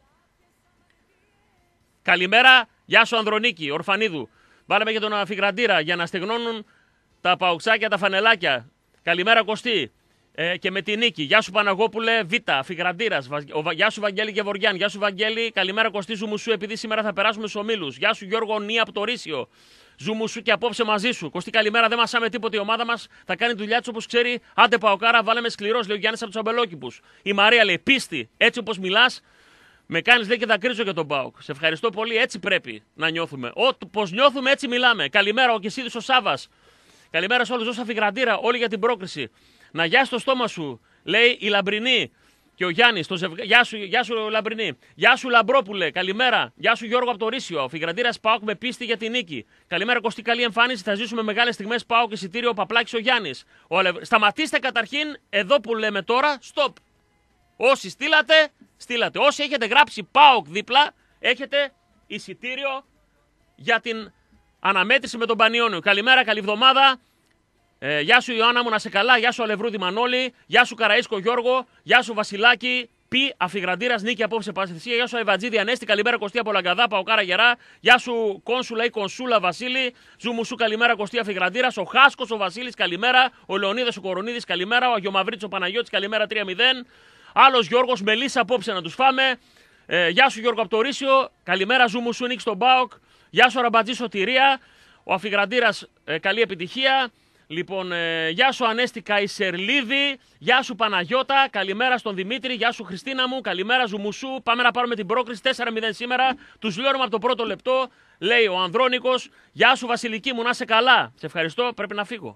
Καλημέρα, γεια σου Ανδρονίκη, Ορφανίδου. Βάλαμε και τον αφιγραντήρα για να στεγνώνουν τα παουξάκια, τα φανελάκια. Καλημέρα Κωστή. Και με τη νίκη. Γεια σου Παναγόπουλε, Β, αφιγραντήρας. Γεια σου Βαγγέλη Γεβοριάν. Γεια σου Βαγγέλη, καλημέρα Κωστή Ζουμουσού, επειδή σήμερα θα περάσουμε στους ομίλους. Γεια σου Γιώργο Νία από το Ρήσιο. Ζουμουσού και απόψε μαζί σου. Κωστή, καλημέρα, δεν μασάμε τίποτα. Η ομάδα μας θα κάνει δουλειά της όπως ξέρει. Άντε Παοκάρα, βάλαμε σκληρός, λέει ο Γιάννης από τους Αμπελόκηπους. Η Μαρία λέει, πίστη, έτσι όπως μιλάς, με κάνεις λέει και δακρύζω για τον ΠΑΟΚ. Σε ευχαριστώ πολύ, έτσι πρέπει να νιώθουμε. Πώς νιώθουμε, έτσι μιλάμε. Καλημέρα ο Κεσίδης ο Σάβας. Καλημέρα σε όλους, δώσα αφιγραντήρα, όλοι για την πρόκριση. Να γιάσει το στόμα σου, λέει η Λαμπρινή και ο Γιάννης. Γεια σου Λαμπρινή. Γεια σου Λαμπρόπουλε, καλημέρα. Γεια σου Γιώργο από το Ρήσιο. Φιγραντήρας ΠΑΟΚ με πίστη για την νίκη. Καλημέρα Κωστή, καλή εμφάνιση. Θα ζήσουμε μεγάλες στιγμές. ΠΑΟΚ εισιτήριο ο Παπλάκης ο Γιάννης. Σταματήστε καταρχήν εδώ που λέμε τώρα. Stop. Όσοι στείλατε. Όσοι έχετε γράψει ΠΑΟΚ δίπλα, έχετε εισιτήριο για την αναμέτρηση με τον Πανιόνιο. Καλημέρα, καλή εβδομάδα. Γεια σου Ιωάννα μου, να σε καλά. Γεια σου Αλευρούδη Μανώλη. Γεια σου Καραΐσκο Γιώργο. Γεια σου Βασιλάκη. Πι αφιγραντήρας νίκη απόψε πάση θυσία. Γεια σου Εβατζίδη Ανέστη. Καλημέρα Κωστή από Λαγκαδά. Παοκάρα Γερά. Γεια σου Κόνσουλα ή Κονσούλα Βασίλη. Ζουμουσού καλημέρα Κωστή αφιγραντήρας. Ο Χάσκος ο Βασίλης καλημέρα. Ο Λεωνίδας ο Κορονίδης καλημέρα. Ο Αγιομαυρίτης ο Παναγιώτης καλημέρα 3-0. Άλλος Γιώργος Μελίσσα απόψε να τους φάμε. Γεια σου Γιώργο από το Ρήσιο. Καλημέρα Ζουμουσού νίκη στον ΠΑΟΚ. Γεια σου Ραμπατζή Σωτηρία. Ο αφιγραντήρας καλή επιτυχία. Λοιπόν, γεια σου Ανέστη Καϊσερλίδη, γεια σου Παναγιώτα, καλημέρα στον Δημήτρη, γεια σου Χριστίνα μου, καλημέρα Ζουμουσού, πάμε να πάρουμε την πρόκριση 4-0 σήμερα, τους λιώνουμε από το πρώτο λεπτό, λέει ο Ανδρώνικος, γεια σου Βασιλική μου, να είσαι καλά, σε ευχαριστώ, πρέπει να φύγω,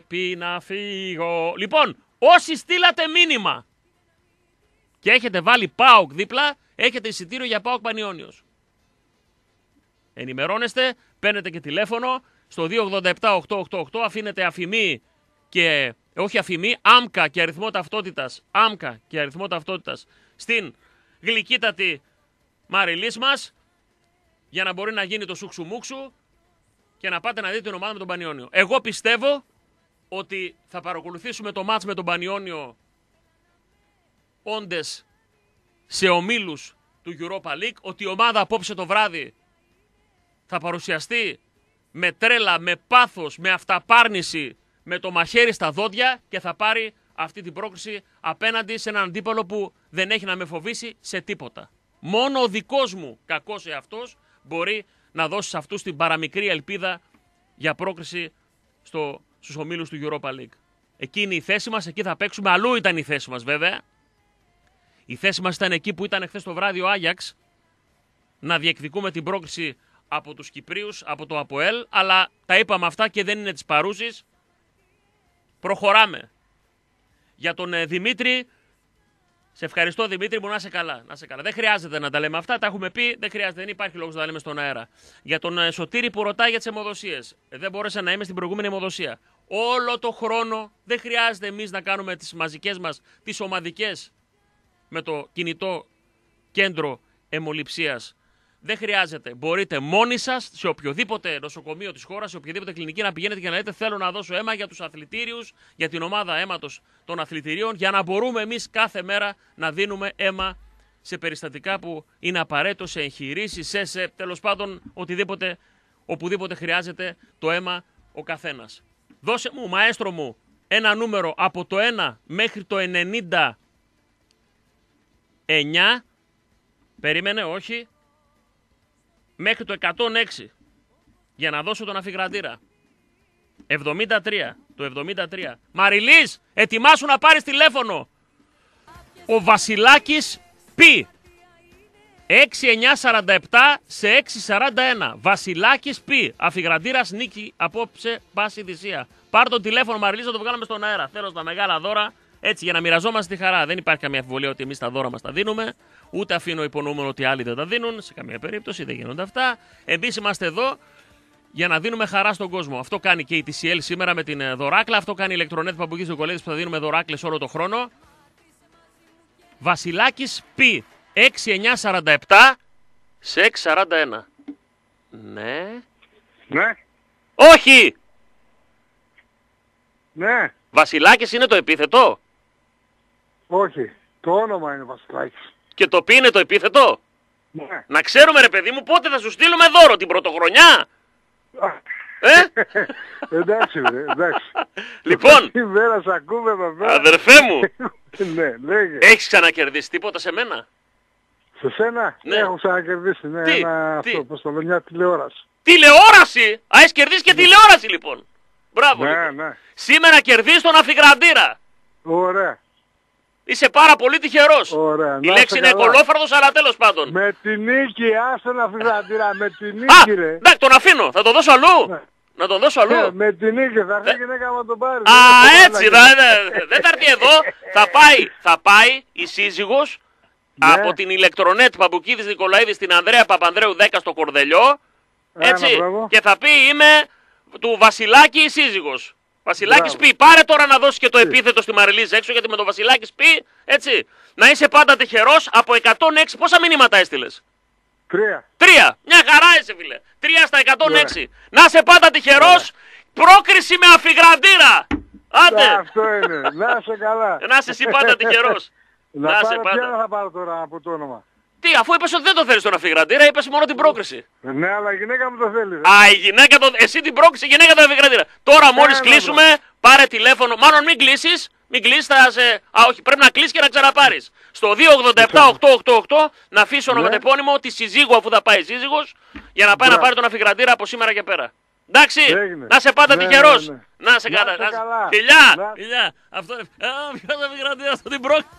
Λοιπόν, όσοι στείλατε μήνυμα και έχετε βάλει ΠΑΟΚ δίπλα, έχετε εισιτήριο για ΠΑΟΚ Πανιόνιος. Ενημερώνεστε, παίρνετε και τηλέφωνο, στο 287-888 αφήνετε αφημί και, όχι αφημί, άμκα και αριθμό ταυτότητας, στην γλυκύτατη Μαριλής μας για να μπορεί να γίνει το σουξουμούξου και να πάτε να δείτε την ομάδα με τον Πανιόνιο. Εγώ πιστεύω ότι θα παρακολουθήσουμε το μάτς με τον Πανιόνιο όντες σε ομίλους του Europa League, ότι η ομάδα απόψε το βράδυ θα παρουσιαστεί με τρέλα, με πάθος, με αυταπάρνηση, με το μαχαίρι στα δόντια και θα πάρει αυτή την πρόκριση απέναντι σε έναν αντίπαλο που δεν έχει να με φοβήσει σε τίποτα. Μόνο ο δικός μου κακός εαυτός μπορεί να δώσει σε αυτούς την παραμικρή ελπίδα για πρόκριση στους ομίλους του Europa League. Εκεί είναι η θέση μας, εκεί θα παίξουμε. Αλλού ήταν η θέση μας βέβαια. Η θέση μας ήταν εκεί που ήταν χθες το βράδυ ο Άγιαξ, να διεκδικούμε την πρόκριση από τους Κυπρίους, από το ΑΠΟΕΛ, αλλά τα είπαμε αυτά και δεν είναι της παρούσης. Προχωράμε. Για τον Δημήτρη, σε ευχαριστώ Δημήτρη μου, να είσαι καλά. Δεν χρειάζεται να τα λέμε αυτά, τα έχουμε πει, δεν χρειάζεται, δεν υπάρχει λόγος να τα λέμε στον αέρα. Για τον Σωτήρη που ρωτάει για τις αιμοδοσίες. Δεν μπόρεσα να είμαι στην προηγούμενη αιμοδοσία. Όλο το χρόνο δεν χρειάζεται εμείς να κάνουμε τις μαζικές μας, τις ομαδικές, με το κινητό κέντρο αιμοληψίας. Δεν χρειάζεται. Μπορείτε μόνοι σας σε οποιοδήποτε νοσοκομείο της χώρας, σε οποιαδήποτε κλινική να πηγαίνετε και να λέτε θέλω να δώσω αίμα για τους αθλητήριους, για την ομάδα αίματος των αθλητηρίων, για να μπορούμε εμείς κάθε μέρα να δίνουμε αίμα σε περιστατικά που είναι απαραίτητο, σε εγχειρήσεις, σε τέλος πάντων οπουδήποτε χρειάζεται το αίμα ο καθένας. Δώσε μου, μαέστρο μου, ένα νούμερο από το 1 μέχρι το 99. Περίμενε, όχι. Μέχρι το 106 για να δώσω τον αφιγραντήρα. 73, το 73. Μαριλής, ετοιμάσου να πάρεις τηλέφωνο. Ο Βασιλάκης Π. 6947 σε 641. Βασιλάκης Π. Αφιγραντήρας νίκη απόψε πάση θυσία. Πάρ' το τηλέφωνο Μαριλής, να το βγάλουμε στον αέρα. Θέλω στα μεγάλα δώρα Έτσι, για να μοιραζόμαστε τη χαρά. Δεν υπάρχει καμία αμφιβολία ότι εμείς τα δώρα μας τα δίνουμε. Ούτε αφήνω υπονοούμενο ότι άλλοι δεν τα δίνουν. Σε καμία περίπτωση δεν γίνονται αυτά. Εμείς είμαστε εδώ για να δίνουμε χαρά στον κόσμο. Αυτό κάνει και η TCL σήμερα με την δωράκλα. Αυτό κάνει η ηλεκτρονέτ Παμπουκής Νικολαίδης που θα δίνουμε δωράκλες όλο το χρόνο. Βασιλάκης π. 6947 σε 641. Ναι. Ναι. Όχι! Ναι. Βασιλάκης είναι το επίθετο. Όχι. Το όνομα είναι Βασιλάκης. Και το π είναι το επίθετο. Ναι. Να ξέρουμε ρε παιδί μου πότε θα σου στείλουμε δώρο, την πρωτοχρονιά. Εντάξει, εντάξει. Λοιπόν, σήμερα σ' ακούμε βέβαια. Αδερφέ μου, ναι, λέγε. Έχεις ξανακερδίσει τίποτα σε μένα? Σε σένα? Ναι. Έχω ξανακερδίσει, ναι, Τι, αυτό, πώς το λέω, μια τηλεόραση. Τηλεόραση! Α, έχεις κερδίσει και τηλεόραση λοιπόν. Μπράβο. Ναι, λοιπόν. ναι. Σήμερα κερδίσεις τον αφιγραντήρα. Ωραία. Είσαι πάρα πολύ τυχερός. Ωραία. Η λέξη είναι κολόφαρδος, αλλά τέλος πάντων. Με τη νίκη, άστον αφιγραντήρα, με τη νίκη ρε. Εντάξει, τον αφήνω. Θα το δώσω αλλού. Ναι. Να τον δώσω αλλού. Με τη νίκη θα έρθει η γυναίκα να τον πάρει. Α, έτσι. Δεν θα έρθει εδώ. Θα πάει η σύζυγος από την ηλεκτρονέτ Παμπουκίδης Νικολαίδης στην Ανδρέα Παπανδρέου 10 στο Κορδελιό. Έτσι. Και θα πει είμαι του Βασιλάκη η σύζυγος. Βασιλάκης πει, πάρε τώρα να δώσεις και το επίθετο στη Μαριλίζα έξω, γιατί με το Βασιλάκης πει, έτσι, να είσαι πάντα τυχερός. Από 106, πόσα μηνύματα έστειλες? 3. Μια χαρά είσαι φίλε. 3 στα 106. Να είσαι πάντα τυχερός. Πρόκριση με αφιγραντήρα. Άντε. Αυτό είναι. Να είσαι καλά. Να είσαι εσύ πάντα τυχερός. Να είσαι πάντα. Ποια θα πάρω τώρα από το όνομα? Τι, αφού είπες ότι δεν το θέλεις τον αφιγραντήρα, είπες μόνο την πρόκριση. Ναι, αλλά η γυναίκα μου το θέλει. Α, η γυναίκα εσύ την πρόκριση, η γυναίκα τον αφιγραντήρα. Τώρα μόλις κλείσουμε, πάρε τηλέφωνο. Μάλλον μην κλείσεις. Μην κλείσεις, θα σε... Α, όχι, πρέπει να κλείσεις και να ξαναπάρεις. Στο 287-888 να αφήσεις ονοματεπώνυμο τη συζύγου αφού θα πάει η σύζυγος, για να πάει να πάρει τον αφιγραντήρα από σήμερα και πέρα. Εντάξει, να σε πάντα τυχερός. Να σε καλά. Φιλιά. Αυτό είναι. Ποιος αφιγραντήρα αυτό την πρόκριση.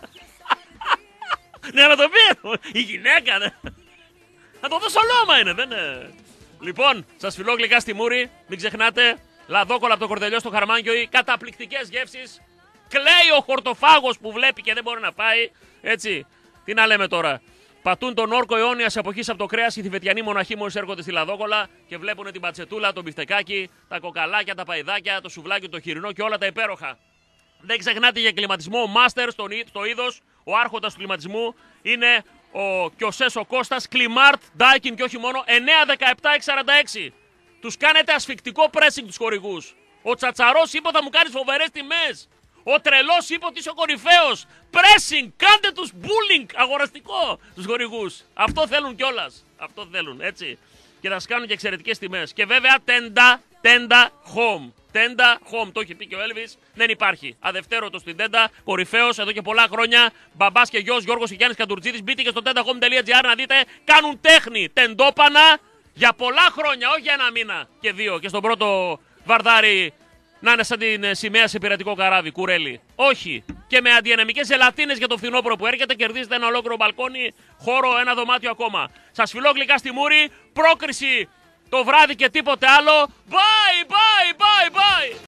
Ναι, να το πει η γυναίκα, ναι. Να το δώσω λόμα είναι, δεν είναι. Λοιπόν, σας φιλώ γλυκά στη μούρη. Μην ξεχνάτε, λαδόκολα από το Κορδελιό στο Χαρμάνκιο ή καταπληκτικές γεύσεις. Κλαίει ο χορτοφάγος που βλέπει και δεν μπορεί να πάει. Έτσι, τι να λέμε τώρα. Πατούν τον όρκο αιώνιας εποχής από το κρέας. Οι θηβετιανοί μοναχοί μόλις έρχονται στη λαδόκολα και βλέπουν την πατσετούλα, τον μπιφτεκάκι, τα κοκαλάκια, τα παϊδάκια, το σουβλάκι, το χοιρινό και όλα τα υπέροχα. Δεν ξεχνάτε για κλιματισμό ο Μάστερ στο είδος. Ο άρχοντας του κλιματισμού είναι ο Κιωσές ο Κώστας, Κλιμάρτ, Ντάικιν και όχι μόνο, 9-17-646. Τους κάνετε ασφικτικό pressing τους χορηγούς. Ο Τσατσαρός είπε θα μου κάνεις φοβερές τιμές. Ο Τρελός είπε ότι είσαι ο κορυφαίος. Pressing, κάντε τους bullying, αγοραστικό τους χορηγούς. Αυτό θέλουν κιόλας. Αυτό θέλουν, έτσι. Και θα σας κάνουν και εξαιρετικές τιμές. Και βέβαια Tenda Home. Tenda Home, το έχει πει και ο Έλβης, δεν υπάρχει. Αδευτέρωτο στην Tenda, κορυφαίος εδώ και πολλά χρόνια. Μπαμπάς και γιος Γιώργος και Γιάννης Καντουρτζίδης. Μπείτε και στο tendahome.gr να δείτε. Κάνουν τέχνη, τεντόπανα για πολλά χρόνια, όχι για ένα μήνα και 2. Και στον πρώτο βαρδάρι να είναι σαν την σημαία σε πειρατικό καράβι, κουρέλι. Όχι. Και με αντιανεμικές ζελατίνες για το φθινόπωρο που έρχεται, κερδίζετε ένα ολόκληρο μπαλκόνι, χώρο, ένα δωμάτιο ακόμα. Σας φιλώ γλυκά στη μούρη, πρόκριση το βράδυ και τίποτε άλλο. Bye, bye, bye, bye.